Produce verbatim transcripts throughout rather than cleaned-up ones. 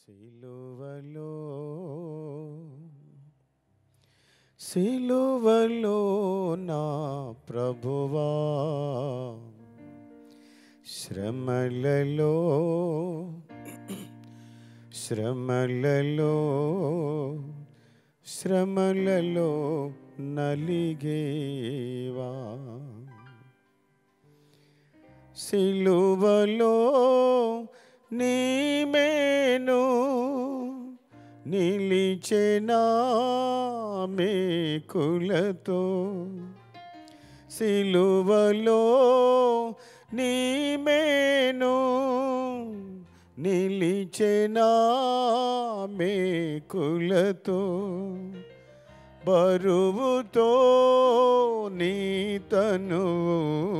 సిలువలో సిలువలో నా ప్రభువా శ్రమలలో శ్రమలలో శ్రమలలో నలిగేవా సిలువలో నీ మేను నిలిచెనా మేకులతో సిలువలో నీ మేను నిలిచెనా మేకులతో బరువుతో నీ తనువు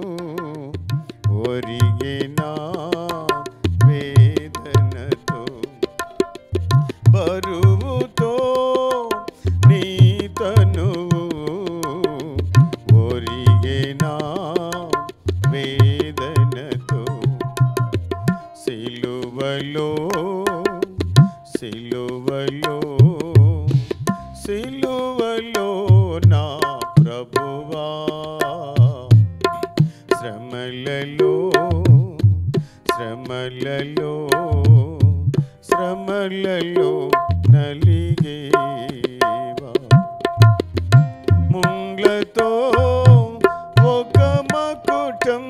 ఒరిగినా వేదనతో బరువుతో నీ తనువు ఒరిగినా వేదనతో సిలువలో సిలువలో సిలువలో నా ప్రభువా శ్రమలలో శ్రమలలో శ్రమలలో నలిగేవా ముంగ్లతో ఒక మకుటం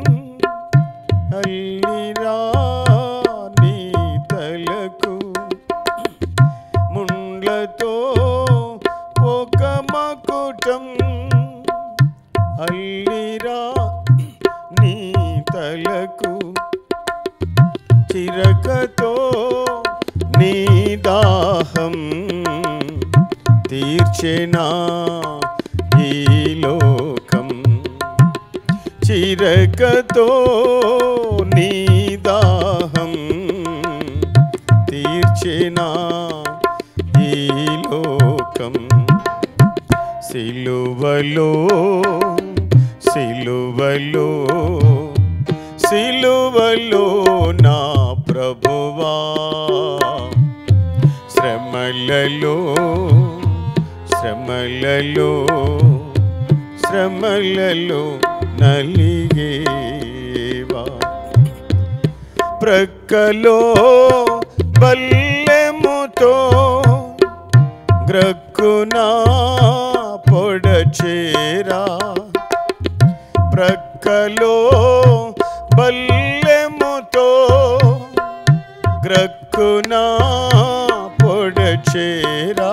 అల్లిరా నీ తలకు ముంగ్లతో ఒక మకుటం అల్లిరా నీ తలకు చిరకతో నీ దాహం తీర్చెనా ఈ లోకం చిరకతో నీ దాహం తీర్చెనా ఈ లోకం సిలువలో సిలువలో సిలువలో నా ప్రభువా శ్రమలలో శ్రమలలో శ్రమలలో నలిగేవా ప్రక్కలో బల్లెముతో గ్రక్కునా పొడచేరా ప్రక్కలో బల్లెముతో గ్రక్కునా పొడచేరా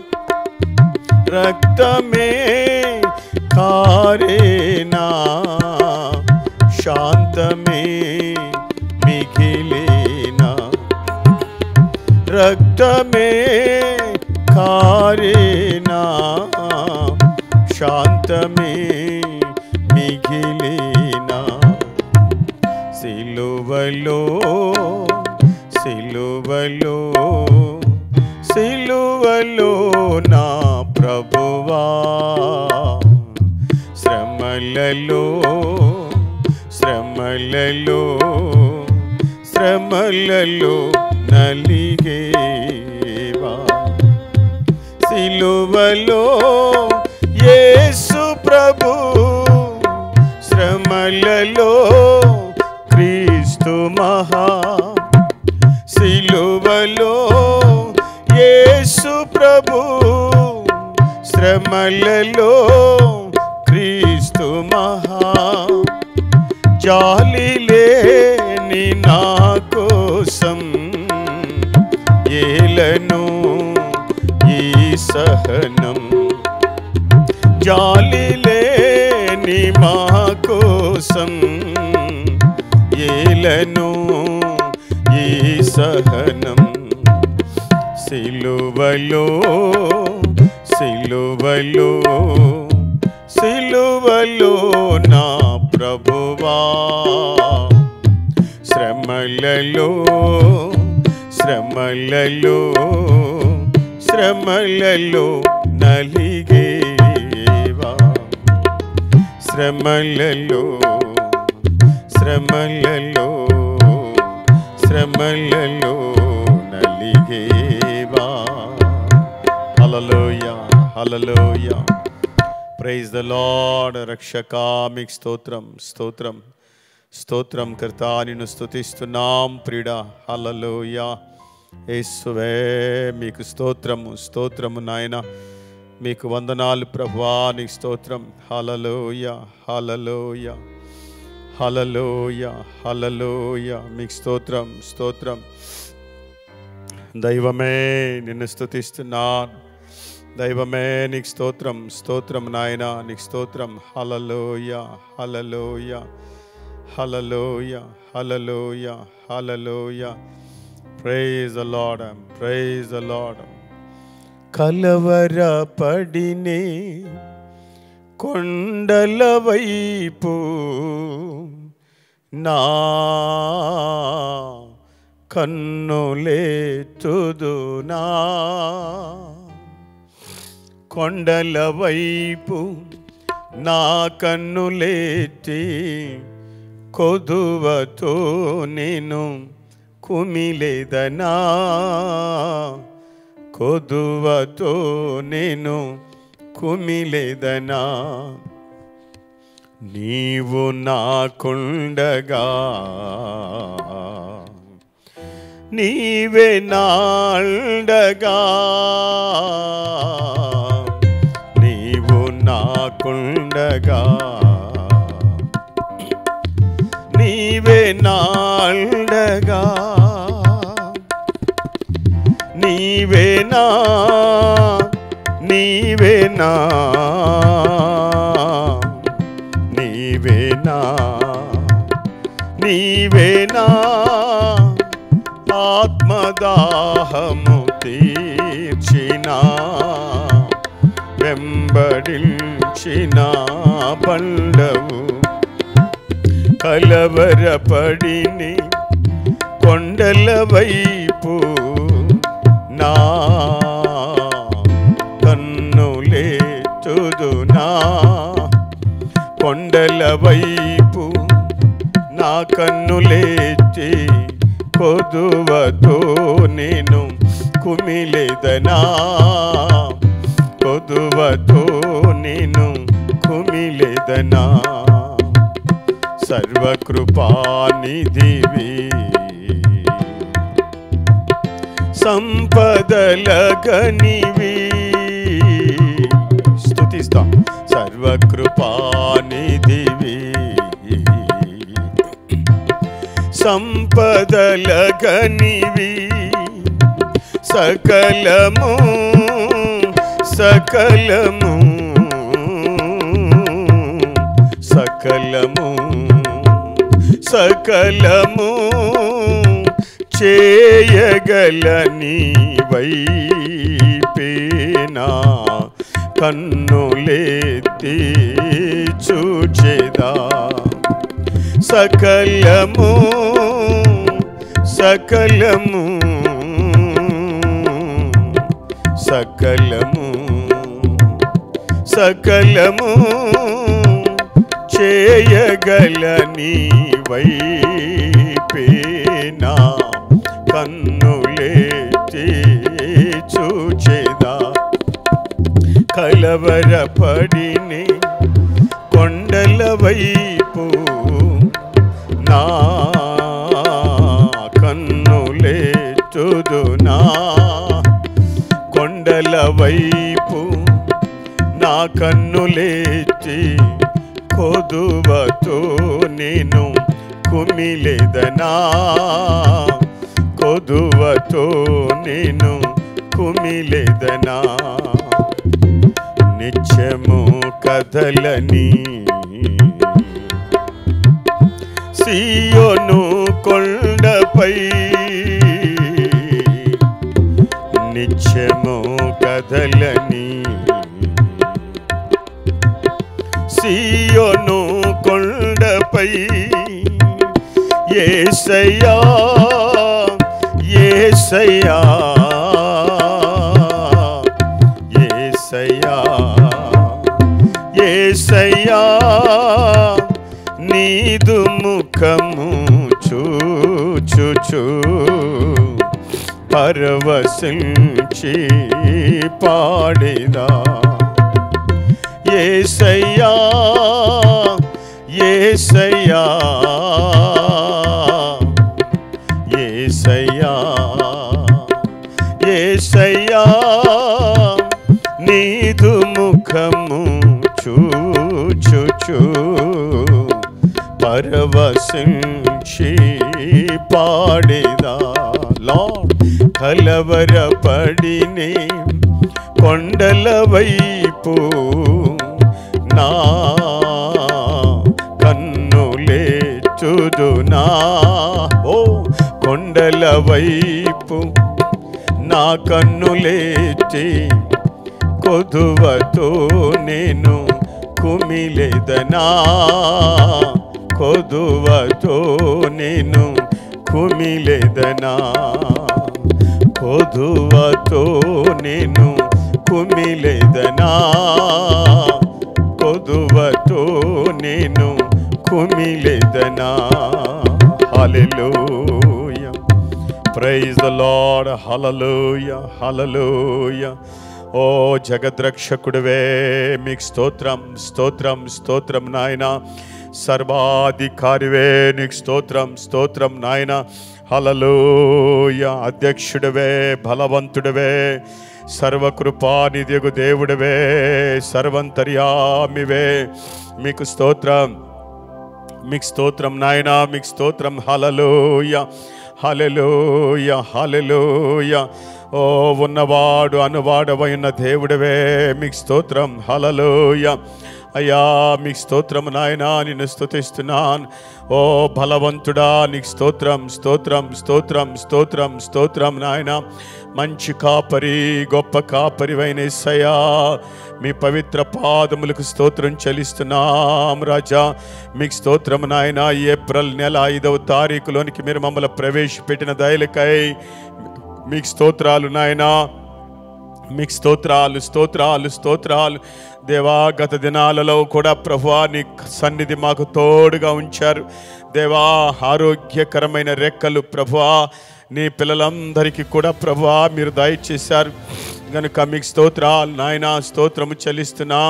రక్తమే కారేనా శాంతమే మిగిలేనా రక్తమే కారేనా శాంతమే మిగిలేనా సిలువలో సిలువలో సిలువలో నా ప్రభువా శ్రమలలో శ్రమలలో శ్రమలలో నలిగేవా సిలువలో యేసు ప్రభు శ్రమలలో క్రీస్తు మహా సిలువలో యేసు ప్రభు శ్రమలలో క్రీస్తు మహా జాలి లేని నా కోసం ఏలను ఈ సహనం జాలి లేని మా కోసం ఏలను ఈ సహనం సిలువలో సిలువలో సిలువలో నా ప్రభువా శ్రమలలో శ్రమలలో శ్రమలలో నలిగేవా శ్రమలలో శ్రమలలో శ్రమలలో నలిగే hallelujah hallelujah. Praise the Lord. రక్షక మీకు స్తోత్రం స్తోత్రం స్తోత్రం. కర్తా నిన్ను స్తుతిస్తున్నాం ప్రియుడా. హల్లెలూయా. యేసువే మీకు స్తోత్రము స్తోత్రము నాయన. మీకు వందనాలు ప్రభువా. నీకు స్తోత్రం. Hallelujah hallelujah hallelujah hallelujah. మీకు స్తోత్రం స్తోత్రం. దైవమే నిన్ను స్తుతిస్తున్నాను. దైవమే నీకు స్తోత్రం స్తోత్రం నాయన. నీకు స్తోత్రం. Hallelujah hallelujah hallelujah hallelujah hallelujah. Praise the lord praise the lord. కలవరపడినే కొండల వైపు నా కన్నులెత్తుదునా. కొండల వైపు నా కన్నులెత్తి కొదువతో నేను కుమిలెదనా. కొదువతో నేను కుమిలెదనా. నీవు నాకుండగా నీవే నాండగా. నీవు నాకుండగా నీవే నాండగా. నీవేనా నీవేనా నీవేనా నీవేనా. ఆత్మదాహము తీర్చిన వెంబడించిన బండవు. కలవరపడిని కొండల వైపు నా కన్నులెత్తుదునా. కొండల వైపు నా కన్నులెత్తి కొదువతో నేను కుమిలెదనా. కొదువతో నేను కుమిలెదనా. సర్వకృపానిధివి సంపదలగనివి. స్తుతిస్తాం. సర్వకృపానిధివి సంపదలగనివి. సకలము సకలము సకలము సకలము చేయగలని వైపేనా కన్నులెత్తి చూచెదా. సకలము సకలము సకలము సకలము చేయగలని వైపేనా కన్నులెత్తి చూచెదా. కలవరపడిని కొండల వైపు నా కన్నులెత్తుదునా. కొండల వైపు నా కన్నులెత్తి కొదువతో నేను కుమిలెదనా. కొదువతో నేను కుమిలెదనా. నిత్యము కదలని సీయోను కొండపై. నిత్యము కదలని సీయోను కొండపై. యేసయ్యా యేసయ్యా యేసయ్యా యేసయ్యా నీదు ముఖము చూచుచు పరవశించి పాడేదా. యేసయ్యా యేసయ్యా యేసయ్యా యేసయ్యా నీదు ముఖము చూచుచు పరవశించి పాడేదా. లార్డ్ కలవరపడినే కొండల వైపు నా కన్నులెత్తుదునా. ఓ కొండల వైపు నా కన్నులెత్తి కొదువతో నేను కుమిలెదనా. కొదువతో నేను కుమిలెదనా. కొదువతో నేను కుమిలెదనా. కొదువతో నేను కుమిలెదనా. Hallelujah, praise the lord. Hallelujah hallelujah. ఓ జగద్రక్షకుడివే మీకు స్తోత్రం స్తోత్రం స్తోత్రం నాయన. సర్వాధికారివే నీకు స్తోత్రం స్తోత్రం నాయన. హల్లెలూయా. అధ్యక్షుడివే బలవంతుడివే సర్వకృపానిధియగు దేవుడివే సర్వంతర్యామివే మీకు స్తోత్రం మీకు స్తోత్రం నాయన మీకు స్తోత్రం. Hallelujah hallelujah hallelujah. ఓ ఉన్నవాడు అనువాడవైన దేవుడివే మీకు స్తోత్రం. హల్లెలూయా. అయ్యా మీకు స్తోత్రం నాయనా, నిన్ను స్తుతిస్తున్నాను. ఓ బలవంతుడా నీకు స్తోత్రం స్తోత్రం స్తోత్రం స్తోత్రం స్తోత్రం నాయన. మంచి కాపరి గొప్ప కాపరివైన యేసయ్యా మీ పవిత్ర పాదములకు స్తోత్రం చెల్లిస్తున్నాం రాజా. మీకు స్తోత్రం నాయన. ఏప్రిల్ నెల ఐదవ తారీఖులోనికి మీరు మమ్మల్ని ప్రవేశపెట్టిన దయలకై మీకు స్తోత్రాలు నాయనా. మీకు స్తోత్రాలు స్తోత్రాలు స్తోత్రాలు దేవా. గత దినాలలో కూడా ప్రభువా నీ సన్నిధి మాకు తోడుగా ఉంచారు దేవా. ఆరోగ్యకరమైన రెక్కలు ప్రభువా నీ పిల్లలందరికీ కూడా ప్రభువా మీరు దయచేశారు కనుక మీకు స్తోత్రాలు నాయన. స్తోత్రము చెల్లిస్తున్నాం.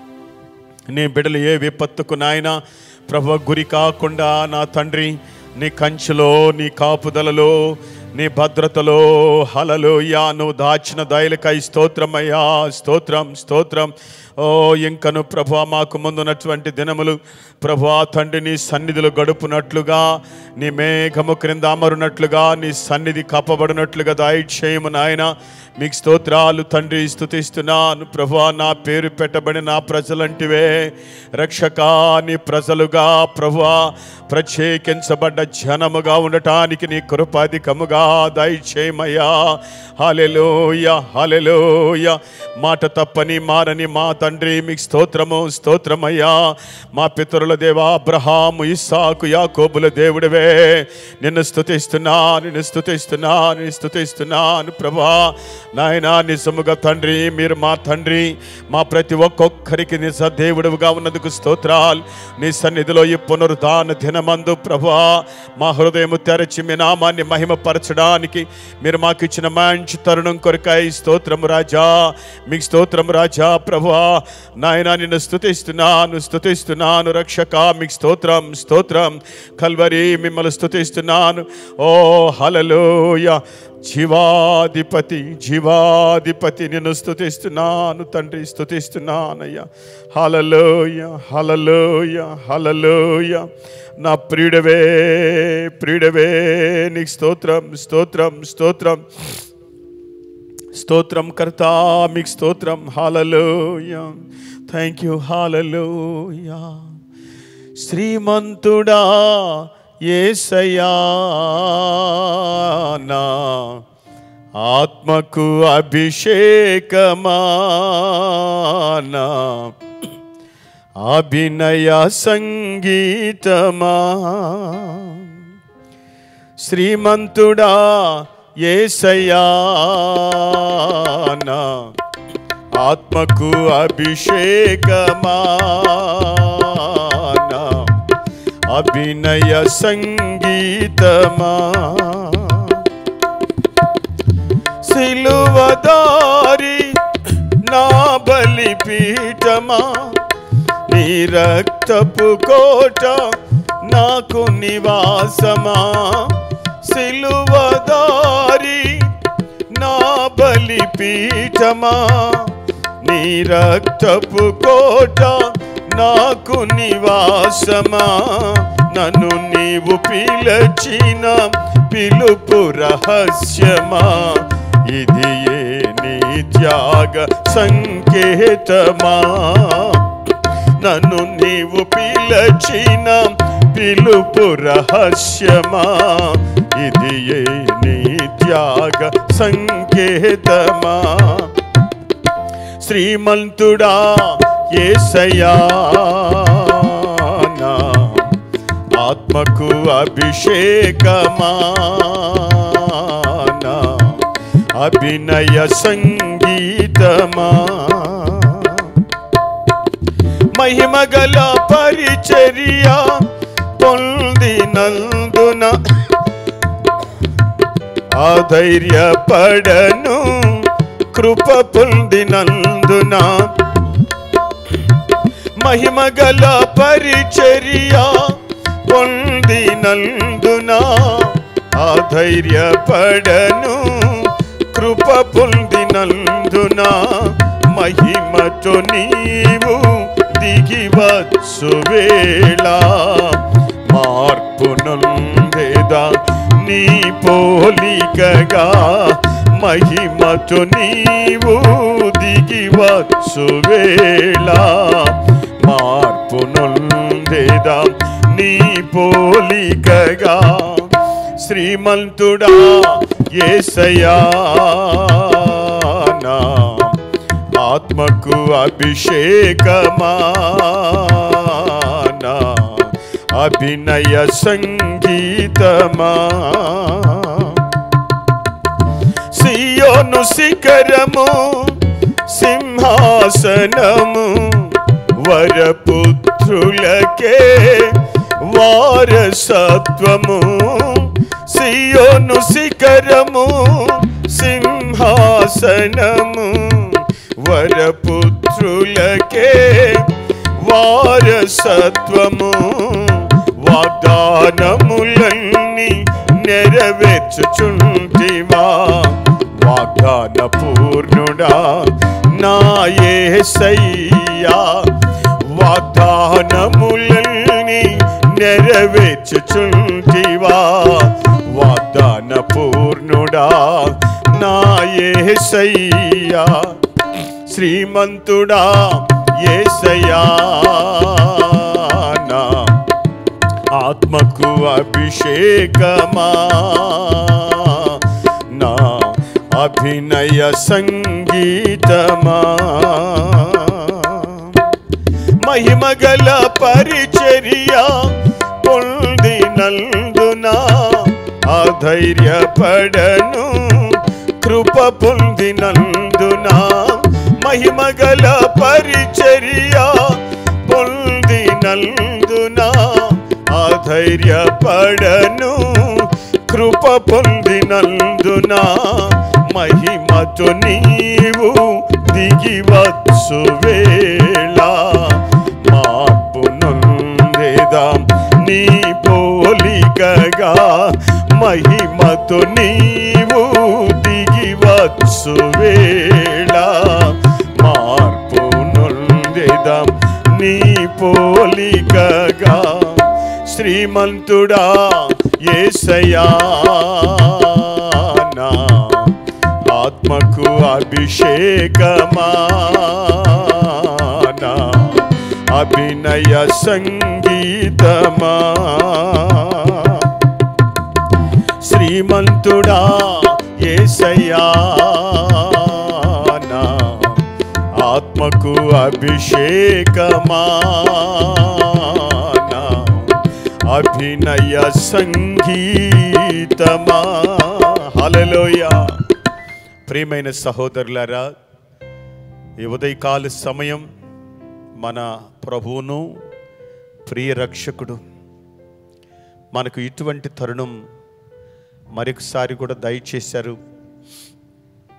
నీ బిడ్డలు ఏ విపత్తుకు నాయన ప్రభువా గురి కాకుండా నా తండ్రి నీ కంచెలో నీ కాపుదలలో నీ భద్రతలో హల్లెలూయా నువ్వు దాచిన దయలకై స్తోత్రమయ్యా స్తోత్రం స్తోత్రం. ఓ ఇంకను ప్రభువా మాకు ముందున్నటువంటి దినములు ప్రభువా తండ్రి నీ సన్నిధిలో గడుపునట్లుగా నీ మేఘము క్రింద అమరునట్లుగా నీ సన్నిధి కప్పబడినట్లుగా దయచేయము నాయన. మీకు స్తోత్రాలు తండ్రి స్తుతిస్తున్నాను ప్రభువా. నా పేరు పెట్టబడిన నా ప్రజలంటివే రక్షకా నీ ప్రజలుగా ప్రభువా ప్రత్యేకించబడ్డ జనముగా ఉండటానికి నీ కృపాధికముగా దయచేయమయ్యా. హల్లెలూయా హల్లెలూయా. మాట తప్పని మారని మా తండ్రి మీకు స్తోత్రము స్తోత్రమయ్యా. మా పితరుల దేవా అబ్రహాము ఇస్సాకు యాకోబుల దేవుడివే నిన్ను స్తుతిస్తున్నాను నిన్ను స్తుతిస్తున్నాను నిన్ను స్తుతిస్తున్నాను ప్రభువా నాయనా. నిజముగా తండ్రి మీరు మా తండ్రి మా ప్రతి ఒక్కొక్కరికి నిజ దేవుడుగా ఉన్నందుకు స్తోత్రాలు. నీ సన్నిధిలో ఈ పునరుద్ధాన దినమందు ప్రభువా మా హృదయము తెరచి మీ నామాన్ని మహిమపరచడానికి మీరు మాకు ఇచ్చిన మంచి తరుణం కొరకై స్తోత్రము రాజా. మీకు స్తోత్రము రాజా ప్రభువా నాయనా. నిన్ను స్తుతిస్తున్నాను స్తుతిస్తున్నాను రక్షక మీకు స్తోత్రం స్తోత్రం. కల్వరి మిమ్మల్ని స్తుతిస్తున్నాను. ఓ హల్లెలూయా. జీవాధిపతి జీవాధిపతి నిన్ను స్తుతిస్తున్నాను తండ్రి స్తుతిస్తున్నానయ్యా. హల్లెలూయా హల్లెలూయా హల్లెలూయా. నా ప్రియుడవే ప్రియుడవే నీకు స్తోత్రం స్తోత్రం స్తోత్రం స్తోత్రం కర్త మీకు స్తోత్రం. హల్లెలూయా. థ్యాంక్ యూ హల్లెలూయా. శ్రీమంతుడా యేసయ్యా నా ఆత్మకు అభిషేకమా నా అభినయ సంగీతమా. శ్రీమంతుడా యేసయ్యా నా ఆత్మకు అభిషేకమా నా అభినయ సంగీతమా. సిలువదారి నా బలిపీఠమా, నీ రక్తపు కోట నాకు నివాసమా. సిలువదారి నా బలిపీఠమా, నీ రక్తపు కోట నాకు నివాసమా. నన్ను నీవు పిలచిన పిలుపు రహస్యమా, ఇది ఏ నీ త్యాగ సంకేతమా. నన్ను నీవు పిలచిన పిలుపు రహస్యమా, ఇది ఏ నీ త్యాగ సంకేతమా. శ్రీమంతుడా యేసయ్యా, నా ఆత్మకు అభిషేకమా, నా అభినయ సంగీతమా. మహిమగల పరిచర్య పొందినందున ఆధైర్యపడను, కృప పొందినందున. మహిమగల పరిచర్య పొందినందున ఆధైర్యపడను, కృప పొందినందున. మహిమతో నీవు దిగివచ్చు వేళ, మార్పు నొందేదా నీ పోలికగా. మహిమతో నీవు దిగివచ్చు వేళ, మార్పు నొందేదా నీ పోలికగా. శ్రీమంతుడా యేసయ్యా, నా ఆత్మకు అభిషేకమా, నా అభినయ సంగీతమా. సియోను శిఖరము సింహాసనము, వరపుత్రులకే వారసత్వము. సియోను శిఖరము సింహాసనము, వరపుత్రులకే వారసత్వము. వాగ్దానములన్నీ నెరవేర్చుచుంటివా, వాగ్దాన పూర్ణుడా నా యేసయ్యా. వాగ్దానములన్నీ నెరవేర్చుచుంటివా, వాగ్దాన పూర్ణుడా నా యేసయ్యా. శ్రీమంతుడా యేసయ్యా, నా ఆత్మకు అభిషేకమా, నా అభినయ సంగీతమా. మహిమగల పరిచర్య పొందినందున ఆధైర్యపడను, కృప పొందినందున. మహిమగల పరిచర్య పొందినందున ఆధైర్యపడను, కృప పొందినందున. మహిమతో నీవు దిగివచ్చు వేళ, మార్పు నొందేదా నీ పోలికగా. మహిమతో నీవు దిగివచ్చు వేళ, మార్పు నొందేదా నీ పోలికగా. శ్రీమంతుడా యేసయ్యా, నా ఆత్మకు అభిషేకమా, నా అభినయ సంగీతమా. శ్రీమంతుడా యేసయ్యా, నా ఆత్మకు అభిషేకమా, నా అభినయ సంగీతమా. హల్లెలూయా. ప్రియమైన సహోదరులారా, ఈ ఉదయకాల సమయం మన ప్రభువును ప్రియ రక్షకుడు మనకు ఇటువంటి తరుణం మరొకసారి కూడా దయచేశారు.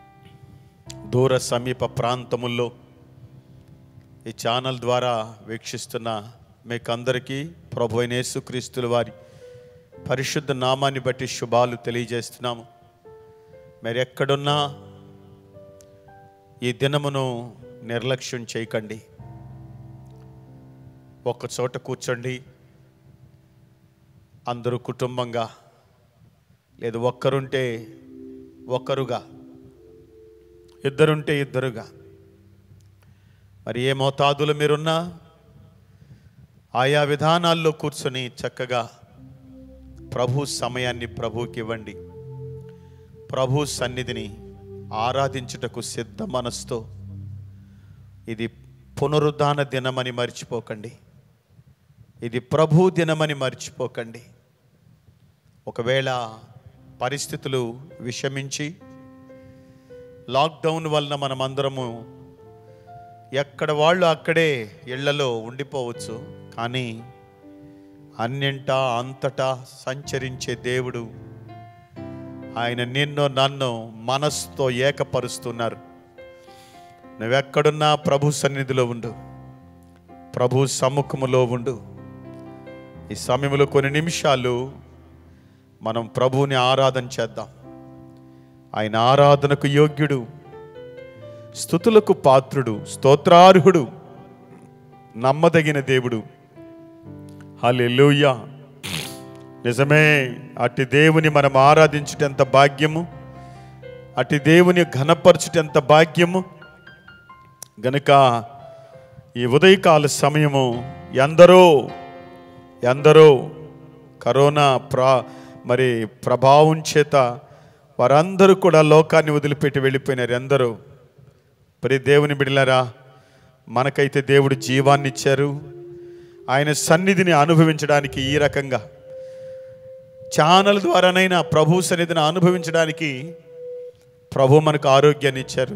దూర సమీప ప్రాంతముల్లో ఈ ఛానల్ ద్వారా వీక్షిస్తున్న మీకందరికీ ప్రభువైన యేసుక్రీస్తుల వారి పరిశుద్ధ నామాన్ని బట్టి శుభాలు తెలియజేస్తున్నాము. మీరు ఎక్కడున్నా ఈ దినమును నిర్లక్ష్యం చేయకండి. ఒక చోట కూర్చోండి, అందరూ కుటుంబంగా, లేదు ఒక్కరుంటే ఒక్కరుగా, ఇద్దరుంటే ఇద్దరుగా, మరి ఏ మోతాదులు మీరున్నా ఆయా విధానాల్లో కూర్చొని చక్కగా ప్రభు సమయాన్ని ప్రభువుకి ఇవ్వండి. ప్రభు సన్నిధిని ఆరాధించుటకు సిద్ధ మనసుతో. ఇది పునరుద్ధాన దినమని మర్చిపోకండి, ఇది ప్రభు దినమని మర్చిపోకండి. ఒకవేళ పరిస్థితులు విషమించి లాక్డౌన్ వలన మనమందరము ఎక్కడ వాళ్ళు అక్కడే ఇళ్లలో ఉండిపోవచ్చు, కానీ అన్నింటా అంతటా సంచరించే దేవుడు ఆయన నిన్ను నన్ను మనస్సుతో ఏకపరుస్తున్నారు. నువ్వెక్కడున్నా ప్రభు సన్నిధిలో ఉండు, ప్రభు సముఖములో ఉండు. ఈ సమయంలో కొన్ని నిమిషాలు మనం ప్రభువుని ఆరాధన చేద్దాం. ఆయన ఆరాధనకు యోగ్యుడు, స్తుతులకు పాత్రుడు, స్తోత్రార్హుడు, నమ్మదగిన దేవుడు. హల్లెలూయా. నిజమే, అట్టి దేవుని మనం ఆరాధించుటెంత భాగ్యము, అట్టి దేవుని ఘనపరచుటెంత భాగ్యము. గనుక ఈ ఉదయకాల సమయము ఎందరో ఎందరో కరోనా ప్రా మరి ప్రభావం చేత వారందరూ కూడా లోకాన్ని వదిలిపెట్టి వెళ్ళిపోయినారు. ఎందరో మరి దేవుని బిడ్డలారా, మనకైతే దేవుడు జీవాన్ని ఇచ్చారు. ఆయన సన్నిధిని అనుభవించడానికి ఈ రకంగా ఛానల్ ద్వారానైనా ప్రభు సన్నిధిని అనుభవించడానికి ప్రభు మనకు ఆరోగ్యాన్ని ఇచ్చారు.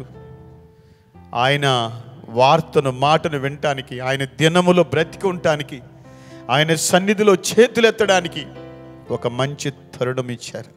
ఆయన వార్తను మాటను వినటానికి, ఆయన దినములో బ్రతికి ఉండటానికి, ఆయన సన్నిధిలో చేతులెత్తడానికి ఒక మంచి తరుణం ఇచ్చారు.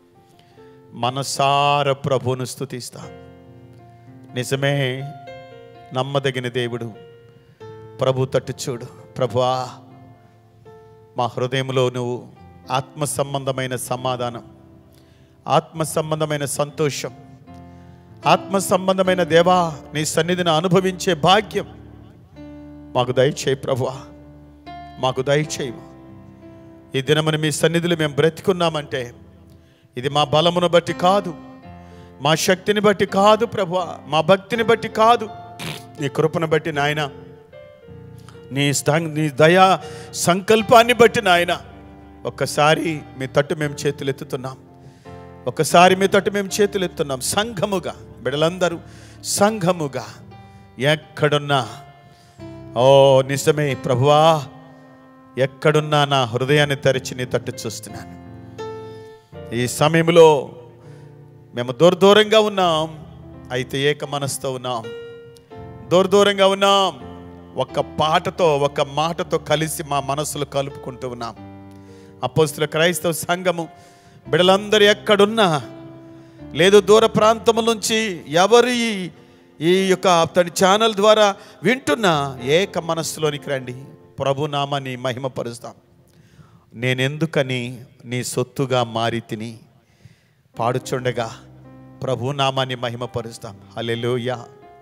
మనసార ప్రభువును స్తుతిస్తాం. నిజమే, నమ్మదగిన దేవుడు. ప్రభు తట్టు చూడు. ప్రభువా, మా హృదయంలో నువ్వు ఆత్మ సంబంధమైన సమాధానం, ఆత్మ సంబంధమైన సంతోషం, ఆత్మ సంబంధమైన దేవా నీ సన్నిధిని అనుభవించే భాగ్యం మాకు దయచేయి. ప్రభువా, మాకు దయచేయము. ఈ దినమున మీ సన్నిధిలో మేము బ్రతికున్నామంటే ఇది మా బలమును బట్టి కాదు, మా శక్తిని బట్టి కాదు ప్రభువా, మా భక్తిని బట్టి కాదు, నీ కృపను బట్టి నాయన, నీ నీ దయా సంకల్పాన్ని బట్టి నాయన. ఒక్కసారి మీ తట్టు మేము చేతులు ఎత్తుతున్నాం, ఒక్కసారి మీ తట్టు మేము చేతులు ఎత్తున్నాం. సంఘముగా, బిడ్డలందరూ సంఘముగా ఎక్కడున్నా, ఓ నిజమే ప్రభువా, ఎక్కడున్నా నా హృదయాన్ని తెరిచి నీ తట్టు చూస్తున్నాను. ఈ సమయంలో మేము దూర దూరంగా ఉన్నాం, అయితే ఏక మనసుతో ఉన్నాం. దూర దూరంగా ఉన్నాం, ఒక్క పాటతో ఒక్క మాటతో కలిసి మా మనసులు కలుపుకుంటూ ఉన్నాం. అపోస్తల క్రైస్తవ సంఘము బిడ్డలందరూ ఎక్కడున్నా, లేదు దూర ప్రాంతముల నుంచి ఎవరు ఈ యొక్క తన ఛానల్ ద్వారా వింటున్నా, ఏక మనస్సులోనికి రండి. ప్రభు నామాన్ని మహిమపరుస్తాం. నేనెందుకని నీ సొత్తుగా మారి తిని పాడుచుండగా ప్రభు నామాన్ని మహిమపరుస్తాం. హల్లెలూయా.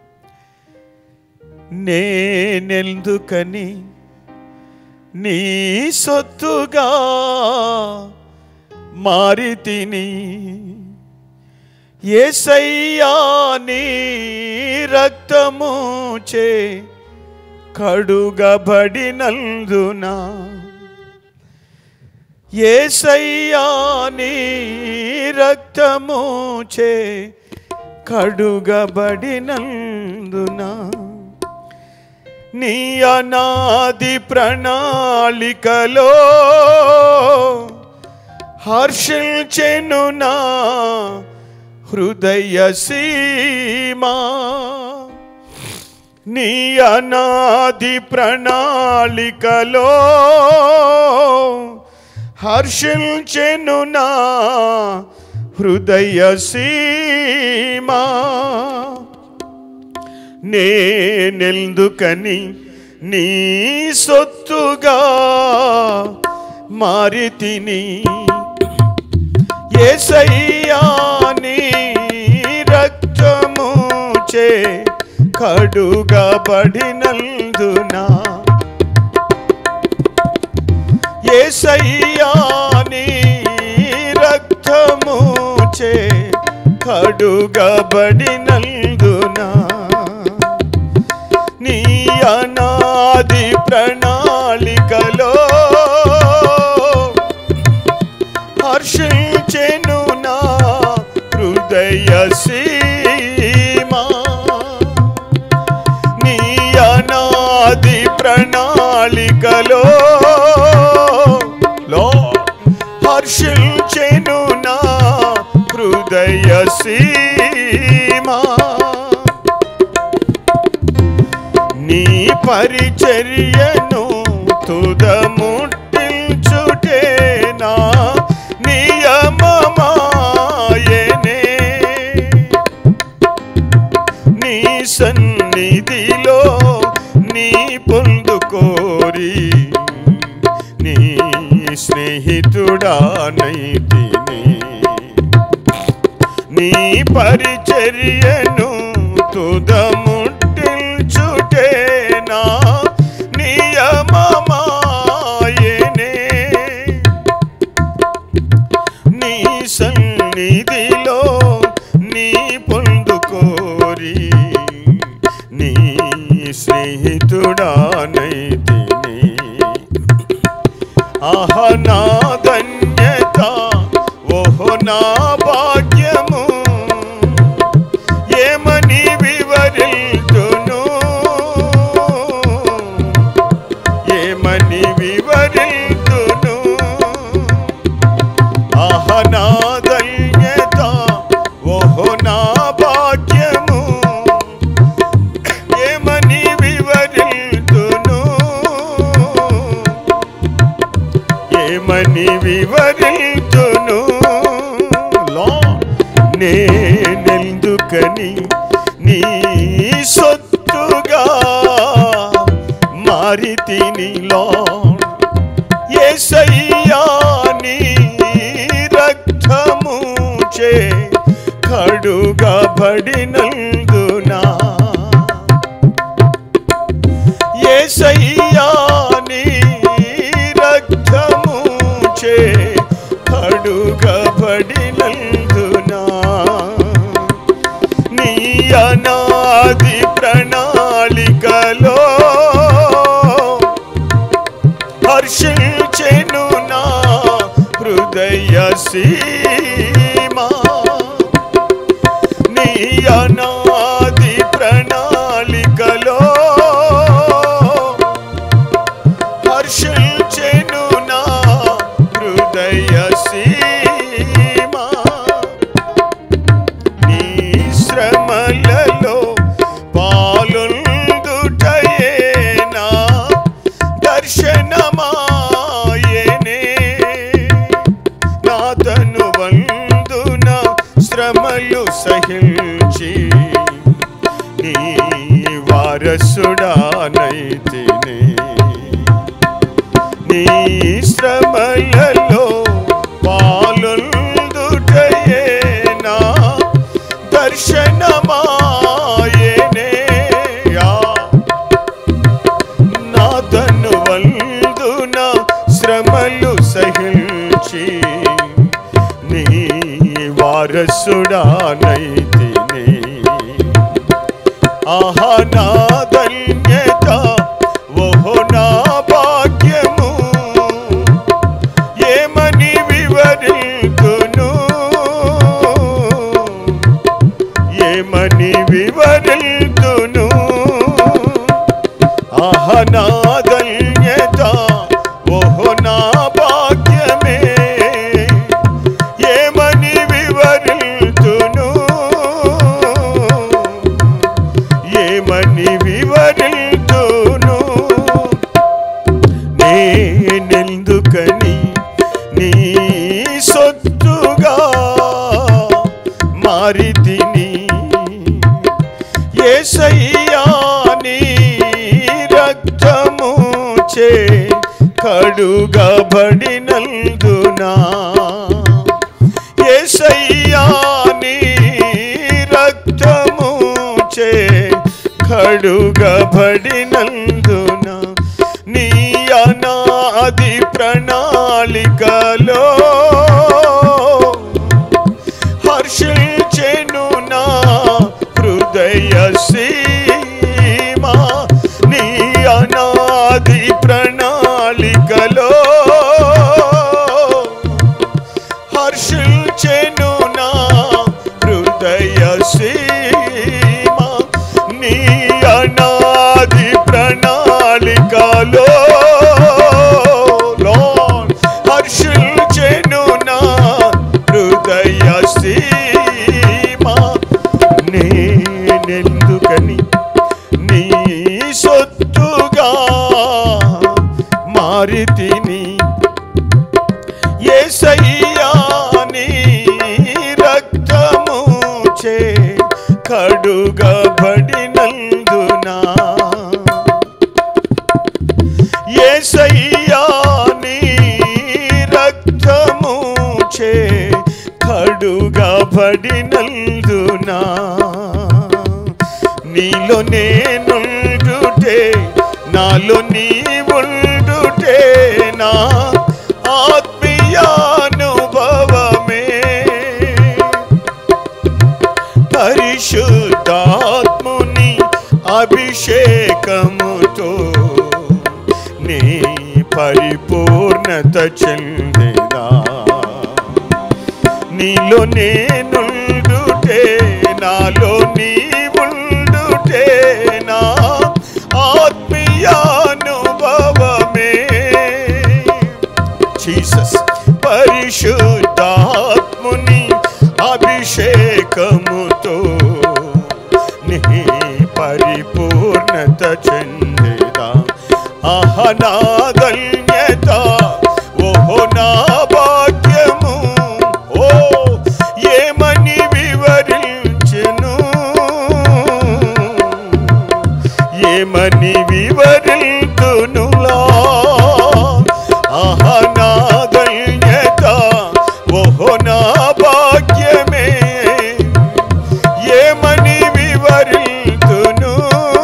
నేనెందుకని నీ సొత్తుగా మారి తిని, యేసయ్యా నీ రక్తము చే కడుగబడినందున, యేసయ్యా నీ రక్తము చే కడుగబడినందున, నీ అనాది ప్రణాళికలో హర్షించెను నా హృదయ సీమా, నీ అనాది ప్రణాళికలో హర్షించెను నా హృదయ సీమా. నేనెందుకని నీ సొత్తుగా మారితిని యేసయ్యా నీ రక్తము చే కడుగబడినందునా యేసయ్యా నీ రక్తము చే కడుగబడినందునా నీ అనాది ప్రణాళికలో హర్షించెను నా హృదయ సీమా నీ అనాది ప్రణాళికలో హర్షించెను నా హృదయ సీమా నీ పరిచర్యను తుదముట్టించుటేనా నియమమాయనే నీ సన్నిధిలో నీ పొందుకోరి నీ స్నేహితుడానైతిని నీ పరిచర్యను తుదముట్టించుటేనా నియమమాయనే నీ సన్నిధిలో నీ పొందుకోరి నీ స్నేహితుడానైతిని ఆహ నా ధన్యత ఓహో నా భాగ్యము ఏమని వివరిల్తును ఏమని వివరిల్తును ఆహ నా ధన్యత ఓహో నా భాగ్యము ఏమని వివరిల్తును ఏమని వివరిల్తును నేనెందుకని నీ సొత్తుగా మారితిని యేసయ్యా నీ రక్తము చే కడుగబడినందునా యేసయ్యా నీ రక్తము చే కడుగబడినందునా నీ అనాది ప్రణాళికలో హర్షించెను నా హృదయ సీమా నీ అనాది ప్రణాళికలో హర్షించెను నా హృదయ సీమా నీ శ్రమలలో పాలుందుటయేనా దర్శనమాయనే నా తనువందున శ్రమలు సహించి నీ వారసుడానైతిని నీ శ్రమలలో పాలుందుటయేనా దర్శనమాయనే నా తనువందున శ్రమలు సహించి నీ వారసుడానైతిని ఆహా నా ధన్యత ఓహో నా భాగ్యము ఏమని వివరిల్తును ఏమని వివరిల్తును ఆహా నా ధన్యత ఓహో నా భాగ్యమే ఏమని వివరిల్తును ఏమని వివరిల్తును నేనెందుకని నీ సొత్తుగా మారితిని యేసయ్యా చే కడుగబడినందునా యేసయ్యా నీ రక్తము చే కడుగబడినందునా నీ అనాది ప్రణాళికలో హర్షించెను నా హృదయ సీమా నీ అనాది ప్రణాళికలో హర్షించెను నా హృదయ సీమా నీ అనాది ప్రణాళికలో హర్షించెను నా హృదయ సీమా నేనెందుకని నీ సొత్తుగా మారితిని యేసయ్యా నీ రక్తము చే కడుగబడినందునా యేసయ్యా నీ రక్తము చే కడుగబడినందునా నీలో నేనుండుటే నాలో నీవుండుటే నా ఆత్మీయానుభవమే పరిశుద్ధాత్ముని అభిషేకముతో నీ పరిపూర్ణత చెందేదా నీలో నేనుండుటే నాలో నీవుండుటే నా ఆత్మీయానుభవమే జీసస్ పరిశుద్ధాత్ముని అభిషేకముతో నీ పరిపూర్ణత చెందేదా ఆహా నా ధన్యత ఓహో నా భాగ్యము ఓ ఏమని వివరించెను ఏమని వివరింతునులా ఆహా నా ధన్యత ఓహో నా భాగ్యమే ఏమని వివరింతును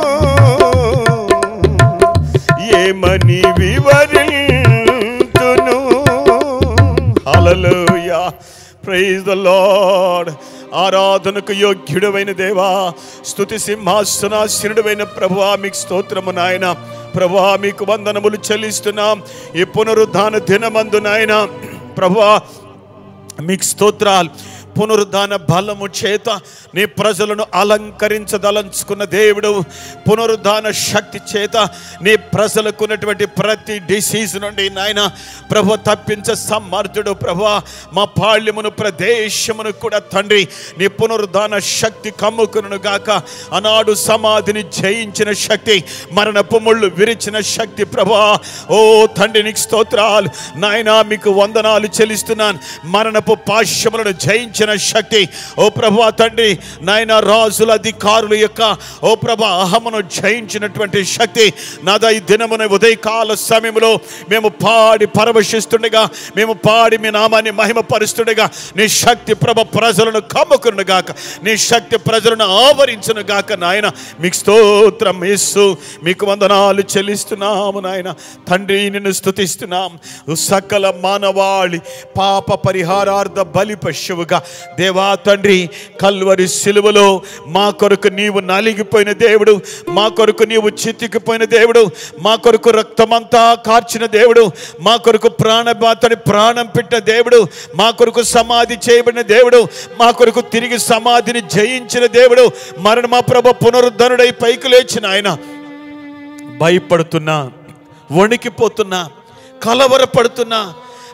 ఏమని వివరింతును హల్లెలూయా ప్రైజ్ ద లార్డ్ ఆరాధనకు యోగ్యుడైన దేవా స్తుతి సింహాసనాసీనుడైన ప్రభువా మీకు స్తోత్రము నాయన ప్రభువా మీకు వందనములు చెల్లిస్తున్నాం ఈ పునరుద్ధాన దినమందు నాయన ప్రభువా మీకు స్తోత్రాలు పునరుద్ధాన బలము చేత నీ ప్రజలను అలంకరించదలంచుకున్న దేవుడు పునరుద్ధాన శక్తి చేత నీ ప్రజలకు ఉన్నటువంటి ప్రతి డిసీజ్ నుండి నాయన ప్రభు తప్పించ సమర్థుడు ప్రభు మా పాళ్యమును ప్రదేశమును కూడా తండ్రి నీ పునరుద్ధాన శక్తి కమ్ముకును గాక ఆనాడు సమాధిని జయించిన శక్తి మరణపు ముళ్ళు విరిచిన శక్తి ప్రభు ఓ తండ్రి నీకు స్తోత్రాలు నాయన మీకు వందనాలు చెల్లిస్తున్నాను మరణపు పాశ్యములను జయించిన శక్తి ఓ ప్రభు తండ్రి నాయన రాజుల అధికారుల యొక్క ఓ ప్రభు అహమును జయించినటువంటి శక్తి నాదా ఈ దినమున ఉదయకాల సమయంలో మేము పాడి పరవశిస్తుండగా మేము పాడి మీ నామాన్ని మహిమపరుస్తుండగా నీ శక్తి ప్రభ ప్రజలను కమ్ముకును గాక నీ శక్తి ప్రజలను ఆవరించును గాక నాయన మీకు స్తోత్రం యేసు మీకు వందనాలు చెల్లిస్తున్నాము నాయన తండ్రి నిన్ను స్తుతిస్తున్నాం సకల మానవాళి పాప పరిహారార్థ బలి పశువుగా దేవా తండ్రి కల్వరి సిలువలో మా కొరకు నీవు నలిగిపోయిన దేవుడు మా కొరకు నీవు చితికిపోయిన దేవుడు మా కొరకు రక్తమంతా కార్చిన దేవుడు మా కొరకు ప్రాణబాతని ప్రాణం పెట్టిన దేవుడు మా కొరకు సమాధి చేయబడిన దేవుడు మా కొరకు తిరిగి సమాధిని జయించిన దేవుడు మరణ మా ప్రభు పునరుద్ధరుడై పైకి లేచిన ఆయన భయపడుతున్నా వణికిపోతున్నా కలవరపడుతున్నా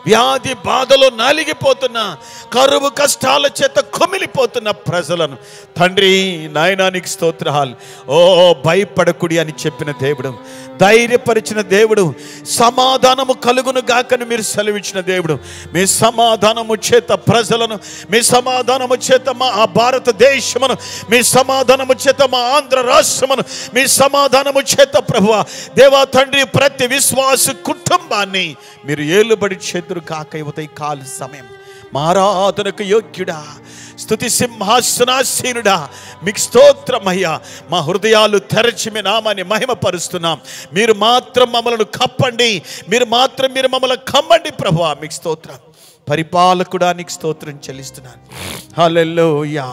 వ్యాధి బాధలో నలిగిపోతున్న, కరువు కష్టాల చేత కుమిలిపోతున్న ప్రజలను తండ్రి నాయనానికి స్తోత్రాలు. ఓ భయపడకుడి అని చెప్పిన దేవుడు, ధైర్యపరిచిన దేవుడు, సమాధానము కలుగును గాకని మీరు సెలవిచ్చిన దేవుడు, మీ సమాధానము చేత ప్రజలను, మీ సమాధానము చేత మా భారతదేశమును, మీ సమాధానము చేత మా ఆంధ్ర రాష్ట్రమును, మీ సమాధానము చేత ప్రభువా దేవా తండ్రి ప్రతి విశ్వాస కుటుంబాన్ని మీరు ఏలుబడి చేతురు కాక యువత కాల సమయం. మా ఆరాధనకు యోగ్యుడా, స్తుతి సింహాసనాసీనుడా, మీకు స్తోత్రమయ్యా. మా హృదయాలు తెరచి మీ నామాన్ని మహిమపరుస్తున్నాం. మీరు మాత్రం మమ్మల్ని కప్పండి, మీరు మాత్రం మీరు మమ్మల్ని కమ్మండి ప్రభువా. మీకు స్తోత్రం. పరిపాలకుడా నీకు స్తోత్రం చెల్లిస్తున్నాను. హల్లెలూయా.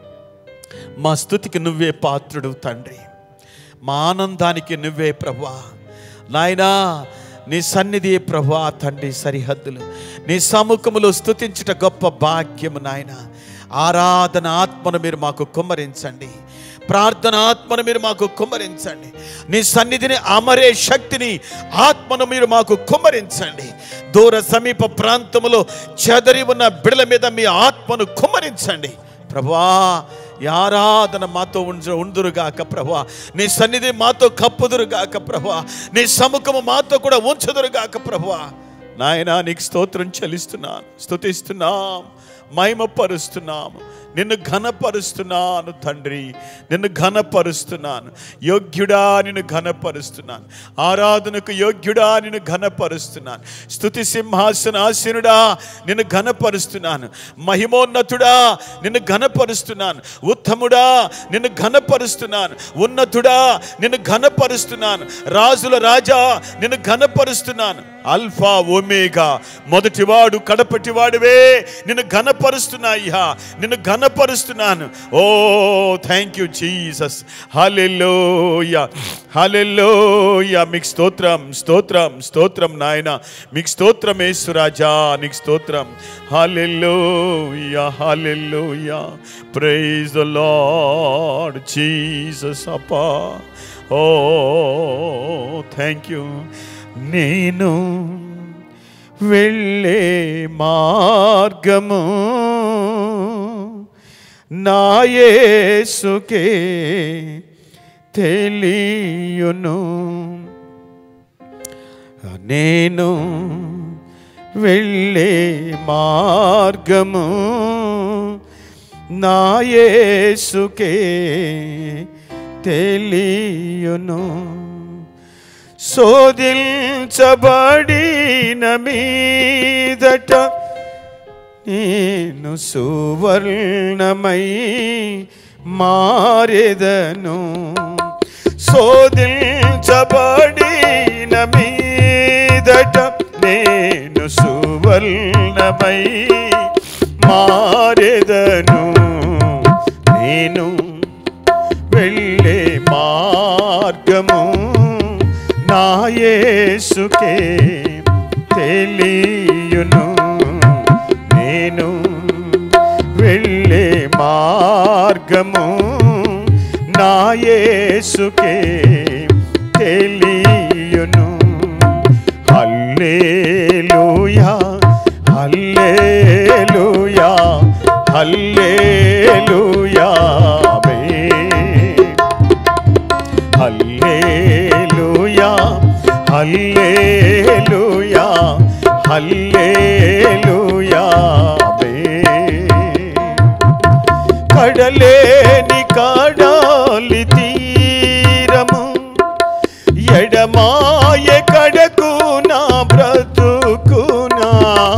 మా స్తుతికి నువ్వే పాత్రుడు తండ్రి, మా ఆనందానికి నువ్వే ప్రభువా. నాయనా నీ సన్నిధి ప్రభువా తండ్రి సరిహద్దులు, నీ సముఖములో స్తుతించుట గొప్ప భాగ్యము నాయన. ఆరాధన ఆత్మను మీరు మాకు కుమ్మరించండి, ప్రార్థన ఆత్మను మీరు మాకు కుమ్మరించండి, నీ సన్నిధిని అమరే శక్తిని ఆత్మను మీరు మాకు కుమ్మరించండి. దూర సమీప ప్రాంతములో చెదరి ఉన్న బిడల మీద మీ ఆత్మను కుమ్మరించండి ప్రభువా. ఈ ఆరాధన మాతో ఉంచ ఉందురుగాక ప్రభువా. నీ సన్నిధి మాతో కప్పుదురుగాక ప్రభువా. నీ సముఖము మాతో కూడా ఉంచుదురుగాక ప్రభువా. నాయనా నీకు స్తోత్రం చెల్లిస్తున్నాను, స్తుతిస్తున్నాం, మహిమపరుస్తున్నాము, నిన్ను ఘనపరుస్తున్నాను తండ్రి, నిన్ను ఘనపరుస్తున్నాను. యోగ్యుడా నిన్ను ఘనపరుస్తున్నాను, ఆరాధనకు యోగ్యుడా నిన్ను ఘనపరుస్తున్నాను. స్తుతి సింహాసనాసీనుడా నిన్ను ఘనపరుస్తున్నాను. మహిమోన్నతుడా నిన్ను ఘనపరుస్తున్నాను. ఉత్తముడా నిన్ను ఘనపరుస్తున్నాను. ఉన్నతుడా నిన్ను ఘనపరుస్తున్నాను. రాజుల రాజా నిన్ను ఘనపరుస్తున్నాను. అల్ఫా ఒమేగా, మొదటివాడు కడపటివాడువే, నిన్ను ఘనపరుస్తున్నాయ్యా, నిన్ను ఘనపరుస్తున్నాను. ఓ thank you Jesus. Hallelujah, hallelujah. మీకు స్తోత్రం, స్తోత్రం, స్తోత్రం నాయన. మీకు స్తోత్రం యేసురాజా, నీకు స్తోత్రం. Hallelujah, hallelujah. Praise the lord Jesus అప్పా. ఓ థ్యాంక్ యూ. నేను వెళ్ళే మార్గము నా యేసుకే తెలియును. నేను వెళ్ళే మార్గము నా యేసుకే తెలియును. శోధించబడిన మీదట నేను సువర్ణమై మారెదను. శోధించబడిన మీదట నేను సువర్ణమై మారెదను. నేను వెళ్ళే మార్గము నా యేసుకే తెలియును. నేను వెళ్ళే మార్గము నా యేసుకే తెలియును. Hallelujah, hallelujah, hallelujah. Hallelujah, hallelujah, హల్లెలూయా. కడలేని కడాలి తీరము ఎడమాయ కడకు నా బ్రతుకునా.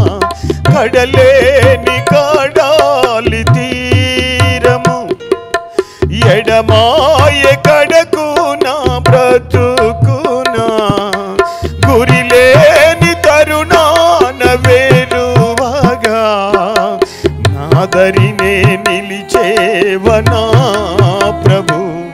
కడలేని కడాలి తీరము ఎడమాయ కడకు నా బ్రతుకునా. గురిలేని తరుణాన వేరువగా నాదరినే నిలిచేవనా ప్రభు.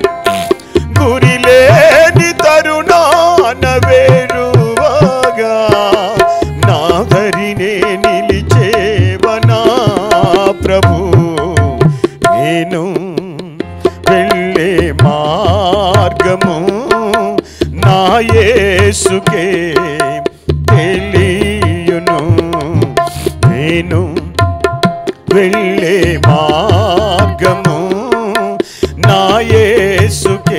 గురిలేని తరుణాన వేరువగా నాదరినే నిలిచేవనా ప్రభు. నేను వెళ్ళే మార్గము నా యేసుకే తెలియును. వెళ్ళే మార్గము నా యేసుకే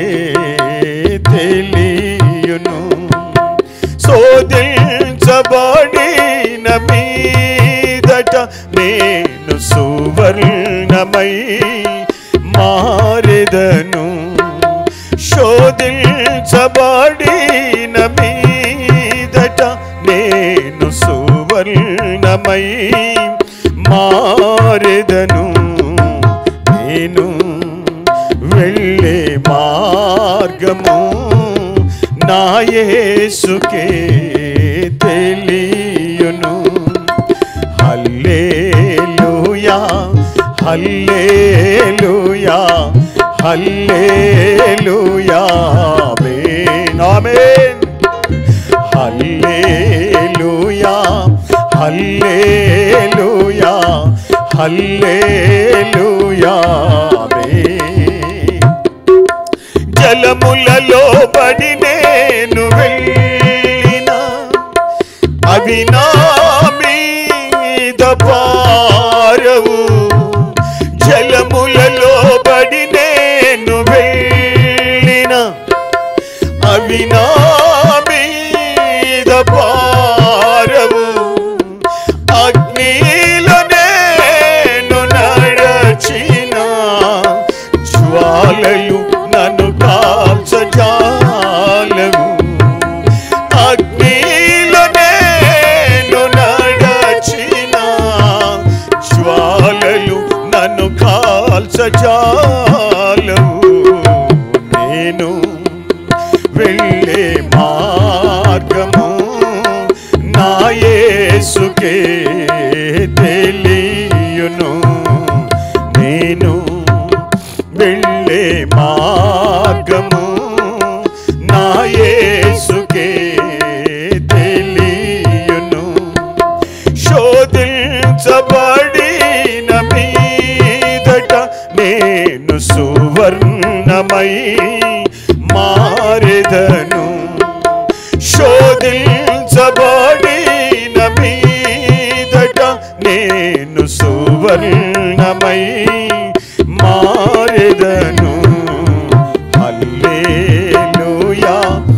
తెలియును. శోధించబడిన మీదట నేను సువర్ణమై మారెదను. శోధించబడిన మీదట నేను సువర్ణమై మారెదను. నేను వెళ్ళే మార్గము నా యేసుకే తెలియును. Hallelujah hallelujah hallelujah amen amen. Hallelujah hallelujah hallelujah amen. జలములలో పడి నేను వెళ్ళిన అవి నా మీద పారవు. జలములలో పడి నేను వెళ్ళిన అవి నా మీద పారవు. అగ్నిలో నేను నడచిన జ్వాలలు నన్ను కాల్చజాలవు. అగ్నిలో నేను నడచిన జ్వాలలు నన్ను కాల్చజాలవు. నేను వెళ్ళే మార్గము నా యేసుకే తెలియును. నేను వెళ్ళే మార్గము నా యేసుకే తెలియును. శోధించబడిన మీదట నేను సువర్ణమై మారెదను. శోధించబడిన మీదట నేను సువర్ణమై మారెదను. హల్లెలూయా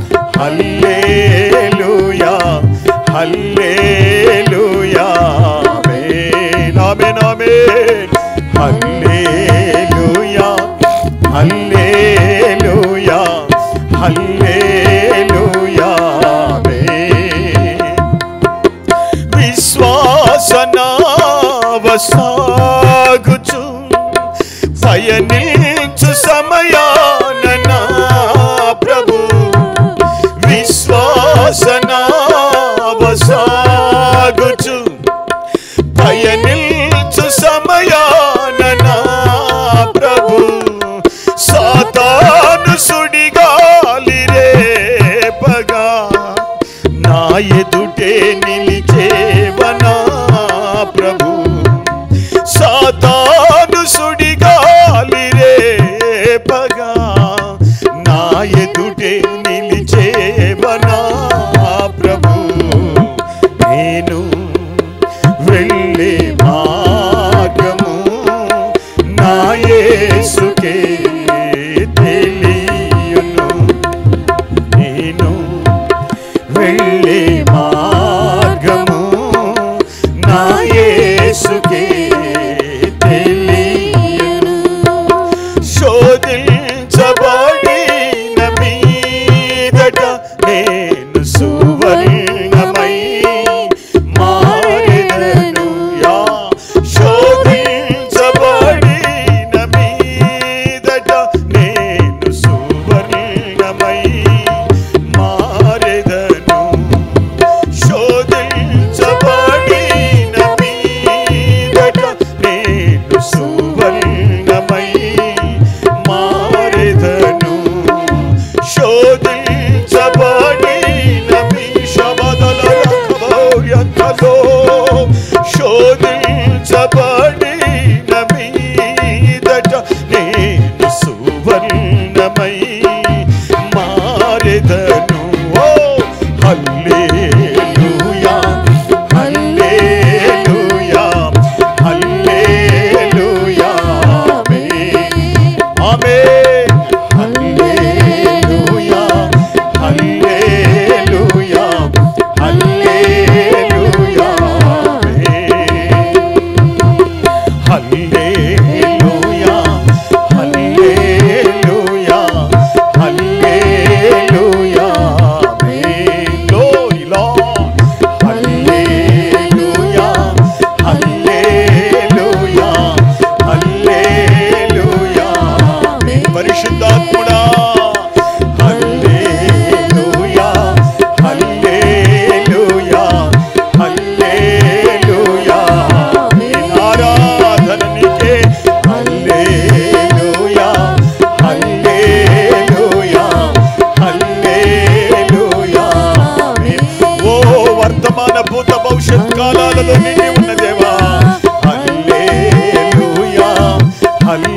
hallelujah hallelujah amen amen amen. Hallelujah hallelujah hallelujah amen. విశ్వాసనావసాగుచు పయనించు సమయాన నా ప్రభు. విశ్వాసనావసాగుచు పయనించు సమయాన నా ప్రభు. సాతాను సుడిగాలి రేపగా నా ఎదుటే నిలిచేవనా ప్రభు. సాతాను సుడిగాలి రేపగా నా ఎదుటే నిలిచేవనా ప్రభు. నేను వెళ్ళే మార్గము నా యేసుకే తెలియును. నేను వెళ్ళే మార్గము నా యేసుకే తెలియును.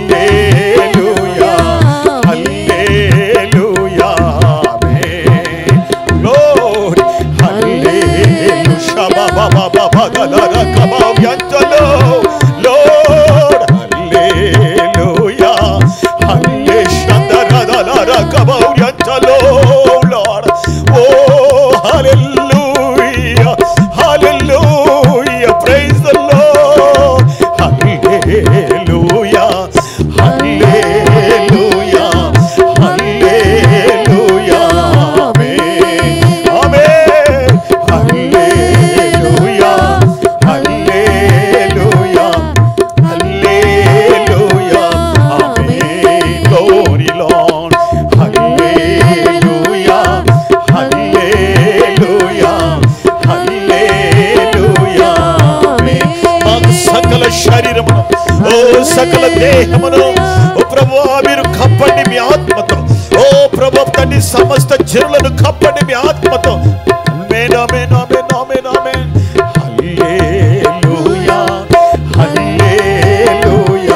Hallelujah hallelujah amen glory hallelujah షబబబబబదరకబవ్యంతలో లార్డ్ హల్లెలూయా హల్లెషందరదరకబవ్యంతలో లార్డ్ ఓ hallelujah hallelujah praise the lord hallelujah hallelujah hallelujah amen amen hallelujah hallelujah hallelujah amen glory lord hallelujah hallelujah hallelujah amen మాకు సకల శరీరమును ఓ సకల దేహమును ఓ ప్రభువా మీరు కప్పండి మీ ఆత్మతో ఓ ప్రభువా తండ్రి సమస్త జనులను కప్పండి మీ ఆత్మతో amen amen amen amen amen hallelujah hallelujah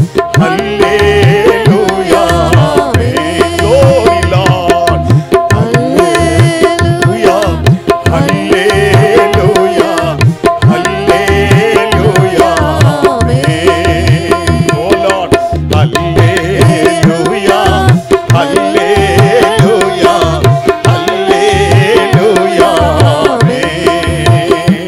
hallelujah amen glory lord hallelujah hallelujah hallelujah amen ఓ lord hallelujah hallelujah hallelujah amen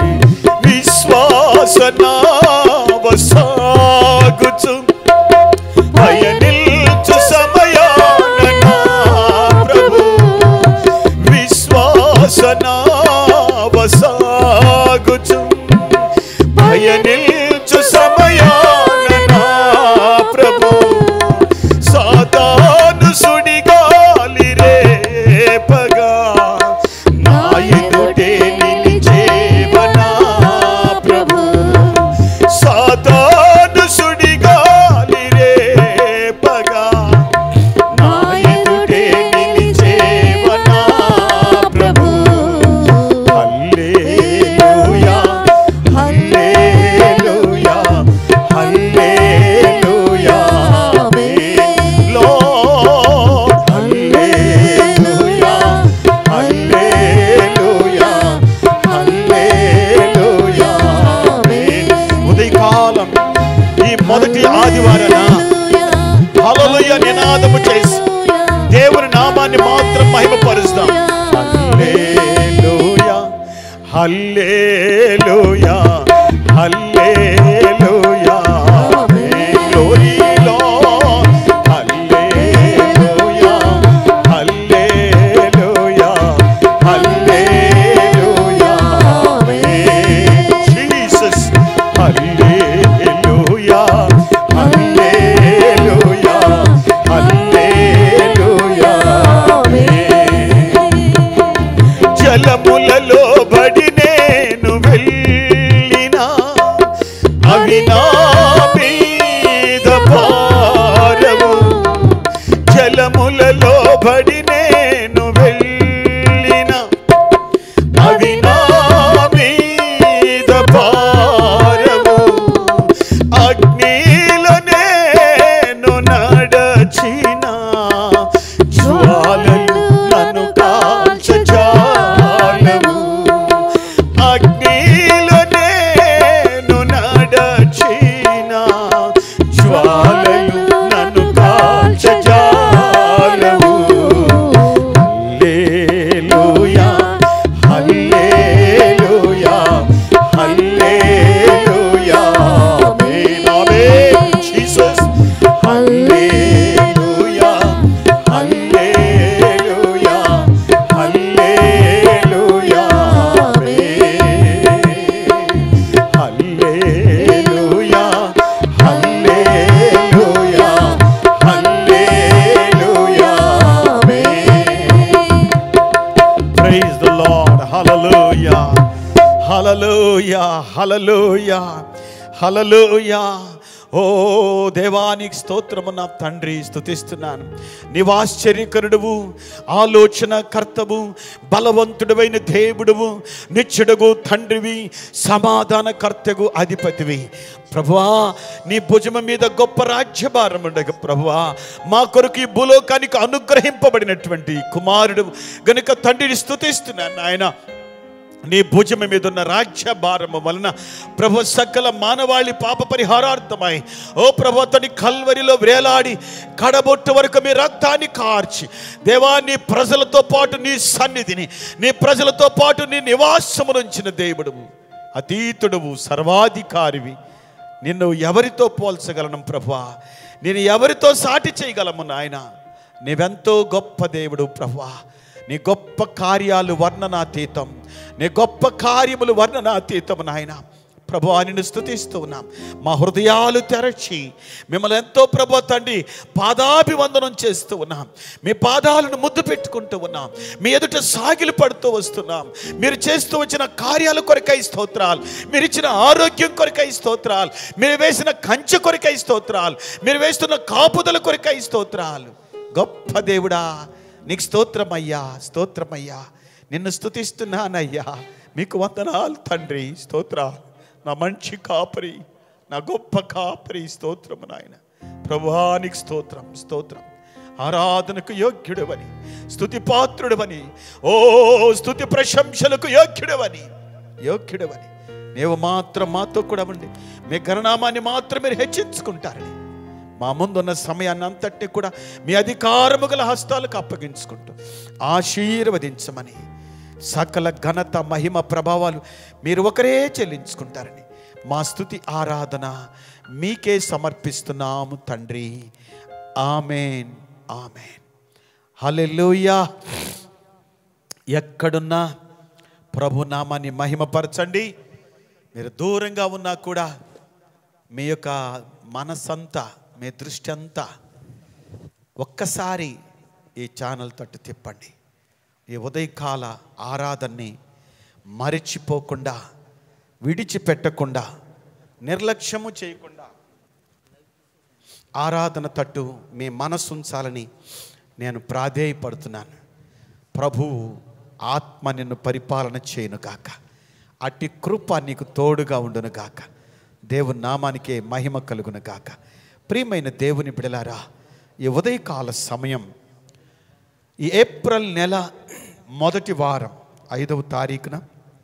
విశ్వాసనావసాగుచు పయనిల్చు సమయాన నా ప్రభు విశ్వాసనావసాగుచు పయనిల్చు సమయాన నా ప్రభు సాతాను సుడిగాలి రేపగా నా ఎదుటే నిలిచేవనా ప్రభు సాతాను సుడిగాలి రేపగా నా ఎదుటే నిలిచేవనా ప్రభు హల్లెలూయా హల్లెలూయా హల్లెలూయా ఆమేన్ లార్డ్ హల్లెలూయా హల్లెలూయా హల్లెలూయా ఆమేన్ ఉదయకాలం ఈ మొదటి ఆదివారాన హల్లెలూయా నినాదము చేసి దేవుని నామాన్ని మాత్రం మహిమపరుస్తాం hallelujah hallelujah hallelujah amen glory lord hallelujah hallelujah hallelujah amen Jesus hallelujah hallelujah hallelujah amen జలములలో బడి నేను వెళ్ళినా అవి నా మీద పారవు జలములలో బడి నేను వెళ్ళినా అవి నా మీద పారవు అగ్నిలో నేను నడచినా జ్వాలలు నన్ను కాల్చజాలవు అగ్నిలో నేను నడచినా జ్వాలలు నన్ను కాల్చజాలవు hallelujah hallelujah hallelujah amen amen Jesus hallelujah hallelujah hallelujah amen hallelujah hallelujah hallelujah amen praise the lord hallelujah hallelujah hallelujah hallelujah ఓ దేవానికి స్తోత్రము నా తండ్రి, స్తుతిస్తున్నాను. నీవాశ్చర్యకరుడువు, ఆలోచన కర్తవు, బలవంతుడవైన దేవుడువు, నిత్యుడగు తండ్రివి, సమాధాన కర్తగు అధిపతివి. ప్రభువా, నీ భుజం మీద గొప్ప రాజ్యభారం ఉండగా ప్రభువా, మా కొరకు ఈ భూలోకానికి అనుగ్రహింపబడినటువంటి కుమారుడు గనుక తండ్రిని స్తుతిస్తున్నాను. ఆయన నీ భుజం మీద ఉన్న రాజ్య భారము వలన ప్రభు సకల మానవాళి పాప పరిహారార్థమై ఓ ప్రభు అతని కల్వరిలో వేలాడి కడబొట్టు వరకు మీ రక్తాన్ని కార్చి దేవా, నీ ప్రజలతో పాటు నీ సన్నిధిని, నీ ప్రజలతో పాటు నీ నివాసమునుంచిన దేవుడు, అతీతుడువు, సర్వాధికారివి. నిన్ను ఎవరితో పోల్చగలను ప్రభువా? నేను ఎవరితో సాటి చేయగలము నాయన? నీవెంతో గొప్ప దేవుడు ప్రభువా. నీ గొప్ప కార్యాలు వర్ణనాతీతం, నీ గొప్ప కార్యములు వర్ణనాతీతము నాయన. ప్రభువా, నిన్ను స్తుతిస్తూ ఉన్నాం. మా హృదయాలు తెరచి మిమ్మల్ని ఎంతో ప్రభు తండ్రి పాదాభివందనం చేస్తూ ఉన్నాం. మీ పాదాలను ముద్దు పెట్టుకుంటూ ఉన్నాం. మీ ఎదుట సాగిలు పడుతూ వస్తున్నాం. మీరు చేస్తూ వచ్చిన కార్యాల కొరకై స్తోత్రాలు, మీరు ఇచ్చిన ఆరోగ్యం కొరకై స్తోత్రాలు, మీరు వేసిన కంచె కొరకై స్తోత్రాలు, మీరు వేస్తున్న కాపుదల కొరకై స్తోత్రాలు. గొప్ప దేవుడా, నీకు స్తోత్రమయ్యా, స్తోత్రమయ్యా. నిన్ను స్తుతిస్తున్నానయ్యా. మీకు వందనాలు తండ్రి, స్తోత్రాలు. నా మంచి కాపరి, నా గొప్ప కాపరి, స్తోత్రము నాయన. ప్రభువానికి స్తోత్రం, స్తోత్రం. ఆరాధనకు యోగ్యుడవని, స్తుతి పాత్రుడవని, ఓ స్తుతి ప్రశంసలకు యోగ్యుడవని, యోగ్యుడవని. నీవు మాత్రం మాతో కూడా ఉండి మీ గణనామాన్ని మాత్రం మీరు హెచ్చించుకుంటారని మా ముందున్న సమయాన్ని అంతటిని కూడా మీ అధికారము గల హస్తాలకు అప్పగించుకుంటూ ఆశీర్వదించమని, సకల ఘనత మహిమ ప్రభావాలు మీరు ఒకరే చెల్లించుకుంటారని మా స్తుతి ఆరాధన మీకే సమర్పిస్తున్నాము తండ్రి. Amen, amen. హల్లెలూయా. ఎక్కడున్నా ప్రభు నామాన్ని మహిమపరచండి. మీరు దూరంగా ఉన్నా కూడా మీ యొక్క మనసంతా, మీ దృష్టి అంతా ఒక్కసారి ఈ ఛానల్ తట్టు తిప్పండి. ఈ ఉదయకాల ఆరాధనని మరిచిపోకుండా, విడిచిపెట్టకుండా, నిర్లక్ష్యము చేయకుండా ఆరాధన తట్టు మీ మనసు ఉంచాలని నేను ప్రాధేయపడుతున్నాను. ప్రభువు ఆత్మ నిన్ను పరిపాలన చేయను గాక. అట్టి కృప నీకు తోడుగా ఉండును గాక. దేవుని నామానికే మహిమ కలుగును గాక. ప్రియమైన దేవుని బిడలారా, ఈ ఉదయకాల సమయం, ఈ ఏప్రిల్ నెల మొదటి వారం ఐదవ తారీఖున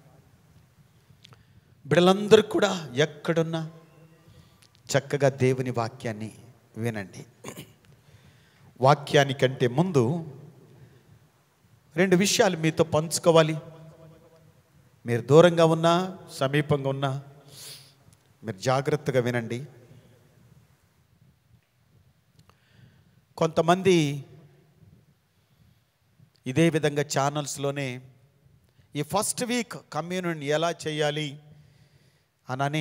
బిడ్డలందరూ కూడా ఎక్కడున్నా చక్కగా దేవుని వాక్యాన్ని వినండి. వాక్యానికంటే ముందు రెండు విషయాలు మీతో పంచుకోవాలి. మీరు దూరంగా ఉన్నా, సమీపంగా ఉన్నా మీరు జాగ్రత్తగా వినండి. కొంతమంది ఇదే విధంగా ఛానల్స్లోనే ఈ ఫస్ట్ వీక్ కమ్యూనియన్ ఎలా చేయాలి అనని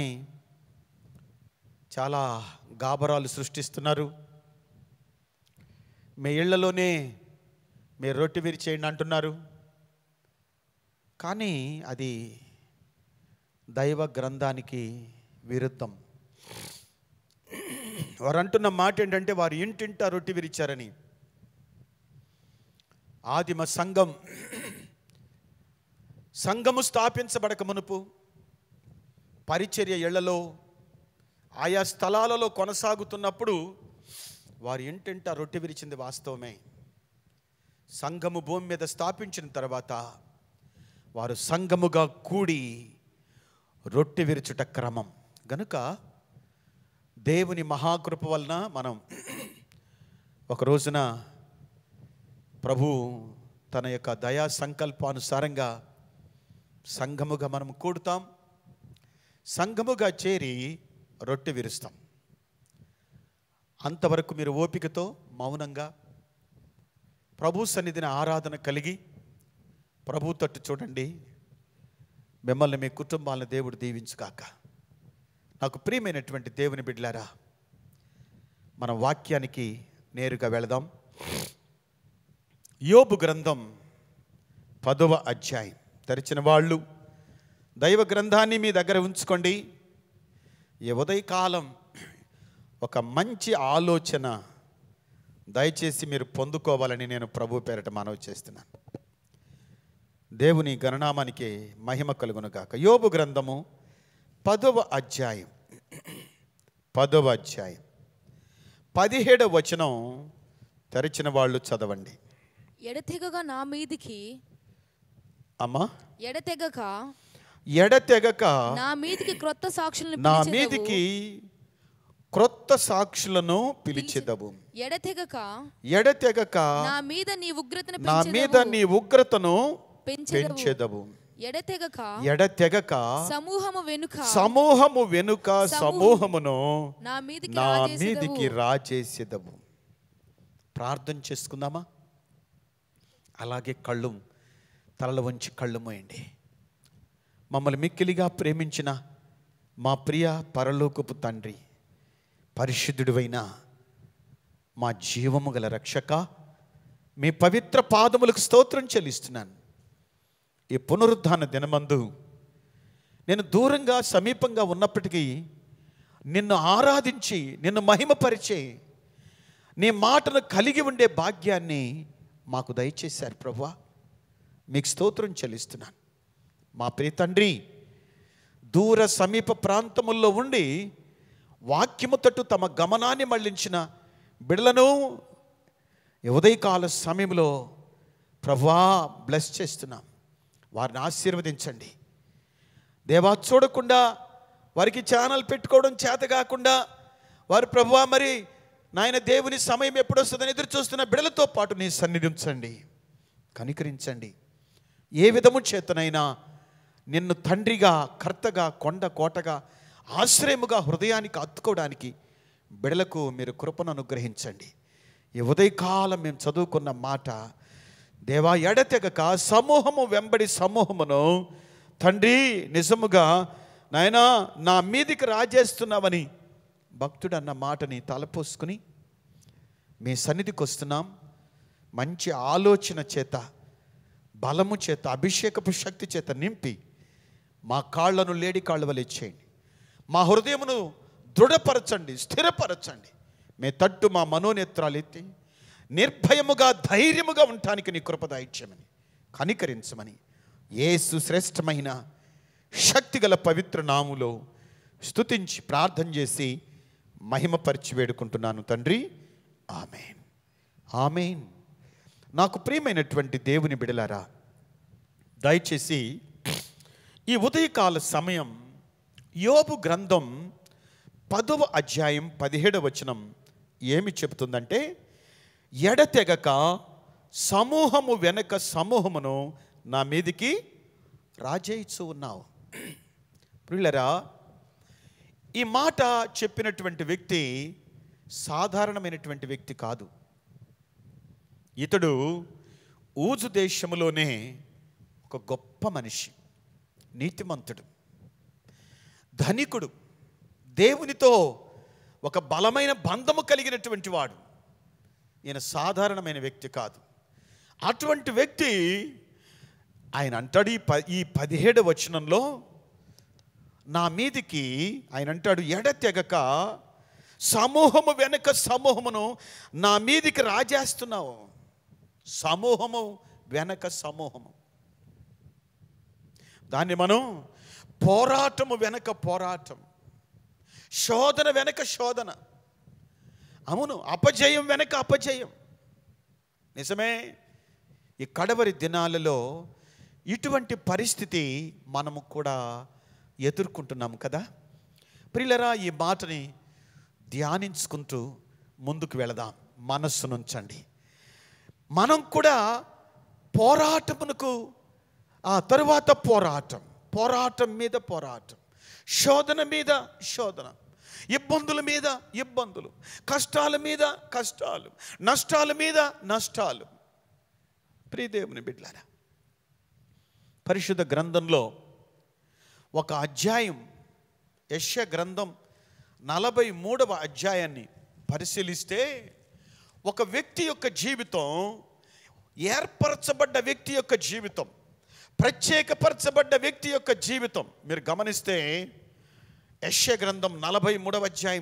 చాలా గాబరాలు సృష్టిస్తున్నారు. మీ ఇళ్లలోనే మీరు రొట్టె విరిచేయండి అంటున్నారు. కానీ అది దైవ గ్రంథానికి విరుద్ధం. వారు అంటున్న మాట ఏంటంటే, వారు ఇంటింటా రొట్టె విరిచారని. ఆదిమ సంఘం సంఘము స్థాపించబడక మునుపు పరిచర్య ఇళ్లలో ఆయా స్థలాలలో కొనసాగుతున్నప్పుడు వారు ఇంటింటా రొట్టె విరిచింది వాస్తవమే. సంఘము భూమి మీద స్థాపించిన తర్వాత వారు సంఘముగా కూడి రొట్టె విరుచుట క్రమం. గనుక దేవుని మహాకృప వలన మనం ఒక రోజున ప్రభు తన యొక్క దయా సంకల్పానుసారంగా సంఘముగా మనం కూడుతాం. సంఘముగా చేరి రొట్టె విరుస్తాం. అంతవరకు మీరు ఓపికతో మౌనంగా ప్రభు సన్నిధిని ఆరాధన కలిగి ప్రభు తట్టు చూడండి. మిమ్మల్ని మీ కుటుంబాలను దేవుడు దీవించుగాక. నాకు ప్రియమైనటువంటి దేవుని బిడ్డలారా, మన వాక్యానికి నేరుగా వెళదాం. యోబు గ్రంథం పదవ అధ్యాయం. తెరిచిన వాళ్ళు దైవ గ్రంథాన్ని మీ దగ్గర ఉంచుకోండి. ఈ ఉదయకాలం ఒక మంచి ఆలోచన దయచేసి మీరు పొందుకోవాలని నేను ప్రభు పేరట మనవి చేస్తున్నాను. దేవుని గణనామానికి మహిమ కలుగును గాక. యోబు గ్రంథము పదవ అధ్యాయం పదవ అధ్యాయం పదిహేడవ వచనం తెరిచిన వాళ్ళు చదవండి. ఎడతెగక నా మీదికి అమ్మా ఎడతెగక ఎడతెగక నా మీదికి క్రొత్త సాక్షులను నా మీదికి క్రొత్త సాక్షులను పిలిచెదవు. ఎడతెగక ఎడతెగక నా మీద నీ ఉగ్రతను నా మీద నీ ఉగ్రతను పెంచెదవు. ఎడతెగక ఎడతెగక సమూహము వెనుక సమూహము వెనుక సమూహమును నా మీదికి నా మీదికి రాజేసేదవు. ప్రార్థన చేసుకుందామా? అలాగే కళ్ళు తలలు వంచి కళ్ళు మోయండి. మమ్మల్ని మిక్కిలిగా ప్రేమించిన మా ప్రియ పరలోకపు తండ్రి, పరిశుద్ధుడివైన మా జీవము గల రక్షక, మీ పవిత్ర పాదములకు స్తోత్రం చెల్లిస్తున్నాను. ఈ పునరుద్ధాన దినమందు నేను దూరంగా సమీపంగా ఉన్నప్పటికీ నిన్ను ఆరాధించి నిన్ను మహిమపరిచే నీ మాటను కలిగి ఉండే భాగ్యాన్ని మాకు దయచేశారు ప్రభువా. మీకు స్తోత్రం చెల్లిస్తున్నాను. మా ప్రియ తండ్రి, దూర సమీప ప్రాంతముల్లో ఉండి వాక్యము తట్టు తమ గమనాన్ని మళ్లించిన బిడ్డలను ఉదయకాల సమయంలో ప్రభువా బ్లెస్ చేస్తున్నాం. వారిని ఆశీర్వదించండి దేవా. చూడకుండా వారికి ఛానల్ పెట్టుకోవడం చేత కాకుండా వారు ప్రభువా మరి నాయన దేవుని సమయం ఎప్పుడు వస్తుందని ఎదురు చూస్తున్న బిడ్డలతో పాటు నీ సన్నిధి ఉంచండి, కనికరించండి. ఏ విధము చేతనైనా నిన్ను తండ్రిగా, కర్తగా, కొండ కోటగా, ఆశ్రయముగా హృదయానికి అత్తుకోవడానికి బిడలకు మీరు కృపను అనుగ్రహించండి. ఈ ఉదయకాలం మేము చదువుకున్న మాట, దేవా ఎడతెగక సమూహము వెంబడి సమూహమును తండ్రి నిజముగా నాయనా నా మీదికి రాజేస్తున్నావని భక్తుడు అన్న మాటని తలపోసుకుని మీ సన్నిధికి వస్తున్నాం. మంచి ఆలోచన చేత, బలము చేత, అభిషేకపు శక్తి చేత నింపి మా కాళ్లను లేడి కాళ్ళ వలె చేయండి. మా హృదయమును దృఢపరచండి, స్థిరపరచండి. మీ తట్టు మా మనోనేత్రాలు ఎత్తి నిర్భయముగా, ధైర్యముగా ఉండటానికి నీ కృప దయచేయమని, కనికరించమని యేసు శ్రేష్టమైన శక్తిగల పవిత్ర నామములో స్తుతించి ప్రార్థన చేసి మహిమపరిచి వేడుకుంటున్నాను తండ్రి. ఆమేన్, ఆమేన్. నాకు ప్రియమైనటువంటి దేవుని బిడలారా, దయచేసి ఈ ఉదయకాల సమయం యోబు గ్రంథం పదవ అధ్యాయం పదిహేడవ వచనం ఏమి చెబుతుందంటే, ఎడతెగక సమూహము వెనక సమూహమును నా మీదికి రాజేయిచు ఉన్నావు. ప్రియులరా, ఈ మాట చెప్పినటువంటి వ్యక్తి సాధారణమైనటువంటి వ్యక్తి కాదు. ఇతడు ఊజు దేశములోనే ఒక గొప్ప మనిషి, నీతిమంతుడు, ధనికుడు, దేవునితో ఒక బలమైన బంధము కలిగినటువంటి వాడు. ఈయన సాధారణమైన వ్యక్తి కాదు. అటువంటి వ్యక్తి ఆయన అంటాడు ఈ ప ఈ పదిహేడు వచనంలో, నా మీదికి ఆయన అంటాడు ఎడతెగక సమూహము వెనక సమూహమును నా మీదికి రాజేస్తున్నావు. సమూహము వెనక సమూహము, దాన్ని మనం పోరాటము వెనక పోరాటం, శోధన వెనక శోధన, అవును అపజయం వెనక అపజయం. నిజమే, ఈ కడవరి దినాలలో ఇటువంటి పరిస్థితి మనము కూడా ఎదుర్కొంటున్నాము కదా. ప్రియులరా, ఈ మాటని ధ్యానించుకుంటూ ముందుకు వెళదాం. మనస్సు నుంచండి. మనం కూడా పోరాటమునకు ఆ తరువాత పోరాటం, పోరాటం మీద పోరాటం, శోధన మీద శోధన, ఇబ్బందుల మీద ఇబ్బందులు, కష్టాల మీద కష్టాలు, నష్టాల మీద నష్టాలు. ప్రియదేవుని బిడ్డలారా, పరిశుద్ధ గ్రంథంలో ఒక అధ్యాయం, యెషయా గ్రంథం నలభై మూడవ అధ్యాయాన్ని పరిశీలిస్తే ఒక వ్యక్తి యొక్క జీవితం, ఏర్పరచబడ్డ వ్యక్తి యొక్క జీవితం, ప్రత్యేకపరచబడ్డ వ్యక్తి యొక్క జీవితం మీరు గమనిస్తే యెషయా గ్రంథం నలభై మూడవ అధ్యాయం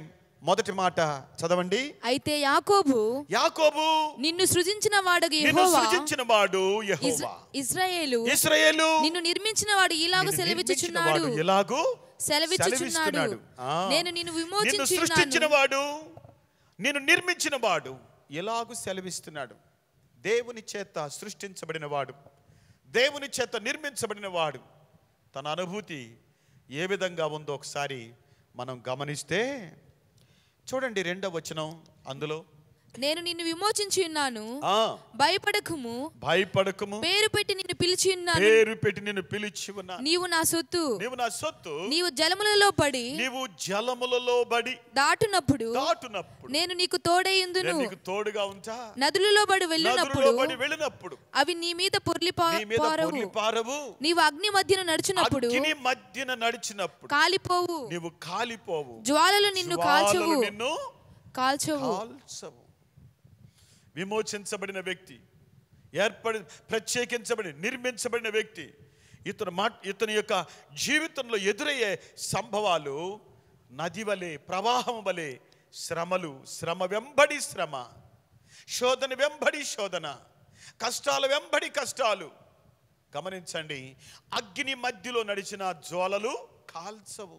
మొదటి మాట చదవండి. అయితే యాకోబు యాకోబు నిన్ను సృజించిన వాడు నిన్ను యెహోవా, సృజించిన వాడు యెహోవా, ఇశ్రాయేలు ఇశ్రాయేలు నిన్ను నిర్మించిన వాడు ఇలాగ సెలవిచ్చుచున్నాడు ఇలాగూ సెలవిచ్చుచున్నాడు నేను నిన్ను నిన్ను విమోచించుచున్నాను. సృష్టించిన వాడు నిన్ను నిర్మించిన వాడు ఎలాగూ సెలవిస్తున్నాడు. దేవుని చేత సృష్టించబడిన వాడు, దేవుని చేత నిర్మించబడిన వాడు, తన అనుభూతి ఏ విధంగా ఉందో ఒకసారి మనం గమనిస్తే చూడండి. రెండవ వచనం, అందులో నేను నిన్ను విమోచించి ఉన్నాను, ఆ భయపడకుము భయపడకుము, పేరు పెట్టి నిన్ను పిలిచి ఉన్నాను, పేరు పెట్టి నిన్ను పిలిచి ఉన్నాను, నీవు నా సొత్తు, నీవు నా సొత్తు, నీవు జలములలో పడి నీవు జలములలో బడి దాటునప్పుడు దాటునప్పుడు నేను నీకు తోడైయుందును, నేను నీకు తోడుగా ఉంటా, నదులలో బడి వెళ్ళినప్పుడు నదులలో బడి వెళ్ళినప్పుడు అవి నీ మీద పొర్లి నీ మీద పొర్లి పారవు, నీవు అగ్ని మధ్యన నడుచునప్పుడు అగ్ని మధ్యన నడిచినప్పుడు కాలిపోవు, నీవు కాలిపోవు, జ్వాలలు నిన్ను కాల్చవు జ్వాలలు నిన్ను కాల్చవు. కాల్చవు. విమోచించబడిన వ్యక్తి, ఏర్పడి ప్రత్యేకించబడి నిర్మించబడిన వ్యక్తి, ఇతను మా ఇతని యొక్క జీవితంలో ఎదురయ్యే సంభవాలు నది వలె, ప్రవాహం వలె, శ్రమలు, శ్రమ వెంబడి శ్రమ, శోధన వెంబడి శోధన, కష్టాల వెంబడి కష్టాలు. గమనించండి, అగ్ని మధ్యలో నడిచిన జ్వాలలు కాల్చవు.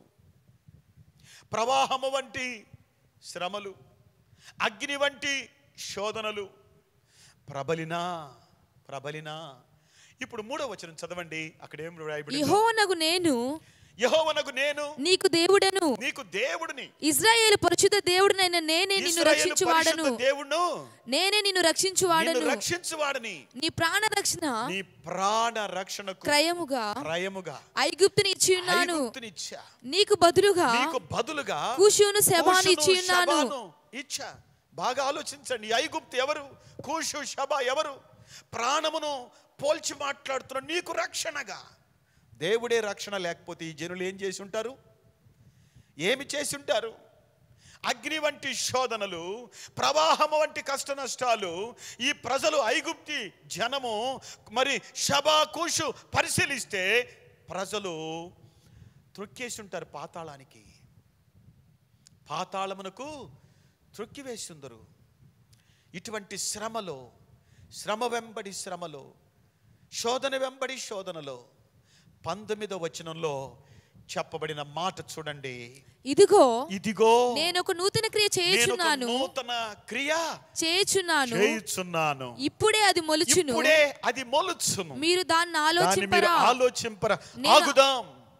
ప్రవాహము వంటి శ్రమలు, అగ్ని వంటి శోధనలు, ప్రబలినా ప్రబలినా. ఇప్పుడు మూడో వచనం చదవండి. అక్కడ ఏం రాయబడింది? యెహోవానగు నేను యెహోవానగు నేను నీకు దేవుడను, నీకు దేవుడిని, ఇశ్రాయేలు పరిశుద్ధ దేవుడినైన నేనే నిన్ను ఇశ్రాయేలు రక్షించువాడను, పరిశుద్ధ దేవుడును, నేనే నిన్ను రక్షించువాడను, నిన్ను రక్షించువాడని, నీ ప్రాణ రక్షణ నీ ప్రాణ రక్షణకు క్రయముగా క్రయముగా ఐగుప్తుని ఇచ్చి ఉన్నాను, ఐగుప్తునిచ్చా, నీకు బదులుగా నీకు బదులుగా కూషును శెబాను ఇచ్చి కూషును, ఉన్నాను. శెబాను ఇచ్చా. బాగా ఆలోచించండి. ఐగుప్తు ఎవరు? కూషు, షబా ఎవరు? ప్రాణమును పోల్చి మాట్లాడుతున్న నీకు రక్షణగా. దేవుడే రక్షణ లేకపోతే ఈ జనులు ఏం చేసి ఉంటారు? ఏమి చేసి ఉంటారు? అగ్ని వంటి శోధనలు, ప్రవాహము వంటి కష్ట నష్టాలు ఈ ప్రజలు, ఐగుప్తి జనము, మరి షబా, కూషు పరిశీలిస్తే ప్రజలు త్రొక్కేసి ఉంటారు పాతాళానికి, పాతాళమునకు త్రొక్కివేస్తుందరు. ఇటువంటి శ్రమలో, శ్రమ వెంబడి శ్రమలో, శోధన వెంబడి శోధనలో పంతొమ్మిదో వచనంలో చెప్పబడిన మాట చూడండి. ఇదిగో ఇదిగో నేను ఒక నూతన క్రియ చేయుచున్నాను, నూతన క్రియ చేయుచున్నాను, చేయుచున్నాను, ఇప్పుడే అది మొలుచును, ఇప్పుడే అది మొలుచును, మీరు దాన్ని దాన్ని ఆలోచింపరా. మీరు ఆలోచింపరా. ఆగుదాం.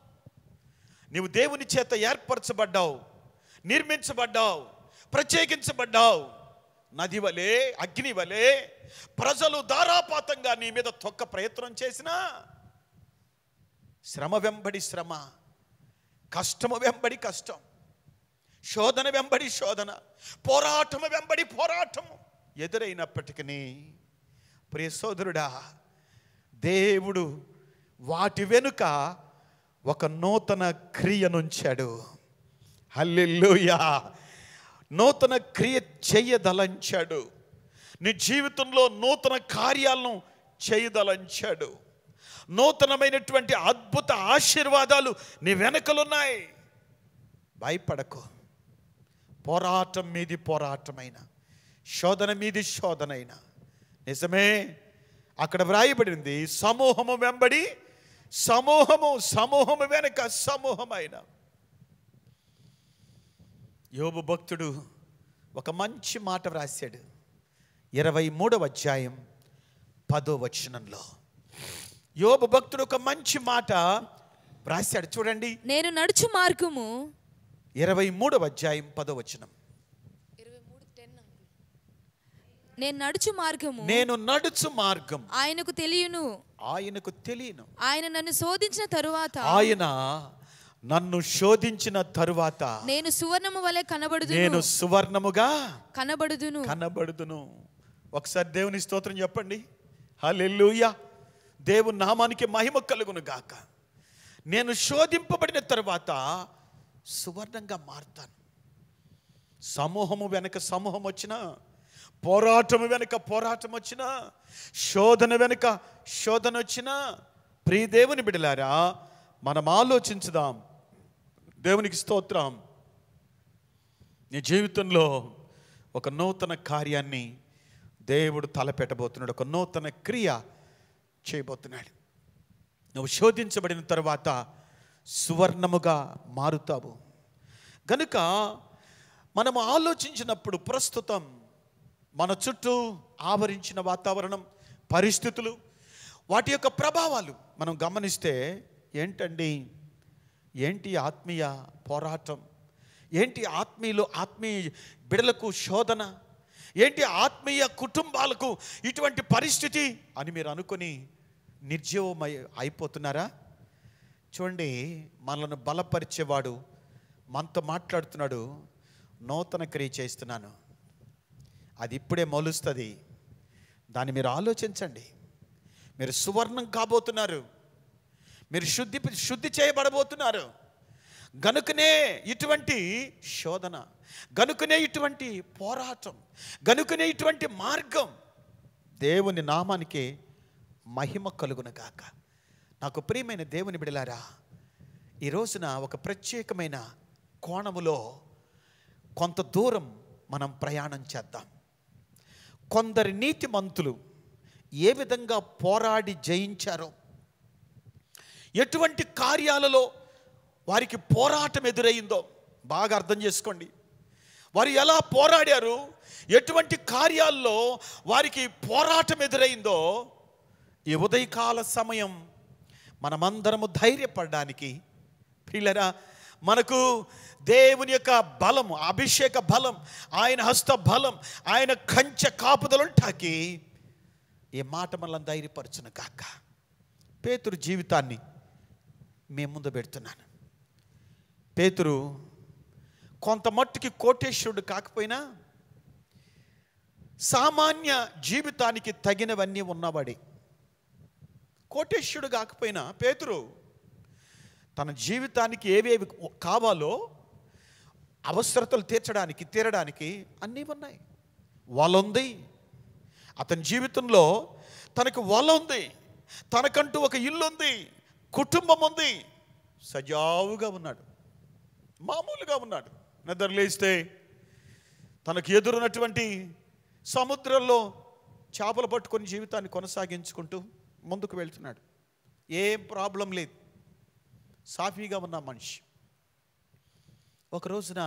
నీవు దేవుని చేత ఏర్పరచబడ్డావు, నిర్మించబడ్డావు, ప్రత్యేకించబడ్డావు. నది వలె, అగ్ని వలె ప్రజలు ధారాపాతంగా నీ మీద తొక్క ప్రయత్నం చేసినా, శ్రమ వెంబడి శ్రమ, కష్టము వెంబడి కష్టం, శోధన వెంబడి శోధన, పోరాటము వెంబడి పోరాటము ఎదురైనప్పటికీ ప్రియ సోదరుడా, దేవుడు వాటి వెనుక ఒక నూతన క్రియనుంచాడు. హల్లెలూయా. నూతన క్రియ చెయ్యదలంచాడు. నీ జీవితంలో నూతన కార్యాలను చేయదలంచాడు. నూతనమైనటువంటి అద్భుత ఆశీర్వాదాలు నీ వెనకలున్నాయి. భయపడకు. పోరాటం మీది పోరాటమైన, శోధన మీది శోధనైన. నిజమే, అక్కడ వ్రాయబడింది సమూహము వెంబడి సమూహము, సమూహము వెనక సమూహమైన. యోబు భక్తుడు ఒక మంచి మాట వ్రాశాడు. ఇరవై మూడవ అధ్యాయం పదో వచనంలో యోబు భక్తుడు ఒక మంచి మాట వ్రాశాడు. చూడండి. నేను నడుచు మార్గము, ఇరవై మూడవ అధ్యాయం పదో వచనం. నేను నడుచు మార్గము, నేను నడుచు మార్గం ఆయనకు తెలియను, ఆయనకు తెలియను. ఆయన నన్ను శోధించిన తరువాత, ఆయన నన్ను శోధించిన తరువాత నేను సువర్ణము వలె కనబడుదును, నేను సువర్ణముగా కనబడుదును కనబడుదును. ఒకసారి దేవుని స్తోత్రం చెప్పండి. హల్లెలూయా. దేవుని నామానికి మహిమ కలుగును గాక. నేను శోధింపబడిన తరువాత సువర్ణంగా మారుతాను. సమూహము వెనక సమూహం వచ్చినా, పోరాటము వెనక పోరాటం వచ్చినా, శోధన వెనక శోధన వచ్చినా, ప్రియ దేవుని బిడ్డలారా, మనం ఆలోచించుదాం. దేవునికి స్తోత్రం. నీ జీవితంలో ఒక నూతన కార్యాన్ని దేవుడు తలపెట్టబోతున్నాడు. ఒక నూతన క్రియ చేయబోతున్నాడు. నువ్వు శోధించబడిన తర్వాత సువర్ణముగా మారుతావు. కనుక మనము ఆలోచించినప్పుడు ప్రస్తుతం మన చుట్టూ ఆవరించిన వాతావరణం, పరిస్థితులు, వాటి యొక్క ప్రభావాలు మనం గమనిస్తే ఏంటండి, ఏంటి ఆత్మీయ పోరాటం, ఏంటి ఆత్మీయులు ఆత్మీయ బిడలకు శోధన, ఏంటి ఆత్మీయ కుటుంబాలకు ఇటువంటి పరిస్థితి అని మీరు అనుకొని నిర్జీవమై అయిపోతున్నారా? చూడండి, మనల్ని బలపరిచేవాడు మనతో మాట్లాడుతున్నాడు. నూతన క్రియ చేస్తున్నాను, అది ఇప్పుడే మొలుస్తుంది. దాన్ని మీరు ఆలోచించండి. మీరు సువర్ణం కాబోతున్నారు. మీరు శుద్ధి శుద్ధి చేయబడబోతున్నారు. గనుకనే ఇటువంటి శోధన, గనుకనే ఇటువంటి పోరాటం, గనుకనే ఇటువంటి మార్గం. దేవుని నామానికి మహిమ కలుగును గాక. నాకు ప్రియమైన దేవుని బిడలారా, ఈ రోజున ఒక ప్రత్యేకమైన కోణములో కొంత దూరం మనం ప్రయాణం చేద్దాం. కొందరి నీతిమంతులు ఏ విధంగా పోరాడి జయించారో, ఎటువంటి కార్యాలలో వారికి పోరాటం ఎదురైందో బాగా అర్థం చేసుకోండి. వారు ఎలా పోరాడారు, ఎటువంటి కార్యాల్లో వారికి పోరాటం ఎదురైందో ఈ ఉదయకాల సమయం మనమందరము ధైర్యపడడానికి, ప్రియులరా, మనకు దేవుని యొక్క బలం, అభిషేక బలం, ఆయన హస్త బలం, ఆయన కంచె కాపుదలుంటాకి ఈ మాట మనల్ని ధైర్యపరచును కాక. పేతురు జీవితాన్ని మేము ముందు పెడుతున్నాను. పేతురు కొంత మట్టుకి కోటేశ్వరుడు కాకపోయినా సామాన్య జీవితానికి తగినవన్నీ ఉన్నవాడే. కోటేశ్వరుడు కాకపోయినా పేతురు తన జీవితానికి ఏవేవి కావాలో అవసరతలు తీర్చడానికి తీరడానికి అన్నీ ఉన్నాయి. వలుంది అతని జీవితంలో, తనకు వల ఉంది, తనకంటూ ఒక ఇల్లు ఉంది, కుటుంబం ఉంది, సజావుగా ఉన్నాడు, మామూలుగా ఉన్నాడు. నిద్రలేస్తే తనకు ఎదురున్నటువంటి సముద్రంలో చేపలు పట్టుకొని జీవితాన్ని కొనసాగించుకుంటూ ముందుకు వెళ్తున్నాడు. ఏం ప్రాబ్లం లేదు, సాఫీగా ఉన్న మనిషి. ఒక రోజున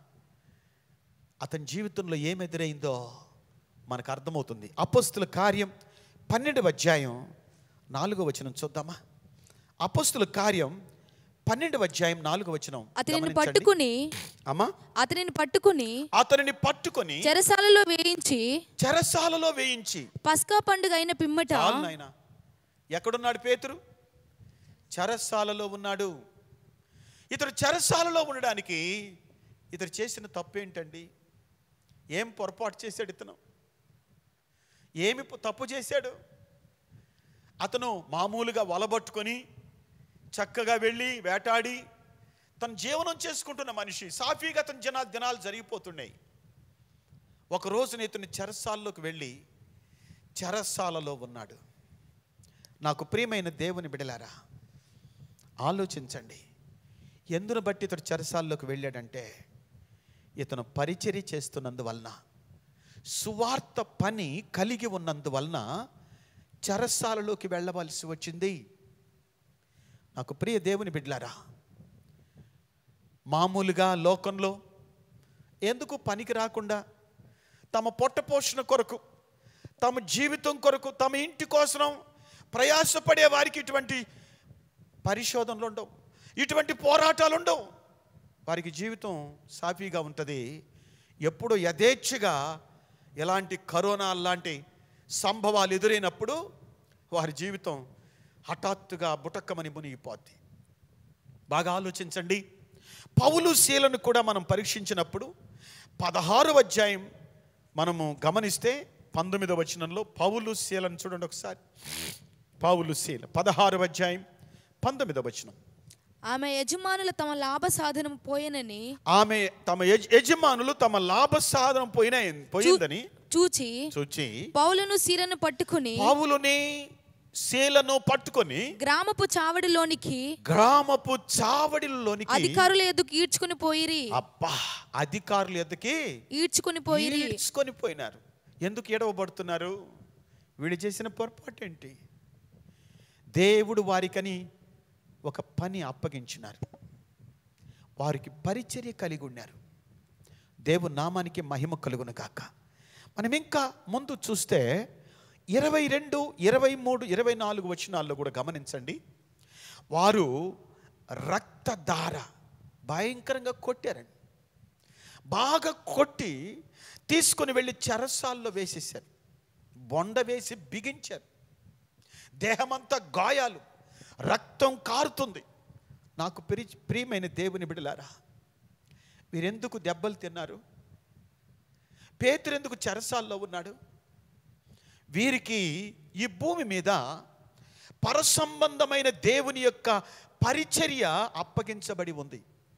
అతని జీవితంలో ఏం ఎదురైందో మనకు అర్థమవుతుంది. అపోస్తుల కార్యం పన్నెండవ అధ్యాయం నాలుగో వచనం చూద్దామా? అపోస్తుల కార్యం పన్నెండవ అధ్యాయం నాలుగో వచనం. అతనిని పట్టుకుని అమ్మా అతనిని పట్టుకుని అతనిని పట్టుకొని చెరసాలలో వేయించి చెరసాలలో వేయించి పస్కా పండుగ అయిన పిమ్మట. నాయనా, ఎక్కడున్నాడు పేతురు? చెరసాలలో ఉన్నాడు. ఇతడు చెరసాలలో ఉండడానికి ఇతడు చేసిన తప్పు ఏంటండి? ఏం పొరపాటు చేశాడు ఇతను? ఏమి తప్పు చేశాడు? అతను మామూలుగా వలబట్టుకొని చక్కగా వెళ్ళి వేటాడి తన జీవనం చేసుకుంటున్న మనిషి. సాఫీగా తన జనా దినాలు జరిగిపోతున్నాయి. ఒక రోజున ఇతను చెరసాలలోకి వెళ్ళి చెరసాలలో ఉన్నాడు. నాకు ప్రియమైన దేవుని బిడలారా, ఆలోచించండి. ఎందును బట్టి ఇతడు చెరసాల్లోకి వెళ్ళాడంటే, ఇతను పరిచర్య చేస్తున్నందువలన, సువార్త పని కలిగి ఉన్నందువలన చెరసాలలోకి వెళ్ళవలసి వచ్చింది. నాకు ప్రియ దేవుని బిడ్డలారా, మామూలుగా లోకంలో ఎందుకు పనికి రాకుండా తమ పొట్ట పోషణ కొరకు, తమ జీవితం కొరకు, తమ ఇంటి కోసం ప్రయాసపడే వారికి ఇటువంటి పరిశోధనలు ఉండవు, ఇటువంటి పోరాటాలు ఉండవు. వారికి జీవితం సాఫీగా ఉంటుంది. ఎప్పుడు యథేచ్ఛగా ఎలాంటి కరోనా లాంటి సంభవాలు ఎదురైనప్పుడు వారి జీవితం హఠాత్తుగా బుటక్కమని మునిగిపోద్ది. బాగా ఆలోచించండి. పౌలు శీలను కూడా మనం పరీక్షించినప్పుడు పదహారవ అధ్యాయం మనము గమనిస్తే పంతొమ్మిదవ వచనంలో పౌలు శీలను చూడండి ఒకసారి. పౌలు శీల పదహారవ అధ్యాయం పంతొమ్మిదవ వచనం. ఆమె యజమానులు తమ లాభ సాధనం పోయినని ఆమె తమ యజమానులు తమ లాభ సాధనం పోయిన పోయిందని చూచి చూచి పౌలును సీలను పట్టుకుని పౌలుని శీలను పట్టుకొని గ్రామపు చావడిలోనికి గ్రామపు చావడిలోనికి అధికారుల ఎదుకు ఈడ్చుకుని పోయిరి. అబ్బా, అధికారుల ఎదుకి ఈడ్చుకుని పోయిరి. ఈడ్చుకొని పోయినారు. ఎందుకు ఎడవబడుతున్నారు? వీడు చేసిన పొరపాటు ఏంటి? దేవుడు వారికని ఒక పని అప్పగించినారు. వారికి పరిచర్య కలిగి ఉన్నారు. దేవుని నామానికి మహిమ కలుగును గాక. మనం ఇంకా ముందు చూస్తే ఇరవై రెండు ఇరవై మూడు ఇరవై నాలుగు వచనాల్లో కూడా గమనించండి. వారు రక్తధార భయంకరంగా కొట్టారండి. బాగా కొట్టి తీసుకొని వెళ్ళి చెరసాల్లో వేసేసారు. బొండ వేసి బిగించారు. దేహమంతా గాయాలు, రక్తం కారుతుంది. నాకు ప్రి ప్రియమైన దేవుని బిడ్డలారా, వీరెందుకు దెబ్బలు తిన్నారు? పేతురు ఎందుకు చెరసాల్లో ఉన్నాడు? వీరికి ఈ భూమి మీద పరసంబంధమైన దేవుని యొక్క పరిచర్య అప్పగించబడి ఉంది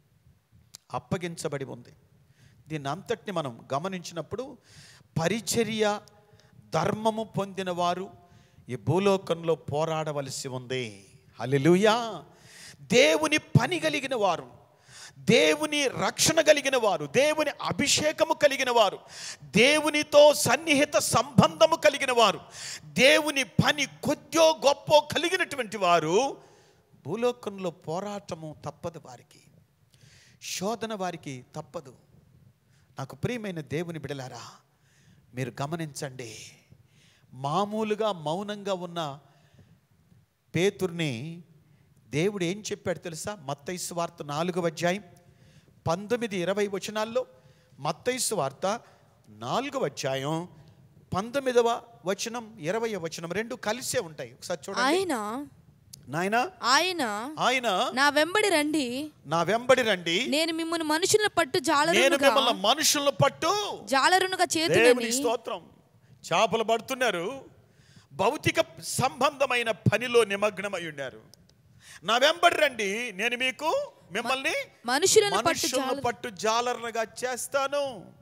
అప్పగించబడి ఉంది దీన్ని అంతటిని మనం గమనించినప్పుడు పరిచర్య ధర్మము పొందిన వారు ఈ భూలోకంలో పోరాడవలసి ఉంది. హల్లెలూయా. దేవుని పని కలిగిన వారు, దేవుని రక్షణ కలిగిన వారు, దేవుని అభిషేకము కలిగిన వారు, దేవునితో సన్నిహిత సంబంధము కలిగిన వారు, దేవుని పని కొద్దో గొప్ప కలిగినటువంటి వారు భూలోకంలో పోరాటము తప్పదు. వారికి శోధన వారికి తప్పదు. నాకు ప్రియమైన దేవుని బిడలారా, మీరు గమనించండి. మామూలుగా మౌనంగా ఉన్న పేతుర్ని దేవుడు ఏం చెప్పాడు తెలుసా? మత్తయి సువార్త నాలుగవ అధ్యాయం పంతొమ్మిది ఇరవై వచనాల్లో, మత్తయి సువార్త నాలుగవ అధ్యాయం పంతొమ్మిదవ వచనం ఇరవై వచనం రెండు కలిసే ఉంటాయి. ఒకసారి చూడండి. ఆయన నాయనా ఆయన ఆయన నా వెంబడి రండి, నా వెంబడి రండి, నేను మిమ్మల్ని మనుషులను పట్టు జాలరునుగా నేను మిమ్మల్ని మనుషులను పట్టు జాలరునుగా చేతులని. దేవుని స్తోత్రం. చేపలు పడుతున్నారు, భౌతిక సంబంధమైన పనిలో నిమగ్నమై ఉన్నారు. నా వెంబడి రండి, నేను మీకు మిమ్మల్ని మనుషులను మనుషులను పట్టు జాలరుగా చేస్తాను.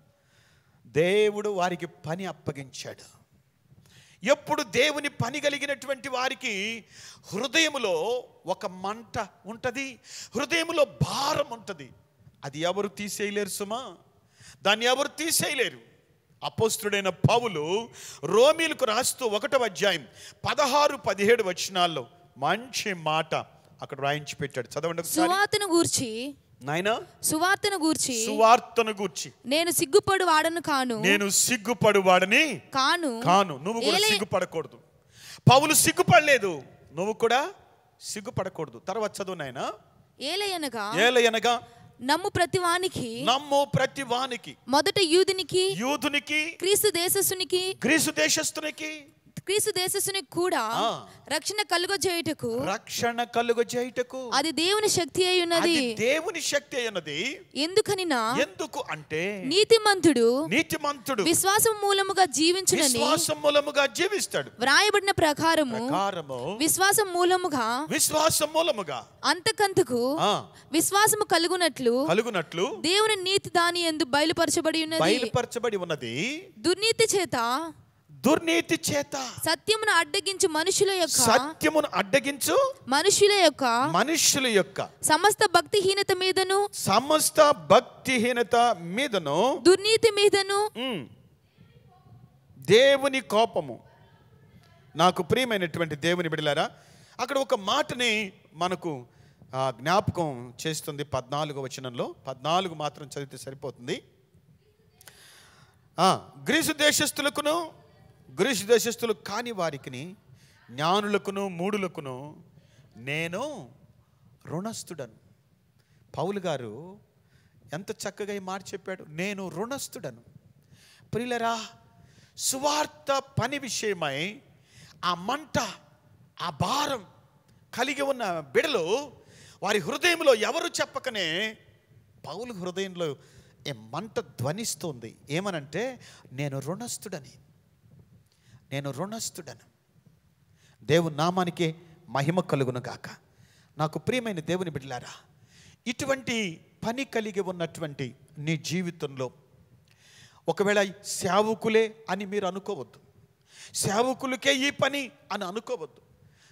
దేవుడు వారికి పని అప్పగించాడు. ఎప్పుడు దేవుని పని కలిగినటువంటి వారికి హృదయములో ఒక మంట ఉంటుంది, హృదయములో భారం ఉంటుంది. అది ఎవరు తీసేయలేరు సుమా, దాన్ని ఎవరు తీసేయలేరు. అపోస్తుడైన పౌలు రోమీలకు రాస్తూ ఒకటవ అధ్యాయం పదహారు పదిహేడు వచనాల్లో మంచి మాట అక్కడ రాయించి పెట్టాడు. చదవండి. సువార్తను గూర్చి నాయనా సువార్తను గూర్చి సువార్తను గూర్చి నేను సిగ్గుపడు వాడను కాను నేను సిగ్గుపడు వాడని కాను కాను నువ్వు కూడా సిగ్గుపడకూడదు. పౌలు సిగ్గుపడలేదు, నువ్వు కూడా సిగ్గుపడకూడదు. తర్వాత చదువు నాయనా. ఏలయనగా ఏలయనగా నమ్ము ప్రతివానికి నమ్ము ప్రతివానికి మొదట యూదునికి యూదునికి క్రీస్తు దేశస్థునికి గ్రీసు దేశస్థునికి క్రీస్తు దేశస్థునికి కూడా రక్షణ కలుగజేయుటకు రక్షణ కలుగజేయుటకు అది దేవుని శక్తి అయి ఉన్నది. దేవుని శక్తి అయి ఉన్నది. ఎందుకనినా ఎందుకు అంటే నీతిమంతుడు నీతిమంతుడు విశ్వాసం మూలముగా జీవించునని విశ్వాసం మూలముగా జీవిస్తాడు. వ్రాయబడిన ప్రకారము ప్రకారము విశ్వాసం మూలముగా విశ్వాసం మూలముగా అంతకంతకు విశ్వాసము కలుగునట్లు కలుగునట్లు దేవుని నీతి దాని యందు బయలుపరచబడి ఉన్నది బయలుపరచబడి ఉన్నది. దుర్నీతి చేత దుర్నీతి చేత సత్యమును అడ్డగించు మనుషుల యొక్క సత్యమును అడ్డగించు మనుషుల యొక్క మనుషుల యొక్క సమస్త భక్తిహీనత మీదను సమస్త భక్తిహీనత మీదను దుర్నీతి మీదను దేవుని కోపము. నాకు ప్రియమైనటువంటి దేవుని బిడ్డలారా, అక్కడ ఒక మాటని మనకు జ్ఞాపకం చేస్తుంది. పద్నాలుగో వచనంలో పద్నాలుగు మాత్రం చదివితే సరిపోతుంది. గ్రీసు దేశస్థులకును గ్రీసు దేశస్థులు కాని వారికిని జ్ఞానులకును మూఢులకును నేను రుణస్థుడను. పౌలు గారు ఎంత చక్కగా ఈ మాట చెప్పాడు, నేను రుణస్థుడను. ప్రియులరా, సువార్త పని విషయమై ఆ మంట, ఆ భారం కలిగి ఉన్న బిడలు వారి హృదయంలో ఎవరు చెప్పకనే పౌలు హృదయంలో ఏ మంట ధ్వనిస్తుంది. ఏమనంటే నేను రుణస్థుడని, నేను రుణస్థుడను. దేవుని నామానికి మహిమ కలుగును గాక. నాకు ప్రియమైన దేవుని బిడ్డలారా, ఇటువంటి పని కలిగి ఉన్నటువంటి నీ జీవితంలో ఒకవేళ సేవకులే అని మీరు అనుకోవద్దు, సేవకులకే ఈ పని అని అనుకోవద్దు.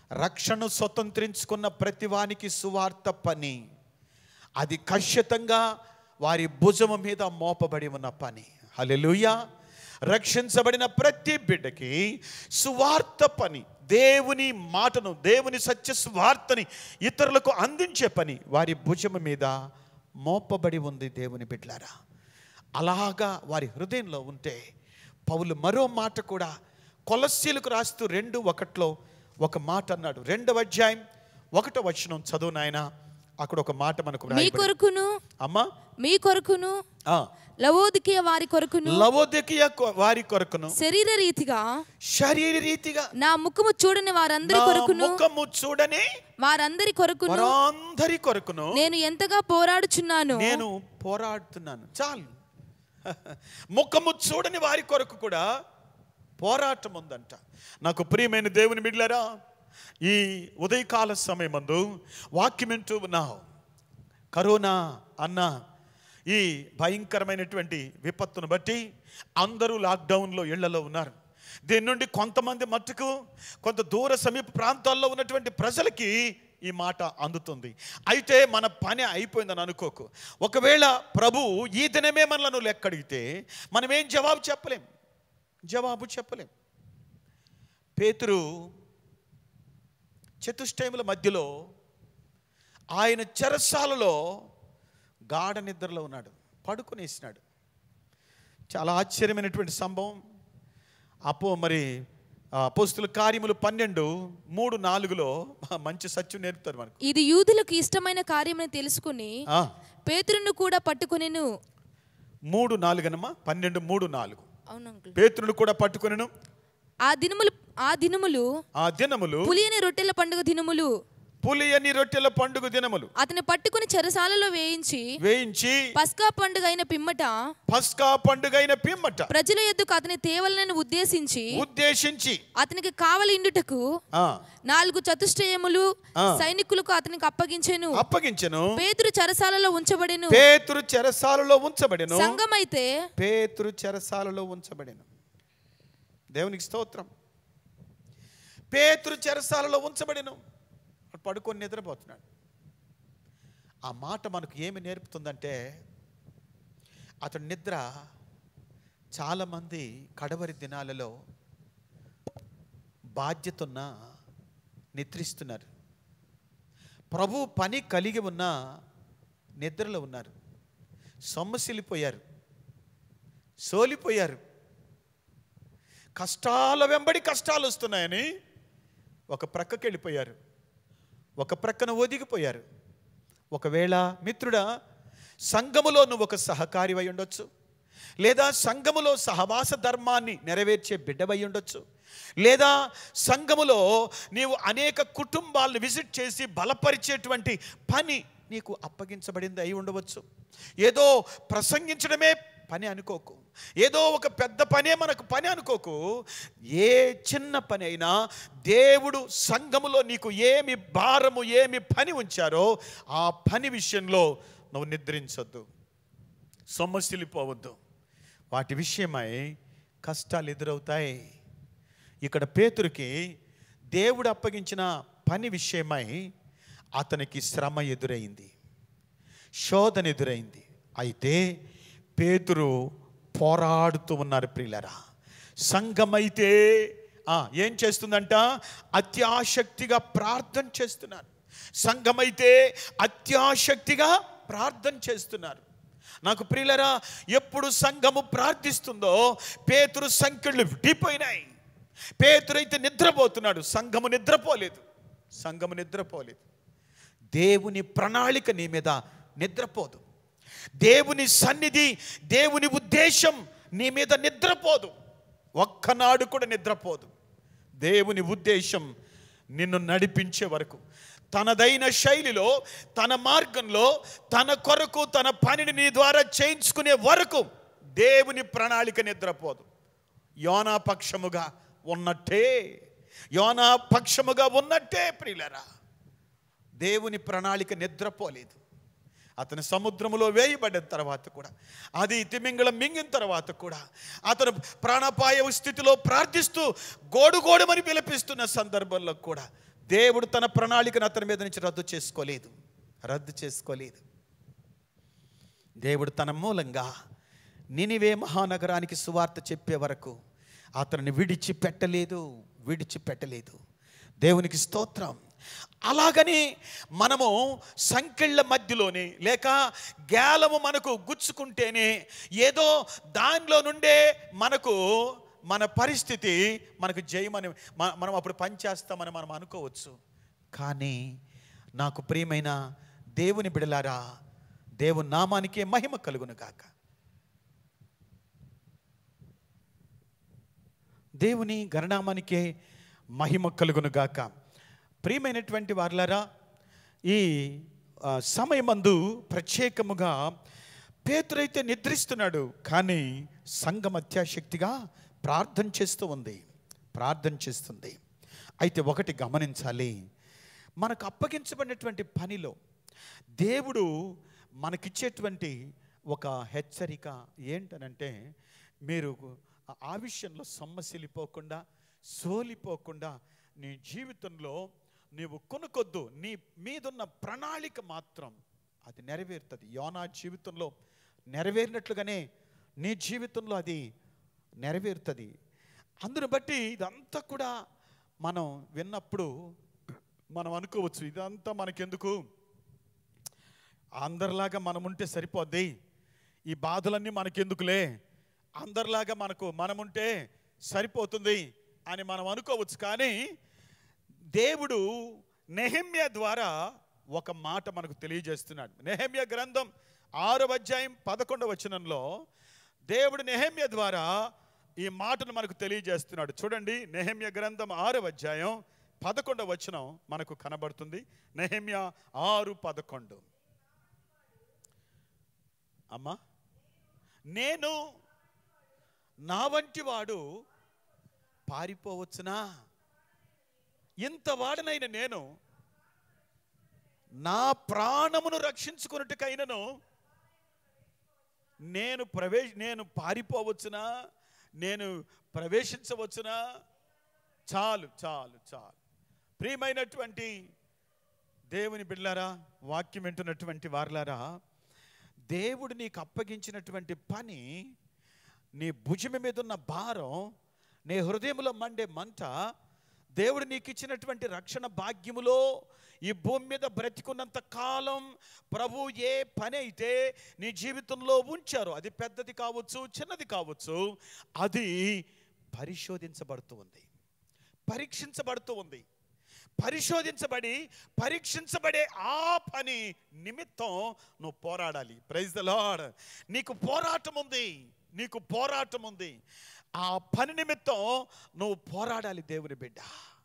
రక్షణ స్వతంత్రించుకున్న ప్రతి వానికి సువార్త పని. అది ఖచ్చితంగా వారి భుజము మీద మోపబడి ఉన్న పని. హల్లెలూయా. రక్షించబడిన ప్రతి బిడ్డకి సువార్త పని, దేవుని మాటను, దేవుని సత్య సువార్తని ఇతరులకు అందించే పని వారి భుజము మీద మోపబడి ఉంది దేవుని బిడ్డలారా. అలాగా వారి హృదయంలో ఉంటే పౌలు మరో మాట కూడా కొలస్సీలకు రాస్తూ రెండు ఒకటిలో ఒక మాట అన్నాడు. రెండవ అధ్యాయం ఒకటో వచనం చదువు నాయన. అక్కడ ఒక మాట మనకు మీ కొరకును అమ్మా మీ కొరకును లవోదికీయ వారి కొరకును లవోదికీయ వారి కొరకును శరీర రీతిగా శరీర రీతిగా నా ముఖము చూడని వారందరి కొరకును ముఖము చూడని వారందరి కొరకును వారందరి కొరకును నేను ఎంతగా పోరాడుచున్నాను నేను పోరాడుతున్నాను. చాలు. ముఖము చూడని వారి కొరకు కూడా పోరాటం ఉందంట. నాకు ప్రియమైన దేవుని బిడ్డలారా, ఈ ఉదయకాల సమయమందు వాక్యం వింటూ ఉన్నావు. కరోనా అన్న ఈ భయంకరమైనటువంటి విపత్తును బట్టి అందరూ లాక్డౌన్లో ఇళ్లలో ఉన్నారు. దీని నుండి కొంతమంది మట్టుకు కొంత దూర సమీప ప్రాంతాల్లో ఉన్నటువంటి ప్రజలకి ఈ మాట అందుతుంది. అయితే మన పని అయిపోయిందని అనుకోకు. ఒకవేళ ప్రభు ఈ దినమే మనలను లెక్కడిగితే మనం ఏం జవాబు చెప్పలేం, జవాబు చెప్పలేం. పేతురు చతుష్టయముల మధ్యలో ఆయన చెరసాలలో గాఢ నిద్రలో ఉన్నాడు, పడుకునేసినాడు. చాలా ఆశ్చర్యమైనటువంటి సంభవం. అపో మరి అపోస్తుల కార్యములు పన్నెండు మూడు నాలుగులో మంచి సత్యం నేర్పుతారు మనకు. ఇది యూదులకు ఇష్టమైన కార్యమని తెలుసుకుని పేతురును కూడా పట్టుకొనెను. మూడు నాలుగనమ్మా, పన్నెండు మూడు నాలుగు. అవును అంకుల్. పేతురును కూడా పట్టుకొనెను. ఆ దినములు ఆ దినములు ఆ దినములు పులియని రొట్టెల పండుగ దినములు పులియని రొట్టెల పండుగ దినములు అతని పట్టుకుని చెరసాలలో వేయించి వేయించి పస్కా పండుగ అయిన పిమ్మట పస్కా పండుగ అయిన పిమ్మట ప్రజల యొద్దకు అతని తేవలను ఉద్దేశించి ఉద్దేశించి అతనికి కావలి ఇండుటకు నాలుగు చతుష్టయములు సైనికులకు అతనికి అప్పగించెను అప్పగించెను పేతురు చెరసాలలో ఉంచబడెను. పేతురు చెరసాలలో ఉంచబడెను. సంఘమైతే పేతురు చెరసాలలో ఉంచబడెను. దేవునికి స్తోత్రం. పేతురు చెరసాలలో ఉంచబడెను, పడుకొని నిద్రపోతున్నాడు. ఆ మాట మనకు ఏమి నేర్పుతుందంటే అతడి నిద్ర చాలామంది కడవరి దినాలలో బాధ్యత ఉన్న నిద్రిస్తున్నారు. ప్రభు పని కలిగి ఉన్న నిద్రలో ఉన్నారు. సొమ్మసిల్లిపోయారు, సోలిపోయారు. కష్టాల వెంబడి కష్టాలు వస్తున్నాయని ఒక ప్రక్కకి వెళ్ళిపోయారు, ఒక ప్రక్కన ఒదిగిపోయారు. ఒకవేళ మిత్రుడా, సంఘములో నువ్వు ఒక సహకారివై ఉండొచ్చు, లేదా సంఘములో సహవాస ధర్మాన్ని నెరవేర్చే బిడ్డవై ఉండొచ్చు, లేదా సంఘములో నీవు అనేక కుటుంబాలను విజిట్ చేసి బలపరిచేటువంటి పని నీకు అప్పగించబడింది అయి ఉండవచ్చు. ఏదో ప్రసంగించడమే పని అనుకోకు, ఏదో ఒక పెద్ద పనే మనకు పని అనుకోకు. ఏ చిన్న పని అయినా దేవుడు సంఘములో నీకు ఏమి భారము ఏమి పని ఉంచారో ఆ పని విషయంలో నువ్వు నిద్రించొద్దు, సొమ్మసిల్లిపోవద్దు. వాటి విషయమై కష్టాలు ఎదురవుతాయి. ఇక్కడ పేతురుకి దేవుడు అప్పగించిన పని విషయమై అతనికి శ్రమ ఎదురైంది, శోధన ఎదురైంది. అయితే పేతురు పోరాడుతూ ఉన్నారు ప్రియులారా. సంఘమైతే ఏం చేస్తుందంట? అత్యాశక్తిగా ప్రార్థన చేస్తున్నారు. సంఘమైతే అత్యాశక్తిగా ప్రార్థన చేస్తున్నారు. నాకు ప్రియులారా, ఎప్పుడు సంఘము ప్రార్థిస్తుందో పేతురు సంఖ్యలు విడిపోయినాయి. పేతురు అయితే నిద్రపోతున్నాడు, సంఘము నిద్రపోలేదు. సంఘము నిద్రపోలేదు. దేవుని ప్రణాళిక నీ మీద నిద్రపోదు. దేవుని సన్నిధి, దేవుని ఉద్దేశం నీ మీద నిద్రపోదు. ఒక్కనాడు కూడా నిద్రపోదు. దేవుని ఉద్దేశం నిన్ను నడిపించే వరకు, తనదైన శైలిలో, తన మార్గంలో, తన కొరకు తన పనిని నీ ద్వారా చేయించుకునే వరకు దేవుని ప్రణాళిక నిద్రపోదు. యోనా పక్షముగా ఉన్నట్టే, యోనా పక్షముగా ఉన్నట్టే ప్రియులరా, దేవుని ప్రణాళిక నిద్రపోలేదు. అతను సముద్రములో వేయబడిన తర్వాత కూడా, అది తిమింగళం మింగిన తర్వాత కూడా, అతను ప్రాణాపాయ స్థితిలో ప్రార్థిస్తూ గోడు గోడుమని పిలిపిస్తున్న సందర్భంలో కూడా దేవుడు తన ప్రణాళికను అతని మీద నుంచి రద్దు చేసుకోలేదు రద్దు చేసుకోలేదు దేవుడు తన మూలంగా నినివే మహానగరానికి సువార్త చెప్పే వరకు అతనిని విడిచిపెట్టలేదు విడిచిపెట్టలేదు దేవునికి స్తోత్రం. అలాగని మనము సంకెళ్ళ మధ్యలోనే లేక గేలము మనకు గుచ్చుకుంటేనే ఏదో దానిలో నుండే మనకు మన పరిస్థితి మనకు జయమని మనం అప్పుడు పనిచేస్తామని మనం అనుకోవచ్చు. కానీ నాకు ప్రియమైన దేవుని బిడలారా, దేవుని నామానికే మహిమ కలుగును గాక. దేవుని గణనామానికే మహిమ కలుగును గాక. ప్రియమైనటువంటి వారలారా, ఈ సమయమందు ప్రత్యేకముగా పేతురైతే నిద్రిస్తున్నాడు, కానీ సంఘం అత్యాశక్తిగా ప్రార్థన చేస్తూ ఉంది ప్రార్థన చేస్తుంది. అయితే ఒకటి గమనించాలి, మనకు అప్పగించబడినటువంటి పనిలో దేవుడు మనకిచ్చేటువంటి ఒక హెచ్చరిక ఏంటనంటే, మీరు ఆ విషయంలో సొమ్మసిల్లిపోకుండా సోలిపోకుండా నీ జీవితంలో నీవు కొనుకొద్దు. నీ మీదున్న ప్రణాళిక మాత్రం అది నెరవేరుతుంది. యోనా జీవితంలో నెరవేరినట్లుగానే నీ జీవితంలో అది నెరవేరుతుంది. అందును బట్టి ఇదంతా కూడా మనం విన్నప్పుడు మనం అనుకోవచ్చు, ఇదంతా మనకెందుకు, అందరిలాగా మనం ఉంటే సరిపోద్ది, ఈ బాధలన్నీ మనకెందుకులే, అందరిలాగా మనకు మనముంటే సరిపోతుంది అని మనం అనుకోవచ్చు. కానీ దేవుడు నెహెమ్యా ద్వారా ఒక మాట మనకు తెలియజేస్తున్నాడు. నెహెమ్యా గ్రంథం ఆరవ అధ్యాయం పదకొండవ వచనంలో దేవుడు నెహెమ్యా ద్వారా ఈ మాటను మనకు తెలియజేస్తున్నాడు. చూడండి, నెహెమ్యా గ్రంథం ఆరవ అధ్యాయం పదకొండవ వచనం మనకు కనబడుతుంది. నెహెమ్యా ఆరు పదకొండు. అమ్మా, నేను నా వంటి వాడు పారిపోవచ్చునా? ఇంత వాడనైన నేను నా ప్రాణమును రక్షించుకున్నట్టుకైనను నేను ప్రవేశ నేను పారిపోవచ్చునా? నేను ప్రవేశించవచ్చునా? చాలు చాలు చాలు. ప్రియమైనటువంటి దేవుని బిడ్డలారా, వాక్యం వింటున్నటువంటి వారలారా, దేవుడు నీకు అప్పగించినటువంటి పని, నీ భుజం మీద ఉన్న భారం, నీ హృదయంలో మండే మంట, దేవుడు నీకు ఇచ్చినటువంటి రక్షణ భాగ్యములో ఈ భూమి మీద బ్రతికున్నంత కాలం ప్రభు ఏ పని అయితే నీ జీవితంలో ఉంచారో, అది పెద్దది కావచ్చు చిన్నది కావచ్చు, అది పరిశోధించబడుతూ ఉంది పరీక్షించబడుతూ ఉంది పరిశోధించబడి పరీక్షించబడే ఆ పని నిమిత్తం నువ్వు పోరాడాలి. Praise the lord. నీకు పోరాటం ఉంది నీకు పోరాటం ఉంది ఆ పని నిమిత్తం నువ్వు పోరాడాలి దేవుని బిడ్డ.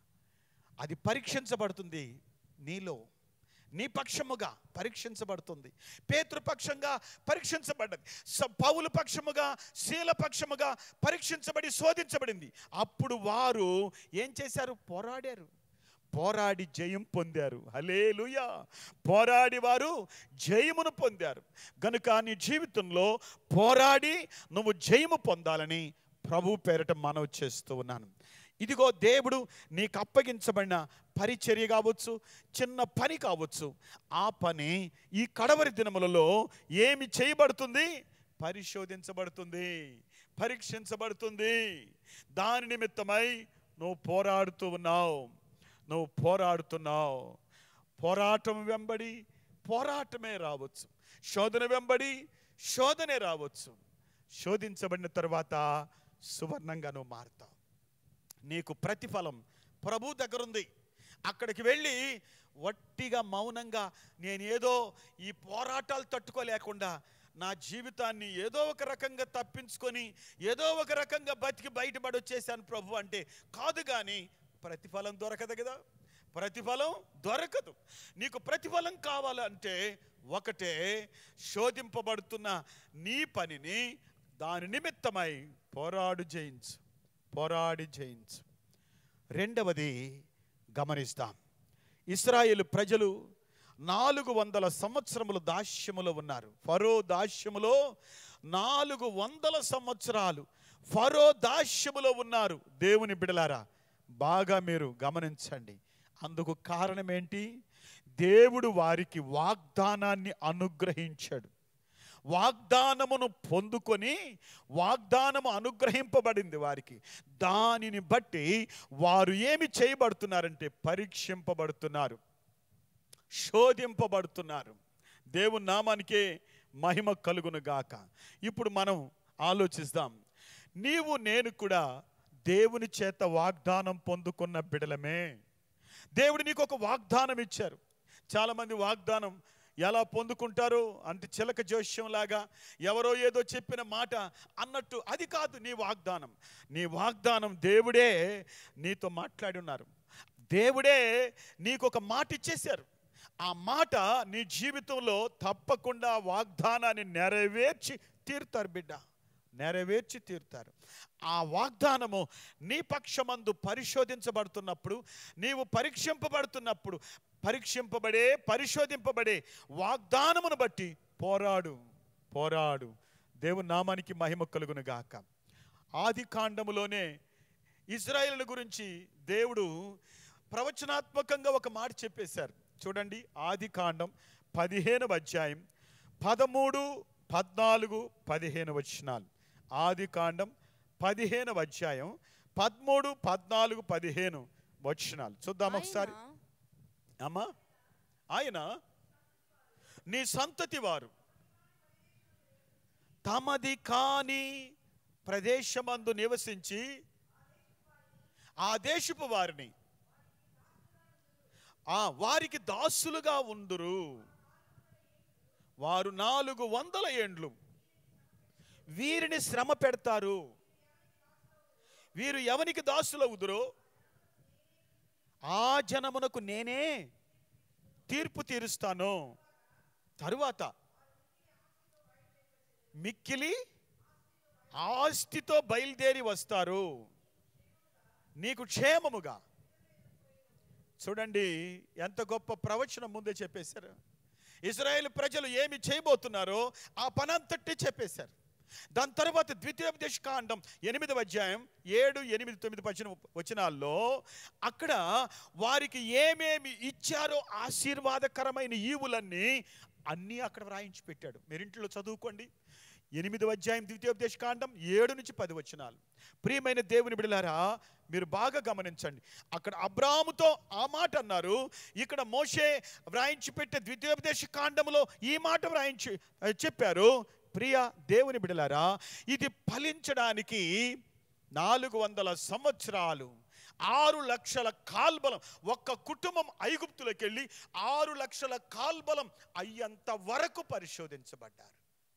అది పరీక్షించబడుతుంది, నీలో నీ పక్షముగా పరీక్షించబడుతుంది. పేతురు పక్షంగా పరీక్షించబడ్డది, పౌలు పక్షముగా శీల పక్షముగా పరీక్షించబడి శోధించబడింది. అప్పుడు వారు ఏం చేశారు? పోరాడారు, పోరాడి జయం పొందారు. హల్లెలూయా. పోరాడి వారు జయమును పొందారు. గనుక నీ జీవితంలో పోరాడి నువ్వు జయము పొందాలని ప్రభు పేరట మనవి చేస్తూ ఉన్నాను. ఇదిగో దేవుడు నీకు అప్పగించబడిన పరిచర్య కావచ్చు, చిన్న పని కావచ్చు, ఆ పని ఈ కడవరి దినములలో ఏమి చేయబడుతుంది? పరిశోధించబడుతుంది, పరీక్షించబడుతుంది. దాని నిమిత్తమై నువ్వు పోరాడుతూ ఉన్నావు నువ్వు పోరాడుతున్నావు పోరాటం వెంబడి పోరాటమే రావచ్చు, శోధన వెంబడి శోధనే రావచ్చు. శోధించబడిన తర్వాత సువర్ణంగా నువ్వు మారుతావు. నీకు ప్రతిఫలం ప్రభు దగ్గర ఉంది. అక్కడికి వెళ్ళి వట్టిగా మౌనంగా నేను ఏదో ఈ పోరాటాలు తట్టుకోలేకుండా నా జీవితాన్ని ఏదో ఒక రకంగా తప్పించుకొని ఏదో ఒక రకంగా బతికి బయటపడి వచ్చేసాను ప్రభు అంటే కాదు. కానీ ప్రతిఫలం దొరకదు కదా, ప్రతిఫలం దొరకదు. నీకు ప్రతిఫలం కావాలంటే ఒకటే, శోధింపబడుతున్న నీ పనిని దాని నిమిత్తమై పోరాడు జయించు పోరాడి జయించు. రెండవది గమనిస్తాం, ఇశ్రాయేలు ప్రజలు నాలుగు వందల సంవత్సరములు దాస్యములో ఉన్నారు. ఫరో దాస్యములో నాలుగు వందల సంవత్సరాలు ఫరో దాస్యములో ఉన్నారు. దేవుని బిడలారా, బాగా మీరు గమనించండి. అందుకు కారణం ఏంటి? దేవుడు వారికి వాగ్దానాన్ని అనుగ్రహించాడు. వాగ్దానమును పొందుకొని, వాగ్దానము అనుగ్రహింపబడింది వారికి. దానిని బట్టి వారు ఏమి చేయబడుతున్నారంటే పరీక్షింపబడుతున్నారు, శోధింపబడుతున్నారు. దేవుని నామానికే మహిమ కలుగును గాక. ఇప్పుడు మనం ఆలోచిస్తాం. నీవు నేను కూడా దేవుని చేత వాగ్దానం పొందుకున్న బిడలమే. దేవుడు నీకు ఒక వాగ్దానం ఇచ్చారు. చాలామంది వాగ్దానం ఎలా పొందుకుంటారు అంటే చిలక జోష్యంలాగా ఎవరో ఏదో చెప్పిన మాట అన్నట్టు. అది కాదు నీ వాగ్దానం. నీ వాగ్దానం దేవుడే నీతో మాట్లాడి ఉన్నారు. దేవుడే నీకు ఒక మాట ఇచ్చేశారు. ఆ మాట నీ జీవితంలో తప్పకుండా వాగ్దానాన్ని నెరవేర్చి తీరుతారు బిడ్డ, నెరవేర్చి తీరుతారు. ఆ వాగ్దానము నీ పక్షమందు పరిశోధించబడుతున్నప్పుడు, నీవు పరీక్షింపబడుతున్నప్పుడు, పరీక్షింపబడే పరిశోధింపబడే వాగ్దానమును బట్టి పోరాడు, పోరాడు. దేవుని నామానికి మహిమ కలుగును గాక. ఆది కాండములోనే ఇశ్రాయేలు గురించి దేవుడు ప్రవచనాత్మకంగా ఒక మాట చెప్పేశారు. చూడండి, ఆది కాండం పదిహేనవ అధ్యాయం పదమూడు పద్నాలుగు పదిహేను వచనాలు. ఆది కాండం పదిహేనవ అధ్యాయం పదమూడు పద్నాలుగు పదిహేను వచనాలు చూద్దాం ఒకసారి. అమ్మా, ఆయన నీ సంతతి వారు తమది కాని ప్రదేశమందు నివసించి ఆ దేశపు వారిని ఆ వారికి దాసులుగా ఉందురు. వారు నాలుగు వందల ఏండ్లు వీరిని శ్రమ పెడతారు. వీరు ఎవనికి దాసులవుదురో ఆ జనమునకు నేనే తీర్పు తీరుస్తాను. తరువాత మిక్కిలి ఆస్తితో బయలుదేరి వస్తారు నీకు క్షేమముగా. చూడండి ఎంత గొప్ప ప్రవచనం ముందే చెప్పేశారు. ఇశ్రాయేలు ప్రజలు ఏమి చేయబోతున్నారో ఆ పనంతటి చెప్పేశారు. దాని తర్వాత ద్వితీయోపదేశ కాండం ఎనిమిదవ అధ్యాయం ఏడు ఎనిమిది తొమ్మిది పచ్చిన వచనాల్లో అక్కడ వారికి ఏమేమి ఇచ్చారో ఆశీర్వాదకరమైన ఈవులన్నీ అన్నీ అక్కడ వ్రాయించి పెట్టాడు. మీరింట్లో చదువుకోండి. ఎనిమిదవ అధ్యాయం ద్వితీయోపదేశ కాండం ఏడు నుంచి పది వచనాలు. ప్రియమైన దేవుని బిడ్డలారా, మీరు బాగా గమనించండి. అక్కడ అబ్రాహాముతో ఆ మాట అన్నారు, ఇక్కడ మోషే వ్రాయించి పెట్టే ద్వితీయోపదేశ కాండములో ఈ మాట వ్రాయించి చెప్పారు. ప్రియ దేవుని బిడ్డలారా, ఇది ఫలించడానికి నాలుగు వందల సంవత్సరాలు, ఆరు లక్షల కాల్బలం, ఒక్క కుటుంబం ఐగుప్తులోకి వెళ్ళి ఆరు లక్షల కాల్బలం అయ్యంత వరకు పరిశోధించబడ్డారు,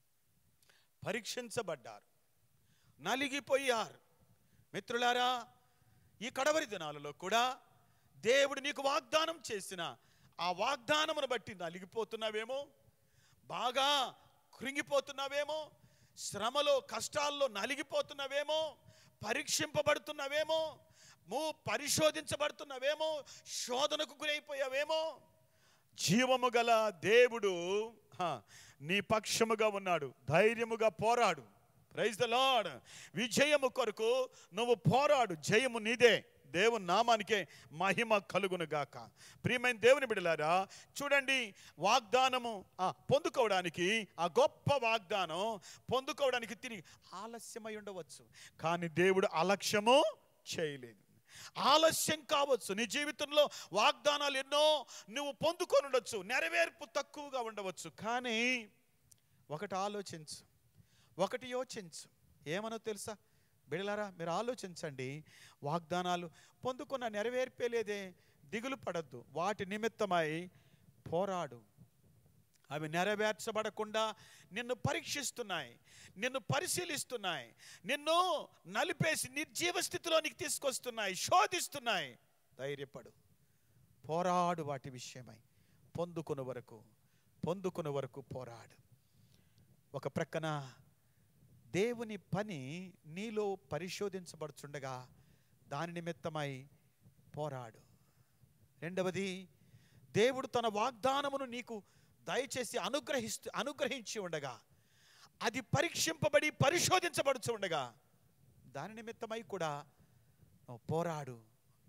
పరీక్షించబడ్డారు, నలిగిపోయారు. మిత్రులారా, ఈ కడవరి దినాలలో కూడా దేవుడు నీకు వాగ్దానం చేసిన ఆ వాగ్దానమును బట్టి నలిగిపోతున్నావేమో, బాగా కృంగిపోతున్నావేమో, శ్రమలో కష్టాల్లో నలిగిపోతున్నావేమో, పరీక్షింపబడుతున్నావేమో, మూ పరిశోధించబడుతున్నావేమో, శోధనకు గురైపోయావేమో. జీవము గల దేవుడు నీ పక్షముగా ఉన్నాడు. ధైర్యముగా పోరాడు. Praise the lord. విజయము కొరకు నువ్వు పోరాడు. జయము నీదే. దేవుని నామానికే మహిమ కలుగును గాక. ప్రియమైన దేవుని బిడ్డలారా, చూడండి, వాగ్దానము పొందుకోవడానికి, ఆ గొప్ప వాగ్దానం పొందుకోవడానికి తిరిగి ఆలస్యమై ఉండవచ్చు, కానీ దేవుడు అలక్ష్యము చేయలేదు. ఆలస్యం కావచ్చు, నీ జీవితంలో వాగ్దానాలు ఎన్నో నువ్వు పొందుకొని ఉండొచ్చు, నెరవేర్పు తక్కువగా ఉండవచ్చు, కానీ ఒకటి ఆలోచించు, ఒకటి యోచించు. ఏమనో తెలుసా బిడ్డలారా, మీరు ఆలోచించండి. వాగ్దానాలు పొందుకున్న నెరవేర్పేలేదే, దిగులు పడద్దు. వాటి నిమిత్తమై పోరాడు. అవి నెరవేర్చబడకుండా నిన్ను పరీక్షిస్తున్నాయి, నిన్ను పరిశీలిస్తున్నాయి, నిన్ను నలిపేసి నిర్జీవ స్థితిలోనికి తీసుకొస్తున్నాయి, శోధిస్తున్నాయి. ధైర్యపడు, పోరాడు. వాటి విషయమై పొందుకున్న వరకు పొందుకున్న వరకు పోరాడు. ఒక ప్రక్కన దేవుని పని నీలో పరిశోధించబడుచుండగా దాని నిమిత్తమై పోరాడు. రెండవది, దేవుడు తన వాగ్దానమును నీకు దయచేసి అనుగ్రహిస్తూ అనుగ్రహించి ఉండగా, అది పరీక్షింపబడి పరిశోధించబడుచు ఉండగా దాని నిమిత్తమై కూడా పోరాడు.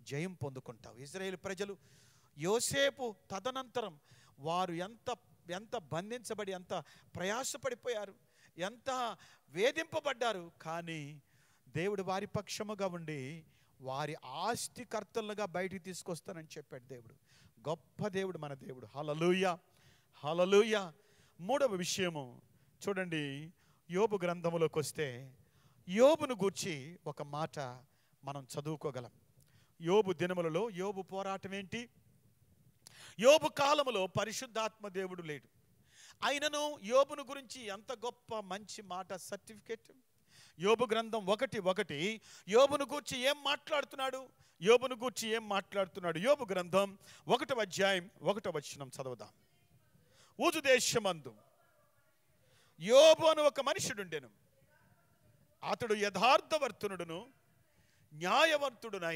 జయం పొందుకుంటావు. ఇశ్రాయేలు ప్రజలు యోసేపు తదనంతరం వారు ఎంత ఎంత బంధించబడి ఎంత ప్రయాసపడిపోయారు, ఎంత వేధింపబడ్డారు. కానీ దేవుడు వారి పక్షముగా ఉండి వారి ఆస్తికర్తలుగా బయటికి తీసుకొస్తానని చెప్పాడు దేవుడు. గొప్ప దేవుడు మన దేవుడు. హల్లెలూయా, హల్లెలూయా. మూడవ విషయము చూడండి, యోబు గ్రంథములోకి వస్తే యోబును గూర్చి ఒక మాట మనం చదువుకోగలం. యోబు దినములలో యోబు పోరాటం ఏంటి? యోబు కాలములో పరిశుద్ధాత్మ దేవుడు లేడు. అయినను యోబును గురించి ఎంత గొప్ప మంచి మాట, సర్టిఫికేట్. యోబు గ్రంథం ఒకటి ఒకటి యోబును గూర్చి ఏం మాట్లాడుతున్నాడు? యోబును గూర్చి ఏం మాట్లాడుతున్నాడు? యోబు గ్రంథం ఒకటవ అధ్యాయం ఒకటవ వచనం చదువుదాం. ఊజు దేశమందు యోబు అను ఒక మనుషుడుండెను. అతడు యథార్థవర్తనుడును న్యాయవంతుడునై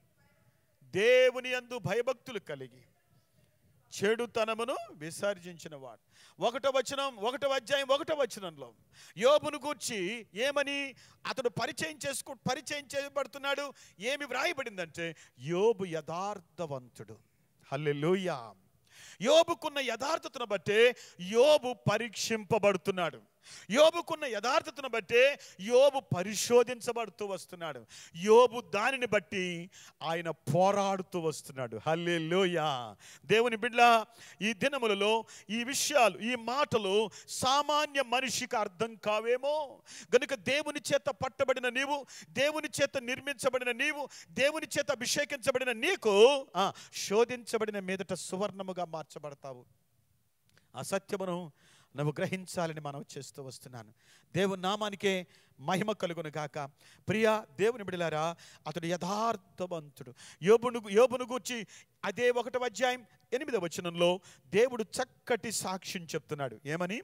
దేవుని యందు భయభక్తులు కలిగి చెడుతనమును విసర్జించిన వాడు. ఒకటో వచనం ఒకటో అధ్యాయం ఒకటో వచనంలో యోబును గూర్చి ఏమని అతడు పరిచయం చేసుకు పరిచయం చేయబడుతున్నాడు? ఏమి వ్రాయబడిందంటే యోబు యథార్థవంతుడు. హల్లెలూయా. యోబుకున్న యథార్థతను బట్టే యోబు పరీక్షింపబడుతున్నాడు. యోబుకున్న యథార్థతను బట్టే యోబు పరిశోధించబడుతూ వస్తున్నాడు. యోబు దానిని బట్టి ఆయన పోరాడుతూ వస్తున్నాడు. హల్లెలూయా. దేవుని బిడ్డ, ఈ దినములలో ఈ విషయాలు, ఈ మాటలు సామాన్య మనిషికి అర్థం కావేమో. గనుక దేవుని చేత పట్టబడిన నీవు, దేవుని చేత నిర్మించబడిన నీవు, దేవుని చేత అభిషేకించబడిన నీకు శోధించబడిన మీదట సువర్ణముగా మార్చబడతావు. ఆ సత్యమును నువ్వు గ్రహించాలని మనం చేస్తూ వస్తున్నాను. దేవుని నామానికే మహిమ కలుగును గాక. ప్రియా దేవుని బిడ్డలారా, అతడు యథార్థవంతుడు. యోబును యోబును గూర్చి అదే ఒకటవ అధ్యాయం ఎనిమిదవ వచనంలో దేవుడు చక్కటి సాక్ష్యం చెప్తున్నాడు. ఏమని?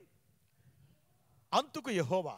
అంతుకు యెహోవా,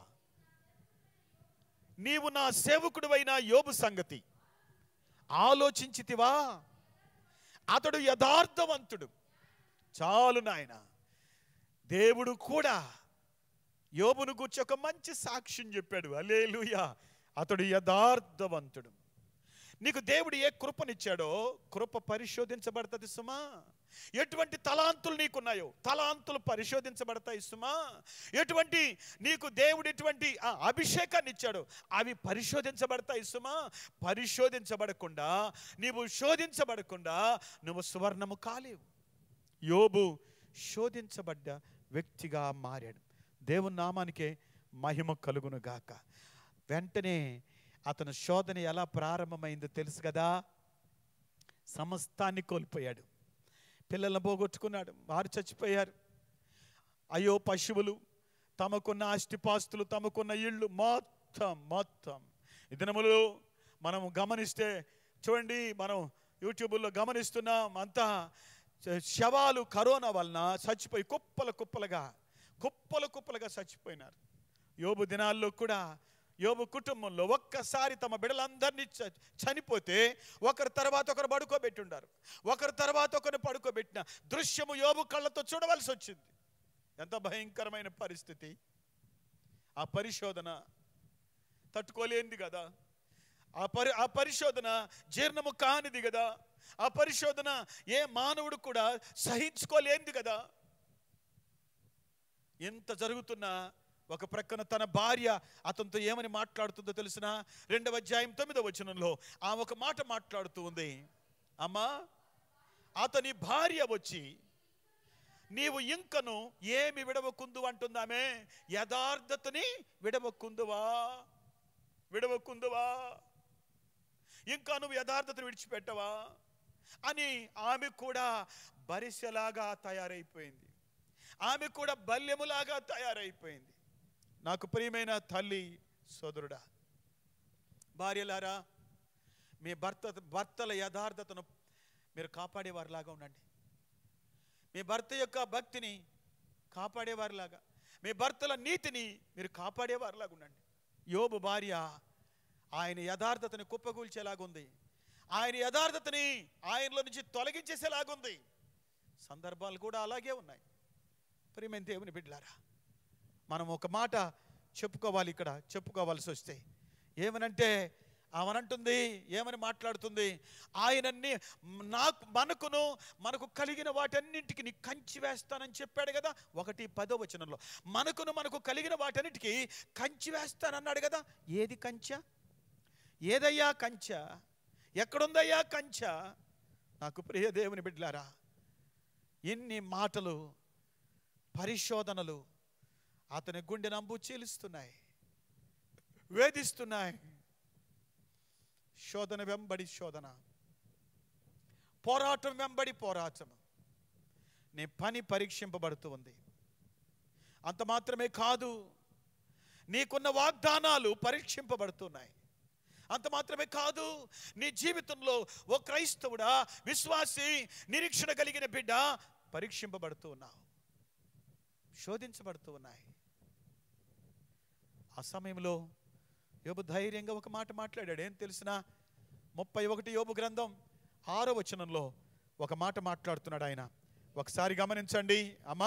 నీవు నా సేవకుడివైన యోబు సంగతి ఆలోచించితివా? అతడు యథార్థవంతుడు. చాలు నాయన. దేవుడు కూడా యోబును గూర్చి ఒక మంచి సాక్ష్యం చెప్పాడు. హల్లెలూయా. అతడు యథార్థవంతుడు. నీకు దేవుడు ఏ కృపనిచ్చాడో కృప పరిశోధించబడుతుంది సుమా. ఎటువంటి తలాంతులు నీకున్నాయో తలాంతులు పరిశోధించబడతాయి సుమా. ఎటువంటి నీకు దేవుడు ఎటువంటి అభిషేకాన్ని ఇచ్చాడో అవి పరిశోధించబడతాయి సుమా. పరిశోధించబడకుండా నీవు శోధించబడకుండా నువ్వు సువర్ణము కాలేవు. యోబు శోధించబడ్డ వ్యక్తిగా మారాడు. దేవుని నామానికే మహిమ కలుగును గాక. వెంటనే అతను శోధన ఎలా ప్రారంభమైందో తెలుసు కదా. సమస్తాన్ని కోల్పోయాడు. పిల్లలను పోగొట్టుకున్నాడు. వారు చచ్చిపోయారు. అయ్యో పశువులు, తమకున్న ఆస్తిపాస్తులు, తమకున్న ఇళ్ళు మొత్తం మొత్తం ఈ దినములు మనం గమనిస్తే చూడండి, మనం యూట్యూబ్లో గమనిస్తున్నాం. అంతా శవాలు కరోనా వలన చచ్చిపోయి కుప్పల కుప్పలుగా కుప్పల కుప్పలుగా చచ్చిపోయినారు. యోబు దినాల్లో కూడా యోబు కుటుంబంలో ఒక్కసారి తమ బిడ్డలందరినీ చనిపోతే ఒకరి తర్వాత ఒకరు పడుకోబెట్టిండారు. ఒకరి తర్వాత ఒకరు పడుకోబెట్టిన దృశ్యము యోబు కళ్ళతో చూడవలసి వచ్చింది. ఎంత భయంకరమైన పరిస్థితి. ఆ పరిశోధన తట్టుకోలేనిది కదా. ఆ పరి ఆ పరిశోధన జీర్ణము కానిది కదా. ఆ పరిశోధన ఏ మానవుడు కూడా సహించుకోలేంది కదా. ఎంత జరుగుతున్నా ఒక ప్రక్కన తన భార్య అతనితో ఏమని మాట్లాడుతుందో తెలిసిన రెండవ అధ్యాయం తొమ్మిదవ వచనంలో ఆ ఒక మాట మాట్లాడుతూ ఉంది. అమ్మా, అతని భార్య వచ్చి నీవు ఇంకను ఏమి విడవకుందు అంటుందామే. యథార్థతని విడవకుందువా విడవకుందువా ఇంకా నువ్వు యథార్థతను విడిచిపెట్టవా అని ఆమె కూడా బరిసెలాగా తయారైపోయింది. ఆమె కూడా బల్యములాగా తయారైపోయింది. నాకు ప్రియమైన తల్లి సోదరుడా, భార్యలారా, మీ భర్త భర్తల యథార్థతను మీరు కాపాడేవారిలాగా ఉండండి. మీ భర్త యొక్క భక్తిని కాపాడేవారిలాగా, మీ భర్తల నీతిని మీరు కాపాడేవారిలాగా ఉండండి. యోబు భార్య ఆయన యథార్థతని కుప్పగూల్చేలాగుంది. ఆయన యథార్థతని ఆయనలో నుంచి తొలగించేసేలాగుంది. సందర్భాలు కూడా అలాగే ఉన్నాయి. ప్రియమైన దేవుని బిడ్డలారా, మనం ఒక మాట చెప్పుకోవాలి. ఇక్కడ చెప్పుకోవాల్సి వస్తే ఏమనంటే ఆమెనంటుంది, ఏమని మాట్లాడుతుంది? ఆయనన్ని నాకు మనకును మనకు కలిగిన వాటన్నింటికి నీ కంచి వేస్తానని చెప్పాడు కదా. ఒకటి పదో వచనంలో మనకును మనకు కలిగిన వాటన్నిటికీ కంచి వేస్తానన్నాడు కదా. ఏది కంచ? ఏదయ్యా కంచ? ఎక్కడుందయ్యా కంచ? నాకు ప్రియ దేవుని బిడ్డలారా, ఇన్ని మాటలు, పరిశోధనలు అతని గుండె నంబు చీలుస్తున్నాయి, వేధిస్తున్నాయి. శోధన వెంబడి శోధన, పోరాటం వెంబడి పోరాటం. నీ పని పరీక్షింపబడుతూ ఉంది. అంత మాత్రమే కాదు, నీకున్న వాగ్దానాలు పరీక్షింపబడుతున్నాయి. అంత మాత్రమే కాదు, నీ జీవితంలో ఓ క్రైస్తవుడా, విశ్వాసి, నిరీక్షణ కలిగిన బిడ్డ పరీక్షింపబడుతూ ఉన్నావు, శోధించబడుతూ ఉన్నాయి. ఆ సమయంలో యోబు ధైర్యంగా ఒక మాట మాట్లాడాడు. ఏం తెలిసినా ముప్పై ఒకటి యోబు గ్రంథం ఆరో వచనంలో ఒక మాట మాట్లాడుతున్నాడు ఆయన. ఒకసారి గమనించండి అమ్మా.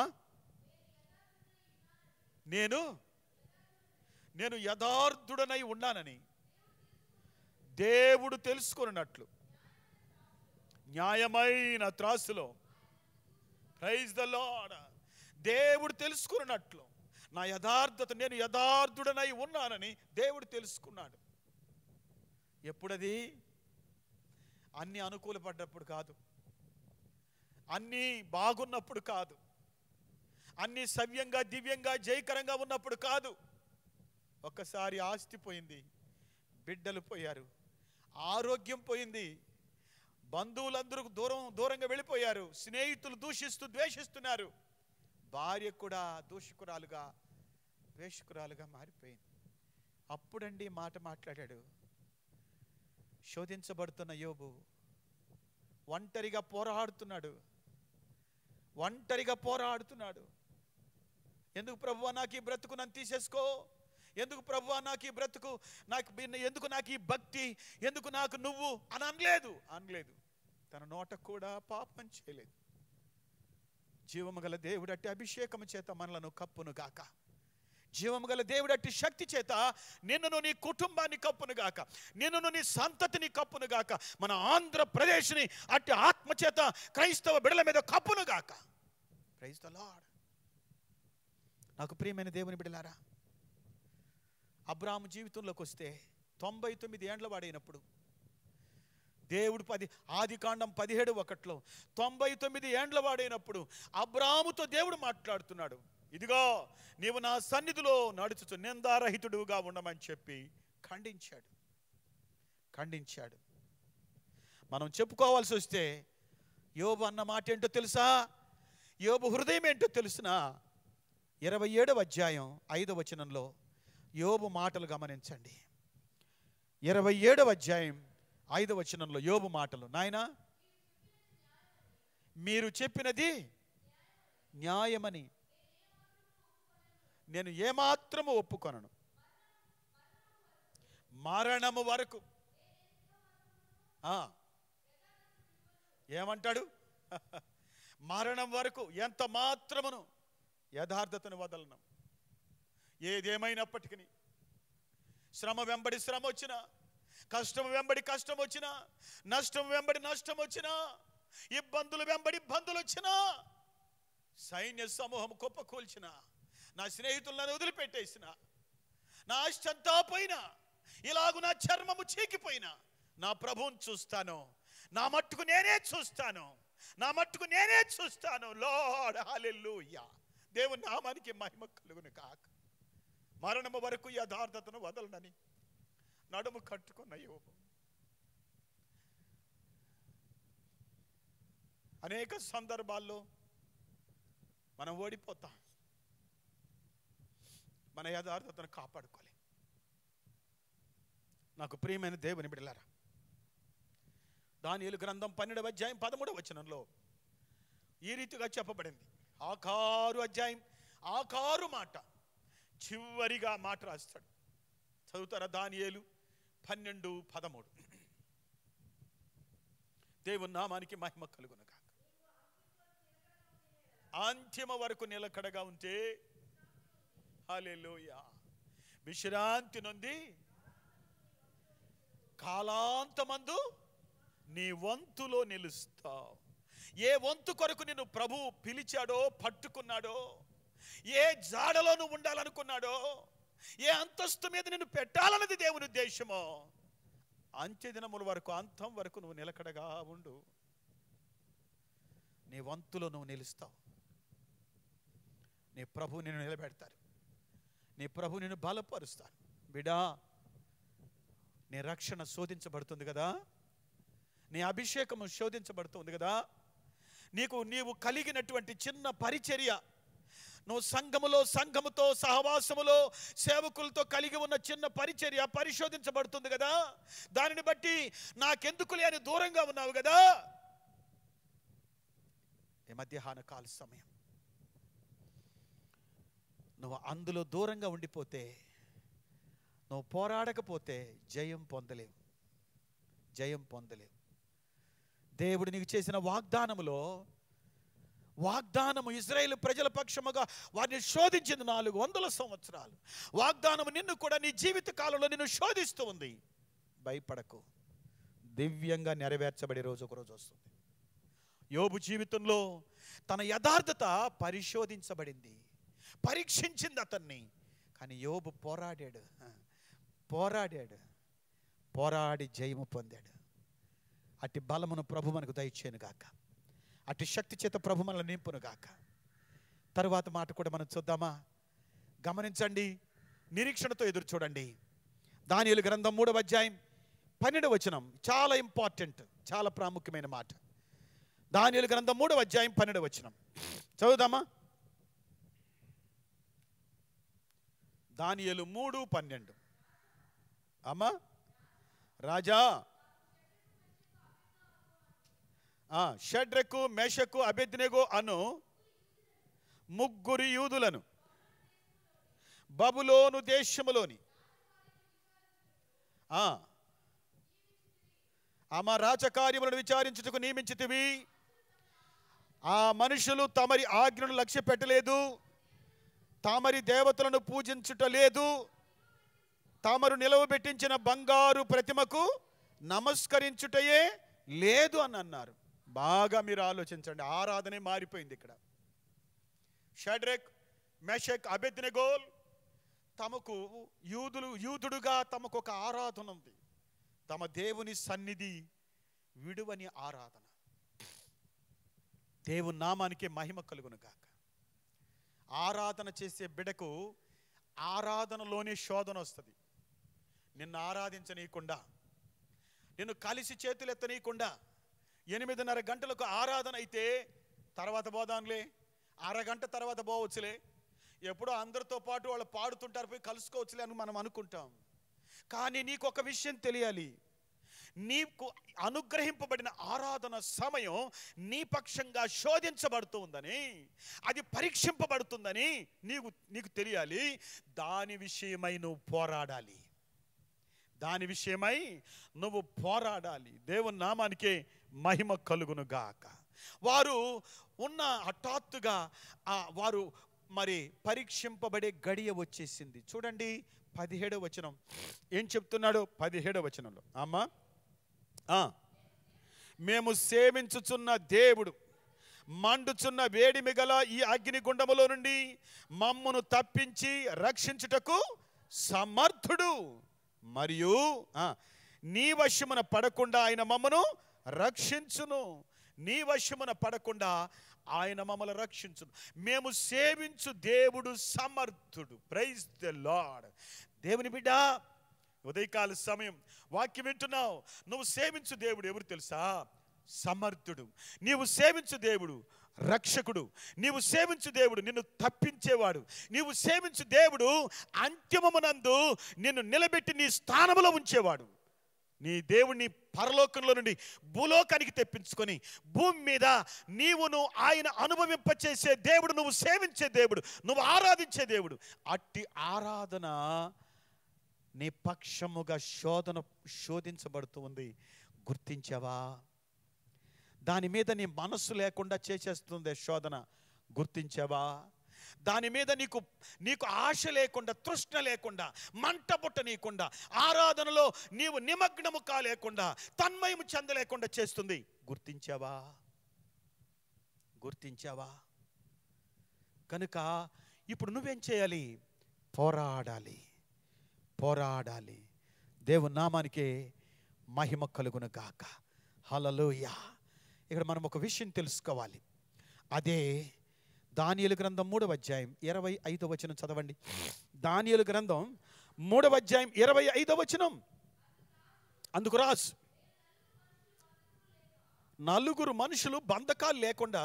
నేను నేను యథార్థుడనై ఉన్నానని దేవుడు తెలుసుకున్నట్లు న్యాయమైన త్రాసులో, ప్రైజ్ ద లార్డ్, దేవుడు తెలుసుకున్నట్లు నా యథార్థత, నేను యథార్థుడనై ఉన్నానని దేవుడు తెలుసుకున్నాడు. ఎప్పుడది? అన్ని అనుకూలపడ్డప్పుడు కాదు, అన్నీ బాగున్నప్పుడు కాదు, అన్నీ సవ్యంగా దివ్యంగా జయకరంగా ఉన్నప్పుడు కాదు. ఒక్కసారి ఆస్తి పోయింది, బిడ్డలు పోయారు, ఆరోగ్యం పోయింది, బంధువులందరూ దూరం దూరంగా వెళ్ళిపోయారు, స్నేహితులు దూషిస్తూ ద్వేషిస్తున్నారు, భార్య కూడా దూషకురాలుగా ద్వేషకురాలుగా మారిపోయింది. అప్పుడండి మాట మాట్లాడాడు. శోధించబడుతున్న యోబు ఒంటరిగా పోరాడుతున్నాడు, ఒంటరిగా పోరాడుతున్నాడు. ఎందుకు ప్రభువా నాకు ఈ బ్రతుకు నన్ను తీసేసుకో, ఎందుకు ప్రభువా నాకు ఈ బ్రతుకు, నాకు ఎందుకు నాకు ఈ భక్తి, ఎందుకు నాకు నువ్వు అని అనలేదు అనలేదు తన నోట కూడా పాపం చేయలేదు. జీవము గల దేవుడట్టి అభిషేకము చేత మనలను కప్పును గాక, జీవము గల దేవుడట్టి శక్తి చేత నిన్నును నీ కుటుంబాన్ని కప్పును గాక, నిన్నును నీ సంతతిని కప్పును గాక, మన ఆంధ్రప్రదేశ్ని అట్టి ఆత్మ చేత క్రైస్తవ బిడల మీద కప్పును గాక. Praise the lord. నాకు ప్రియమైన దేవుని బిడలారా, అబ్రాహాము జీవితంలోకి వస్తే తొంభై తొమ్మిది ఏండ్ల వాడైనప్పుడు దేవుడు పది ఆది కాండం పదిహేడు ఒకటిలో తొంభై తొమ్మిది ఏండ్ల వాడైనప్పుడు అబ్రాహాముతో దేవుడు మాట్లాడుతున్నాడు. ఇదిగో నీవు నా సన్నిధిలో నడుచుచు నిందారహితుడుగా ఉండమని చెప్పి ఖండించాడు ఖండించాడు మనం చెప్పుకోవాల్సి వస్తే యోబు అన్న మాట ఏంటో తెలుసా? యోబు హృదయం ఏంటో తెలుసునా? ఇరవై ఏడవ అధ్యాయం ఐదవ వచనంలో యోబు మాటలు గమనించండి. ఇరవై ఏడవ అధ్యాయం ఐదవ వచనంలో యోబు మాటలు. నాయనా, మీరు చెప్పినది న్యాయమని నేను ఏమాత్రము ఒప్పుకొనను, మరణము వరకు. ఏమంటాడు? మరణం వరకు ఎంత మాత్రమును యథార్థతను వదలను. ఏదేమైనప్పటికీ శ్రమ వెంబడి శ్రమ వచ్చినా, కష్టం వెంబడి కష్టం వచ్చినా, నష్టం వెంబడి నష్టం వచ్చినా, ఇబ్బందులు వెంబడి ఇబ్బందులు వచ్చినా, సైన్య సమూహం కుప్పకూల్చిన, నా స్నేహితులను వదిలిపెట్టేసిన, నా ఆస్తి అంతా పోయినా, ఇలాగు నా చర్మము చీకిపోయినా, నా ప్రభువుని చూస్తాను, నా మట్టుకు నేనే చూస్తాను, నా మట్టుకు నేనే చూస్తాను. Lord hallelujah. దేవుని నామానికి మహిమ కలుగును కాక. మరణము వరకు యథార్థతను వదలనని నడుము కట్టుకున్న యోబు అనేక సందర్భాల్లో మనం ఓడిపోతాం, మన యథార్థతను కాపాడుకోలే. నాకు ప్రియమైన దేవుని బిడ్డలారా, దానియేలు గ్రంథం పన్నెండవ అధ్యాయం పదమూడవ వచనంలో ఈ రీతిగా చెప్పబడింది. ఆఖారు అధ్యాయం ఆఖారు మాట, చివరిగా మాట రాస్తాడు. చదువుతారా? దానియేలు పన్నెండు పదమూడు. దేవుని నామానికి మహిమ కలుగును కాక. అంతిమ వరకు నిలకడగా ఉంటే హల్లెలూయా, విశ్రాంతి నొంది కాలాంతమందు నీ వంతులో నిలుస్తావు. ఏ వంతు కొరకు నిన్ను ప్రభు పిలిచాడో, పట్టుకున్నాడో, ఏ జాడలో నువ్వు ఉండాలనుకున్నాడో, ఏ అంతస్తు మీద నిన్ను పెట్టాలన్నది దేవుని ఉద్దేశమో, అంత్య దినముల వరకు, అంతం వరకు నువ్వు నిలకడగా ఉండు. నీ వంతులో నువ్వు నిలుస్తావు. నీ ప్రభు నిన్ను నిలబెడతారు. నీ ప్రభు నిన్ను బలపరుస్తాడు. బిడా, నీ రక్షణ శోధించబడుతుంది కదా, నీ అభిషేకము శోధించబడుతుంది కదా, నీకు నీవు కలిగినటువంటి చిన్న పరిచర్య, నువ్వు సంఘములో సంఘముతో సహవాసములో సేవకులతో కలిగి ఉన్న చిన్న పరిచర్య పరిశోధించబడుతుంది కదా, దానిని బట్టి నాకెందుకులే అని దూరంగా ఉన్నావు కదా. ఈ మధ్యాహ్న కాల సమయం నువ్వు అందులో దూరంగా ఉండిపోతే, నువ్వు పోరాడకపోతే జయం పొందలేవు, జయం పొందలేవు. దేవుడు నీకు చేసిన వాగ్దానములో, వాగ్దానము ఇశ్రాయేలు ప్రజల పక్షముగా వారిని శోధించింది నాలుగు వందల సంవత్సరాలు. వాగ్దానము నిన్ను కూడా నీ జీవిత కాలంలో నిన్ను శోధిస్తూ ఉంది. భయపడకు, దివ్యంగా నెరవేర్చబడే రోజు ఒక రోజు వస్తుంది. యోబు జీవితంలో తన యథార్థత పరిశోధించబడింది, పరీక్షించింది అతన్ని. కానీ యోబు పోరాడాడు, పోరాడాడు పోరాడి జయము పొందాడు. అట్టి బలమును ప్రభు మనకు దయచేయను గాక, అట్టి శక్తి చేత ప్రభు మనల్ని నింపును గాక. తరువాత మాట కూడా మనం చూద్దామా? గమనించండి, నిరీక్షణతో ఎదురు చూడండి. దానియేలు గ్రంథం మూడవ అధ్యాయం పన్నెండవ వచనం చాలా ఇంపార్టెంట్, చాలా ప్రాముఖ్యమైన మాట. దానియేలు గ్రంథం మూడవ అధ్యాయం పన్నెండవ వచనం చదువుదామా? దానియేలు మూడు పన్నెండు. అమ్మా రాజా, షడ్రకు, మేషకు, అబేద్నెగో అను ముగ్గురు యూదులను బబులోను దేశములోని ఆమె రాజకార్యములను విచారించుటకు నియమించితివి. ఆ మనుషులు తమరి ఆజ్ఞను లక్ష్య పెట్టలేదు, తామరి దేవతలను పూజించుటలేదు, తామరు నిలవబెట్టించిన బంగారు ప్రతిమకు నమస్కరించుటయే లేదు అని అన్నారు. బాగా మీరు ఆలోచించండి, ఆరాధనే మారిపోయింది ఇక్కడ. షడ్రక్, మెషక్, అబేద్నెగోల్ తమకు యూదులు యూదుడుగా తమకు ఒక ఆరాధన ఉంది. తమ దేవుని సన్నిధి విడువని ఆరాధన. దేవుని నామానికి మహిమ కలుగును గాక. ఆరాధన చేసే బిడకు ఆరాధనలోనే శోధన వస్తుంది. నిన్ను ఆరాధించనీయకుండా, నిన్ను కలిసి చేతులు ఎత్తనీయకుండా, ఎనిమిదిన్నర గంటలకు ఆరాధన అయితే తర్వాత పోదాంలే, అరగంట తర్వాత పోవచ్చులే, ఎప్పుడో అందరితో పాటు వాళ్ళు పాడుతుంటారు పోయి కలుసుకోవచ్చులే అని మనం అనుకుంటాం. కానీ నీకు ఒక విషయం తెలియాలి, నీకు అనుగ్రహింపబడిన ఆరాధన సమయం నీ పక్షంగా శోధించబడుతుందని, అది పరీక్షింపబడుతుందని నీకు నీకు తెలియాలి. దాని విషయమై నువ్వు పోరాడాలి, దాని విషయమై నువ్వు పోరాడాలి. దేవుని నామానికే మహిమ కలుగును గాక. వారు ఉన్న హఠాత్తుగా వారు మరి పరీక్షింపబడే గడియ వచ్చేసింది. చూడండి పదిహేడవ వచనం ఏం చెప్తున్నాడు? పదిహేడవ వచనంలో, అమ్మా మేము సేవించుచున్న దేవుడు మండుచున్న వేడిమి గల ఈ అగ్నిగుండములో నుండి మమ్మును తప్పించి రక్షించుటకు సమర్థుడు, మరియు నీ వశమున పడకుండా ఆయన మమ్మను రక్షించును. నీ వశమున పడకుండా ఆయన మమ్మల్ని రక్షించును. మేము సేవించు దేవుడు సమర్థుడు. Praise the lord. దేవుని బిడ్డ, ఉదయకాల సమయం వాక్యం వింటున్నావు. నువ్వు సేవించు దేవుడు ఎవరు తెలుసా? సమర్థుడు. నీవు సేవించు దేవుడు రక్షకుడు. నీవు సేవించు దేవుడు నిన్ను తప్పించేవాడు. నీవు సేవించు దేవుడు అంతిమమునందు నిన్ను నిలబెట్టి నీ స్థానంలో ఉంచేవాడు. నీ దేవుణ్ణి పరలోకంలో నుండి భూలోకానికి తెప్పించుకొని భూమి మీద నీవును ఆయన అనుభవింపచేసే దేవుడు, నువ్వు సేవించే దేవుడు, నువ్వు ఆరాధించే దేవుడు. అట్టి ఆరాధన నీ పక్షముగా శోధన శోధించబడుతూ ఉంది. గుర్తించావా? దాని మీద నీ మనస్సు లేకుండా చేసేస్తుంది శోధన. గుర్తించావా? దాని మీద నీకు నీకు ఆశ లేకుండా, తృష్ణ లేకుండా, మంట పుట్టనీయకుండా, ఆరాధనలో నీవు నిమగ్నము కాలేకుండా, తన్మయము చెందలేకుండా చేస్తుంది. గుర్తించావా? గుర్తించావా? కనుక ఇప్పుడు నువ్వేం చేయాలి? పోరాడాలి, పోరాడాలి. దేవుని నామానికే మహిమ కలుగును గాక. హల్లెలూయా. ఇక్కడ మనం ఒక విషయం తెలుసుకోవాలి. అదే దానియేలు గ్రంథం మూడవ అధ్యాయం ఇరవై ఐదవ వచనం చదవండి. దానియేలు గ్రంథం మూడవ అధ్యాయం ఇరవై ఐదవ వచనం. అందుకు రాసు, నలుగురు మనుషులు బంధకాలు లేకుండా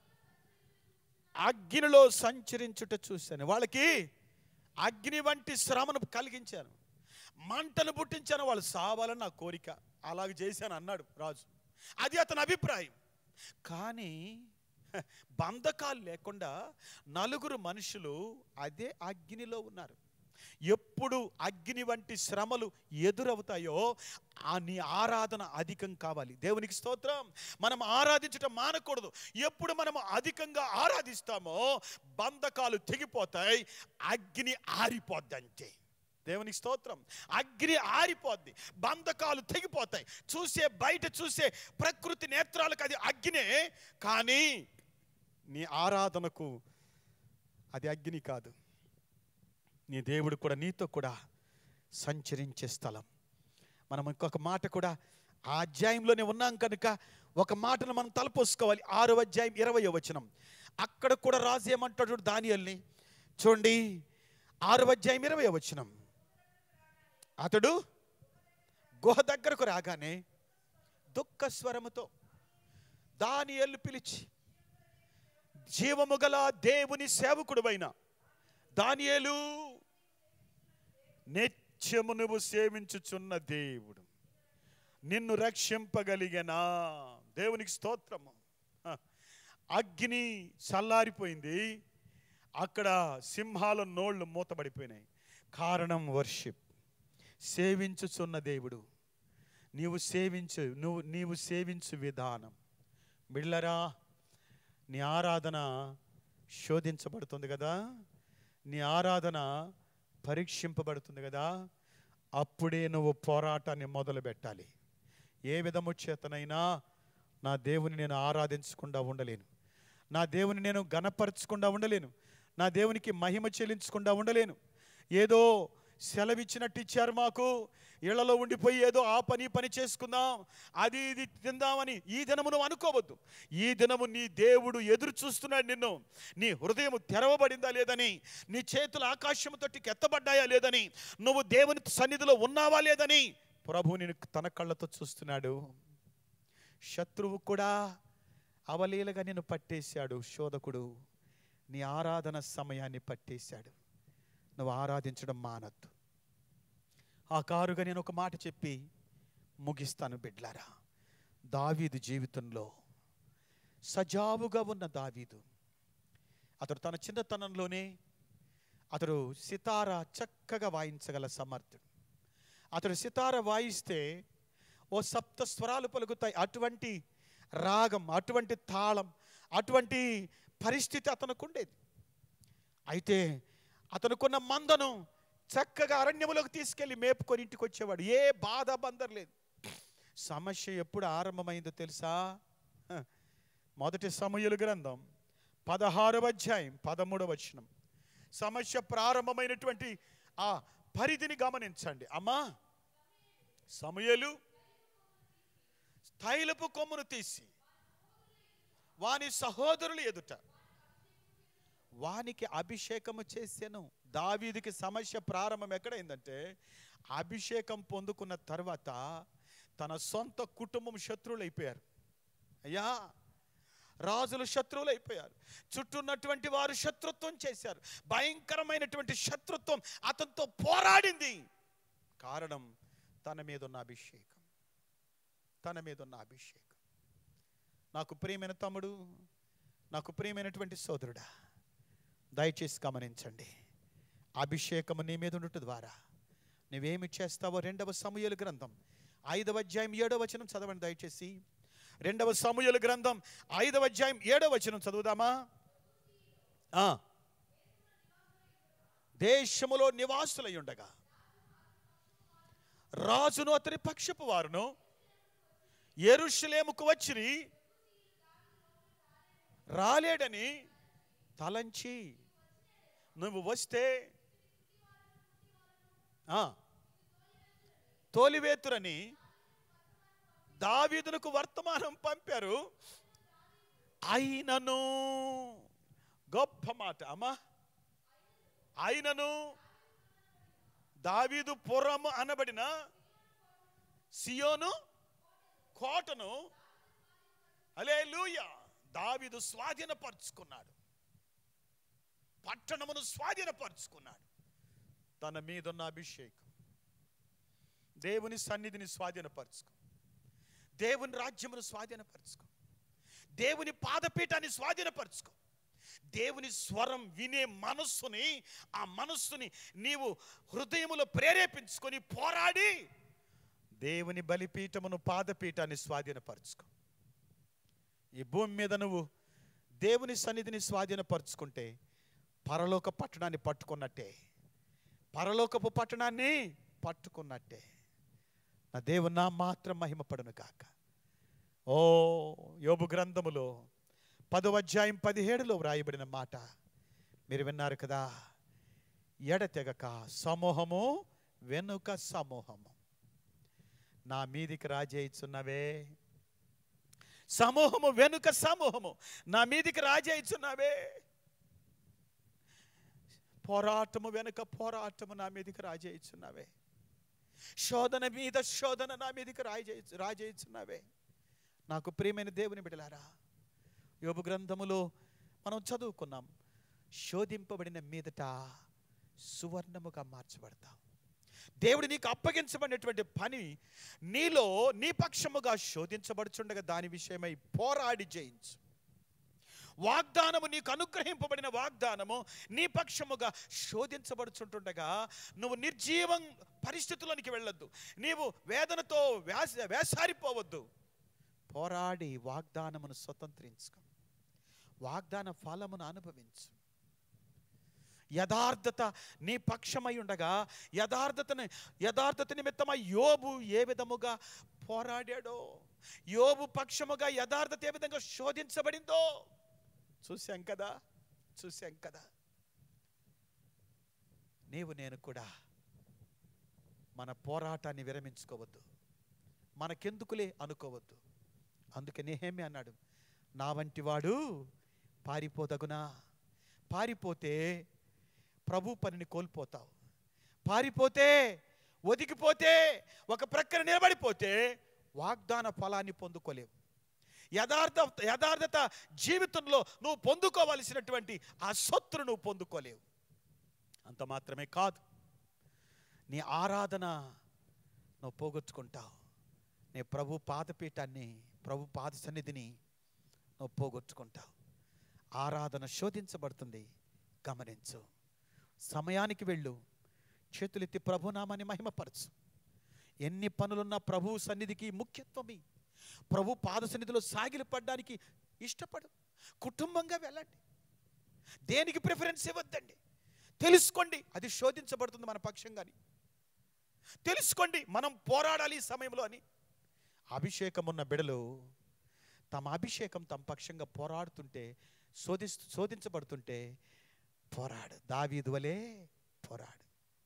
అగ్నిలో సంచరించుట చూశాను. వాళ్ళకి అగ్ని వంటి శ్రమను కలిగించాను, మంటను పుట్టించాను, వాళ్ళు సావాలని నా కోరిక, అలాగ చేశాను అన్నాడు రాజు. అది అతని అభిప్రాయం. కానీ బంధకాలు లేకుండా నలుగురు మనుషులు అదే అగ్నిలో ఉన్నారు. ఎప్పుడు అగ్ని వంటి శ్రమలు ఎదురవుతాయో ఆ నీ ఆరాధన అధికం కావాలి. దేవునికి స్తోత్రం. మనం ఆరాధించటం మానకూడదు. ఎప్పుడు మనం అధికంగా ఆరాధిస్తామో బంధకాలు తెగిపోతాయి, అగ్ని ఆరిపోద్ది అంతే. దేవునికి స్తోత్రం. అగ్ని ఆరిపోద్ది, బంధకాలు తెగిపోతాయి. చూసే బయట చూసే ప్రకృతి నేత్రాలకు అది అగ్నే, కానీ నీ ఆరాధనకు అది అగ్ని కాదు. నీ దేవుడు కూడా నీతో కూడా సంచరించే స్థలం. మనం ఇంకొక మాట కూడా ఆ అధ్యాయంలోనే ఉన్నాం కనుక ఒక మాటను మనం తలపోసుకోవాలి. ఆరో అధ్యాయం ఇరవై వచనం. అక్కడ కూడా రాజు ఏమంటాడు దానియేలుని చూడండి. ఆరో అధ్యాయం ఇరవై వచనం. అతడు గుహ దగ్గరకు రాగానే దుఃఖ స్వరముతో దానియేలు పిలిచి, జీవము గల దేవుని సేవకుడువైన దానియేలు, నిత్యము నువ్వు సేవించుచున్న దేవుడు నిన్ను రక్షింపగలిగనా? దేవునికి స్తోత్రము. అగ్ని చల్లారిపోయింది, అక్కడ సింహాల నోళ్ళు మూతబడిపోయినాయి. కారణం వర్షిప్. సేవించుచున్న దేవుడు, నీవు సేవించు నువ్వు నీవు సేవించు విధానం. బిళ్ళరా, నీ ఆరాధన శోధించబడుతుంది కదా, నీ ఆరాధన పరీక్షింపబడుతుంది కదా, అప్పుడే నువ్వు పోరాటాన్ని మొదలు పెట్టాలి. ఏ విధము చేతనైనా నా దేవుని నేను ఆరాధించకుండా ఉండలేను, నా దేవుని నేను ఘనపరచకుండా ఉండలేను, నా దేవునికి మహిమ చెల్లించకుండా ఉండలేను. ఏదో సెలవిచ్చినట్టు ఇచ్చారు మాకు, ఇళ్లలో ఉండిపోయి ఏదో ఆ పని పని చేసుకుందాం, అది ఇది తిందామని ఈ దినము నువ్వు అనుకోవద్దు. ఈ దినము నీ దేవుడు ఎదురు చూస్తున్నాడు నిన్ను. నీ హృదయం తెరవబడిందా లేదని, నీ చేతులు ఆకాశము తట్టుకి ఎత్తబడ్డాయా లేదని, నువ్వు దేవుని సన్నిధిలో ఉన్నావా లేదని ప్రభు నిన్ను తన కళ్ళతో చూస్తున్నాడు. శత్రువు కూడా అవలీలగా నిన్ను పట్టేశాడు. శోధకుడు నీ ఆరాధన సమయాన్ని పట్టేశాడు. నువ్వు ఆరాధించడం మానద్దు. ఆ కారుగా నేను ఒక మాట చెప్పి ముగిస్తాను బిడ్లారా. దావీదు జీవితంలో సజావుగా ఉన్న దావీదు, అతడు తన చిన్నతనంలోనే అతడు సితార చక్కగా వాయించగల సమర్థుడు. అతడు సితార వాయిస్తే ఓ సప్త స్వరాలు పలుకుతాయి. అటువంటి రాగం, అటువంటి తాళం, అటువంటి పరిస్థితి అతనికి ఉండేది. అయితే అతనుకున్న మందను చక్కగా అరణ్యములోకి తీసుకెళ్ళి మేపుకొని ఇంటికి వచ్చేవాడు. ఏ బాధ బందర్ లేదు. సమస్య ఎప్పుడు ఆరంభమైందో తెలుసా? మొదటి సమూయేలు గ్రంథం పదహారవ అధ్యాయం పదమూడవ వచనం. సమస్య ప్రారంభమైనటువంటి ఆ పరిధిని గమనించండి. అమ్మా, సమూయేలు తైలపు కొమ్మును తీసి వాని సహోదరులు ఎదుట వానికి అభిషేకము చేశాను. దావీదుకి సమస్య ప్రారంభం ఎక్కడైందంటే, అభిషేకం పొందుకున్న తర్వాత తన సొంత కుటుంబం శత్రువులు అయిపోయారు. అయ్యా, రాజులు శత్రువులు అయిపోయారు. చుట్టూ ఉన్నటువంటి వారు శత్రుత్వం చేశారు. భయంకరమైనటువంటి శత్రుత్వం అతనితో పోరాడింది. కారణం తన మీద ఉన్న అభిషేకం, తన మీద ఉన్న అభిషేకం. నాకు ప్రియమైన తమ్ముడు, నాకు ప్రియమైనటువంటి సోదరుడా, దయచేసి గమనించండి. అభిషేకము నీ మీద ఉండటం ద్వారా నువ్వేమి చేస్తావో రెండవ సమూయేలు గ్రంథం ఐదవ అధ్యాయం ఏడవ వచనం చదవండి దయచేసి. రెండవ సమూయేలు గ్రంథం ఐదవ అధ్యాయం ఏడవ వచనం చదువుదామా? దేశములో నివాసులై ఉండగా రాజును అతని పక్షపు వారును యెరూషలేముకు వచ్చిరి రాలేడని తలంచి నువ్వు వస్తే తోలివేతురని దావీదునకు వర్తమానం పంపారు. అయినను, గొప్ప మాట అమ్మా, అయినను దావీదు పురము అనబడిన సియోను కోటను హల్లెలూయా దావీదు స్వాధీనపరుచుకున్నాడు. పట్టణమును స్వాధీనపరుచుకున్నాడు. తన మీదున్న అభిషేకం, దేవుని సన్నిధిని స్వాధీనపరచుకో, దేవుని రాజ్యమును స్వాధీనపరచుకో, దేవుని పాదపీఠాన్ని స్వాధీనపరచుకో, దేవుని స్వరం వినే మనస్సుని, ఆ మనస్సుని నీవు హృదయములో ప్రేరేపించుకొని పోరాడి దేవుని బలిపీఠమును పాదపీఠాన్ని స్వాధీనపరచుకో. ఈ భూమి మీద నువ్వు దేవుని సన్నిధిని స్వాధీనపరచుకుంటే పరలోక పట్టణాన్ని పట్టుకున్నట్టే, పరలోకపు పట్టణాన్ని పట్టుకున్నట్టే. నా దేవుని నా మాత్రం మహిమపడును కాక. ఓ యోబు గ్రంథములో పదవ అధ్యాయం పదిహేడులో వ్రాయబడిన మాట మీరు విన్నారు కదా. ఎడతెగక సమూహము వెనుక సమూహము నా మీదికి రాజేయుచున్నవే, సమూహము వెనుక సమూహము నా మీదికి రాజేయుచున్నవే. పోరాటము వెనుక పోరాటము నా మీదికి రాజేయుచున్నవే. శోధన మీద శోధన నా మీదికి రాజే రాజేయుచున్నవే. నాకు ప్రియమైన దేవుని బిడ్డలారా, యోబు గ్రంథములో మనం చదువుకున్నాం, శోధింపబడిన మీదట సువర్ణముగా మార్చబడతాం. దేవుడు నీకు అప్పగించబడినటువంటి పని నీలో నీ పక్షముగా శోధించబడుచుండగా దాని విషయమై పోరాడి జయించు. వాగ్దానము నీకు అనుగ్రహింపబడిన వాగ్దానము నీ పక్షముగా శోధించబడుచుంటుండగా నువ్వు నిర్జీవం పరిస్థితుల్లోనికి వెళ్ళొద్దు, నీవు వేదనతో వేస వేసారిపోవద్దు. పోరాడి వాగ్దానమును స్వతంత్రించుకో, వాగ్దాన ఫలమును అనుభవించు. యథార్థత నీ పక్షమై ఉండగా యథార్థతని యథార్థత నిమిత్తమై యోబు ఏ విధముగా పోరాడాడో, యోబు పక్షముగా యథార్థత ఏ విధంగా శోధించబడిందో చూశాం కదా, చూశాం కదా. నీవు నేను కూడా మన పోరాటాన్ని విరమించుకోవద్దు, మనకెందుకులే అనుకోవద్దు. అందుకే నెహెమ్యా అన్నాడు, నా వంటి వాడు పారిపోదగునా? పారిపోతే ప్రభు పనిని కోల్పోతావు, పారిపోతే ఒదిగిపోతే ఒక ప్రక్కన నిలబడిపోతే వాగ్దాన ఫలాన్ని పొందుకోలేవు. యథార్థ యథార్థత జీవితంలో నువ్వు పొందుకోవలసినటువంటి ఆ సొత్తును నువ్వు పొందుకోలేవు. అంత మాత్రమే కాదు, నీ ఆరాధన నువ్వు పోగొట్టుకుంటావు. నీ ప్రభు పాదపీఠాన్ని, ప్రభు పాద సన్నిధిని నువ్వు పోగొట్టుకుంటావు. ఆరాధన శోధించబడుతుంది, గమనించు. సమయానికి వెళ్ళు, చేతులెత్తి ప్రభునామాన్ని మహిమపరచు. ఎన్ని పనులున్నా ప్రభు సన్నిధికి ముఖ్యత్వమి. ప్రభు పాద సన్నిధిలో సాగిలి పడడానికి ఇష్టపడు. కుటుంబంగా వెళ్ళండి, దేనికి ప్రిఫరెన్స్ ఇవ్వద్దండి. తెలుసుకోండి అది శోధించబడుతుంది మన పక్షంగాని. తెలుసుకోండి మనం పోరాడాలి ఈ సమయంలో అని. అభిషేకం ఉన్న బిడలు తమ అభిషేకం తమ పక్షంగా పోరాడుతుంటే, శోధి శోధించబడుతుంటే పోరాడు. దావీదు వలే పోరాడు.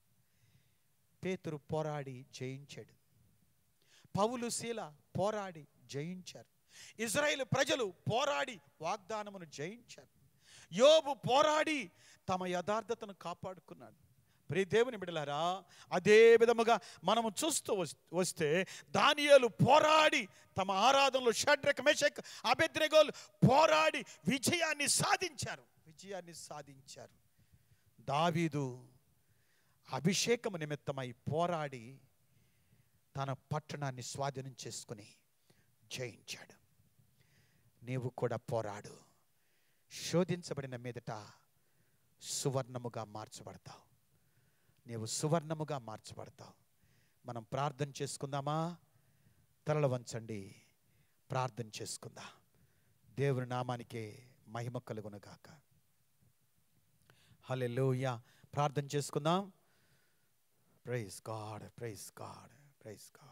పేతురు పోరాడి జయించాడు. పౌలు శీల పోరాడి జయించారు. ఇజ్రాయేలు ప్రజలు పోరాడి వాగ్దానమును జయించారు. యోబు పోరాడి తమ యథార్థతను కాపాడుకున్నాడు. ప్రియ దేవుని బిడ్డలారా, అదే విధముగా మనము చూస్తూ వస్తే దానియేలు పోరాడి తమ ఆరాధనలో షడ్రక్ మెషక్ అబేద్నెగోలు పోరాడి విజయాన్ని సాధించారు విజయాన్ని సాధించారు దావీదు అభిషేకము నిమిత్తమై పోరాడి తన పట్టణాన్ని స్వాధీనం చేసుకుని జయించాడు. నీవు కూడా పోరాడు. శోధించబడిన మీదట సువర్ణముగా మార్చబడతావు. నీవు సువర్ణముగా మార్చబడతావు. మనం ప్రార్థన చేసుకుందామా? తలలు వంచండి, ప్రార్థన చేసుకుందాం. దేవుని నామానికే మహిమ కలుగును గాక. హల్లెలూయా. ప్రార్థన చేసుకుందాం. Praise God, praise God, praise God.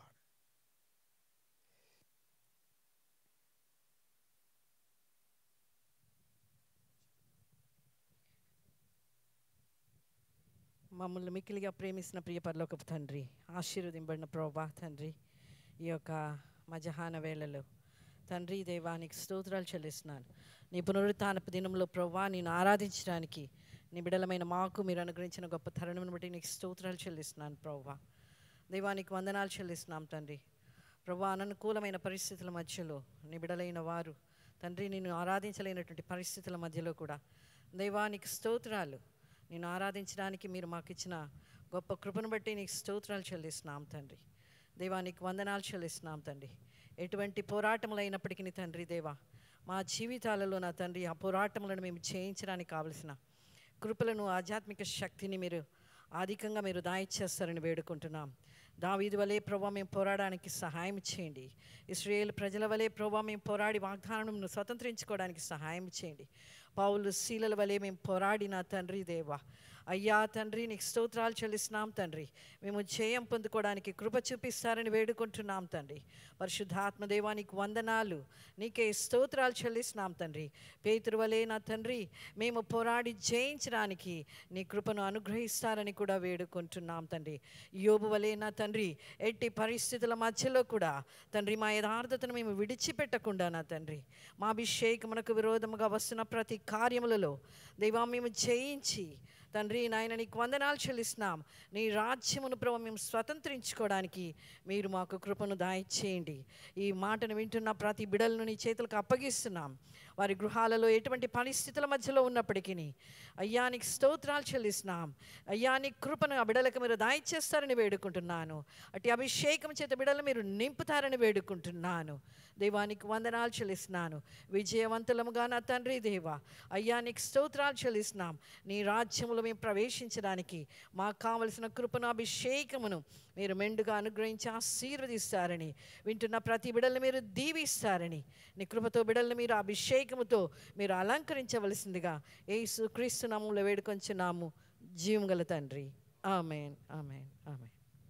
మమ్మల్ని మిక్కిలిగా ప్రేమిస్తున్న ప్రియ పరలోకపు తండ్రి, ఆశీర్వదింపబడిన ప్రభా తండ్రి, ఈ యొక్క మధ్యాహ్న వేళలో తండ్రి దేవానికి స్తోత్రాలు చెల్లిస్తున్నాను. నీ పునరుత్థానపు దినంలో ప్రభా నేను ఆరాధించడానికి నీ బిడలమైన మాకు మీరు అనుగ్రహించిన గొప్ప తరుణం బట్టి నీకు స్తోత్రాలు చెల్లిస్తున్నాను ప్రభా. దేవానికి వందనాలు చెల్లిస్తున్నాం తండ్రి. ప్రభా అననుకూలమైన పరిస్థితుల మధ్యలో నీ బిడలైన వారు తండ్రి నిన్ను ఆరాధించలేనటువంటి పరిస్థితుల మధ్యలో కూడా దేవానికి స్తోత్రాలు. నేను ఆరాధించడానికి మీరు మాకు ఇచ్చిన గొప్ప కృపను బట్టి నీకు స్తోత్రాలు చెల్లిస్తున్నాం తండ్రి. దేవానికి వందనాలు చెల్లిస్తున్నాం తండ్రి. ఎటువంటి పోరాటములు అయినప్పటికీ తండ్రి దేవా, మా జీవితాలలో నా తండ్రి ఆ పోరాటములను మేము చేయించడానికి కావలసిన కృపలను, ఆధ్యాత్మిక శక్తిని మీరు అధికంగా మీరు దాయిచ్చేస్తారని వేడుకుంటున్నాం. దావీదు వలె ప్రభా మేము పోరాడడానికి సహాయం చేయండి. ఇశ్రాయేలు ప్రజల వలె ప్రభా మేము పోరాడి వాగ్దానమును స్వతంత్రించుకోవడానికి సహాయం చేయండి. పౌలు శీలల వలె మేము పోరాడిన తండ్రి దేవా, అయ్యా తండ్రి నీకు స్తోత్రాలు చెల్లిస్తున్నాం తండ్రి. మేము జయం పొందుకోవడానికి కృప చూపిస్తారని వేడుకుంటున్నాం తండ్రి. పరిశుద్ధాత్మ దేవానికి వందనాలు, నీకే స్తోత్రాలు చెల్లిస్తున్నాం తండ్రి. పేతురు వలె నా తండ్రి మేము పోరాడి జయించడానికి నీ కృపను అనుగ్రహిస్తారని కూడా వేడుకుంటున్నాం తండ్రి. యోబు వలె నా తండ్రి ఎట్టి పరిస్థితుల మధ్యలో కూడా తండ్రి మా యథార్థతను మేము విడిచిపెట్టకుండా నా తండ్రి మా అభిషేకమునకు విరోధముగా వస్తున్న ప్రతి కార్యములలో దేవా మేము జయించి తండ్రి నాయన నీకు వందనాలు చెల్లిస్తున్నాం. నీ రాజ్యమును ప్రభు మేము స్వతంత్రించుకోవడానికి మీరు మాకు కృపను దయచేయండి. ఈ మాటను వింటున్న ప్రతి బిడలను నీ చేతులకు అప్పగిస్తున్నాం. వారి గృహాలలో ఎటువంటి పరిస్థితుల మధ్యలో ఉన్నప్పటికీ అయ్యా నీకు స్తోత్రాలు చెల్లిస్తున్నాం. అయ్యా నీ కృపను ఆ బిడలకు మీరు దయచేస్తారని వేడుకుంటున్నాను. అటు అభిషేకం చేత బిడలు మీరు నింపుతారని వేడుకుంటున్నాను. దేవానికి వందనాలు చెల్లిస్తున్నాను. విజయవంతులముగా నా తండ్రి దేవా అయ్యా నీకు స్తోత్రాలు చెల్లిస్తున్నాం. నీ రాజ్యములో మేము ప్రవేశించడానికి మాకు కావలసిన కృపను, అభిషేకమును మీరు మెండుగా అనుగ్రహించి ఆశీర్వదిస్తారని, వింటున్న ప్రతి బిడల్ని మీరు దీవిస్తారని, నీ కృపతో బిడల్ని మీరు అభిషేకముతో మీరు అలంకరించవలసిందిగా యేసు క్రీస్తు నామములో వేడుకొంచున్నాము జీవం గల తండ్రి. ఆమేన్, ఆమేన్, ఆమేన్.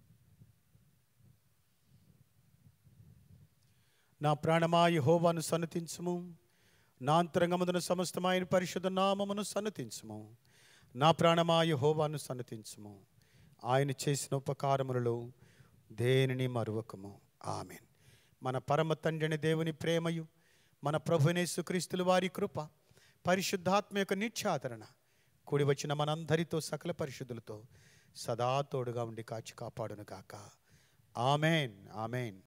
నా ప్రాణమా యెహోవాను సన్నతించుము, నా అంతరంగమున సమస్తమైన పరిశుద్ధ నామమును సన్నతించుము. నా ప్రాణమా యెహోవాను సన్నతించుము, ఆయన చేసిన ఉపకారములలో దేనిని మరువకము. ఆమేన్. మన పరమ తండ్రిని దేవుని ప్రేమయు, మన ప్రభువైన యేసుక్రీస్తుల వారి కృప, పరిశుద్ధాత్మ యొక్క నిత్యాదరణ కూడి వచ్చిన మనందరితో సకల పరిశుద్ధులతో సదా తోడుగా ఉండి కాచి కాపాడును గాక. ఆమేన్, ఆమేన్.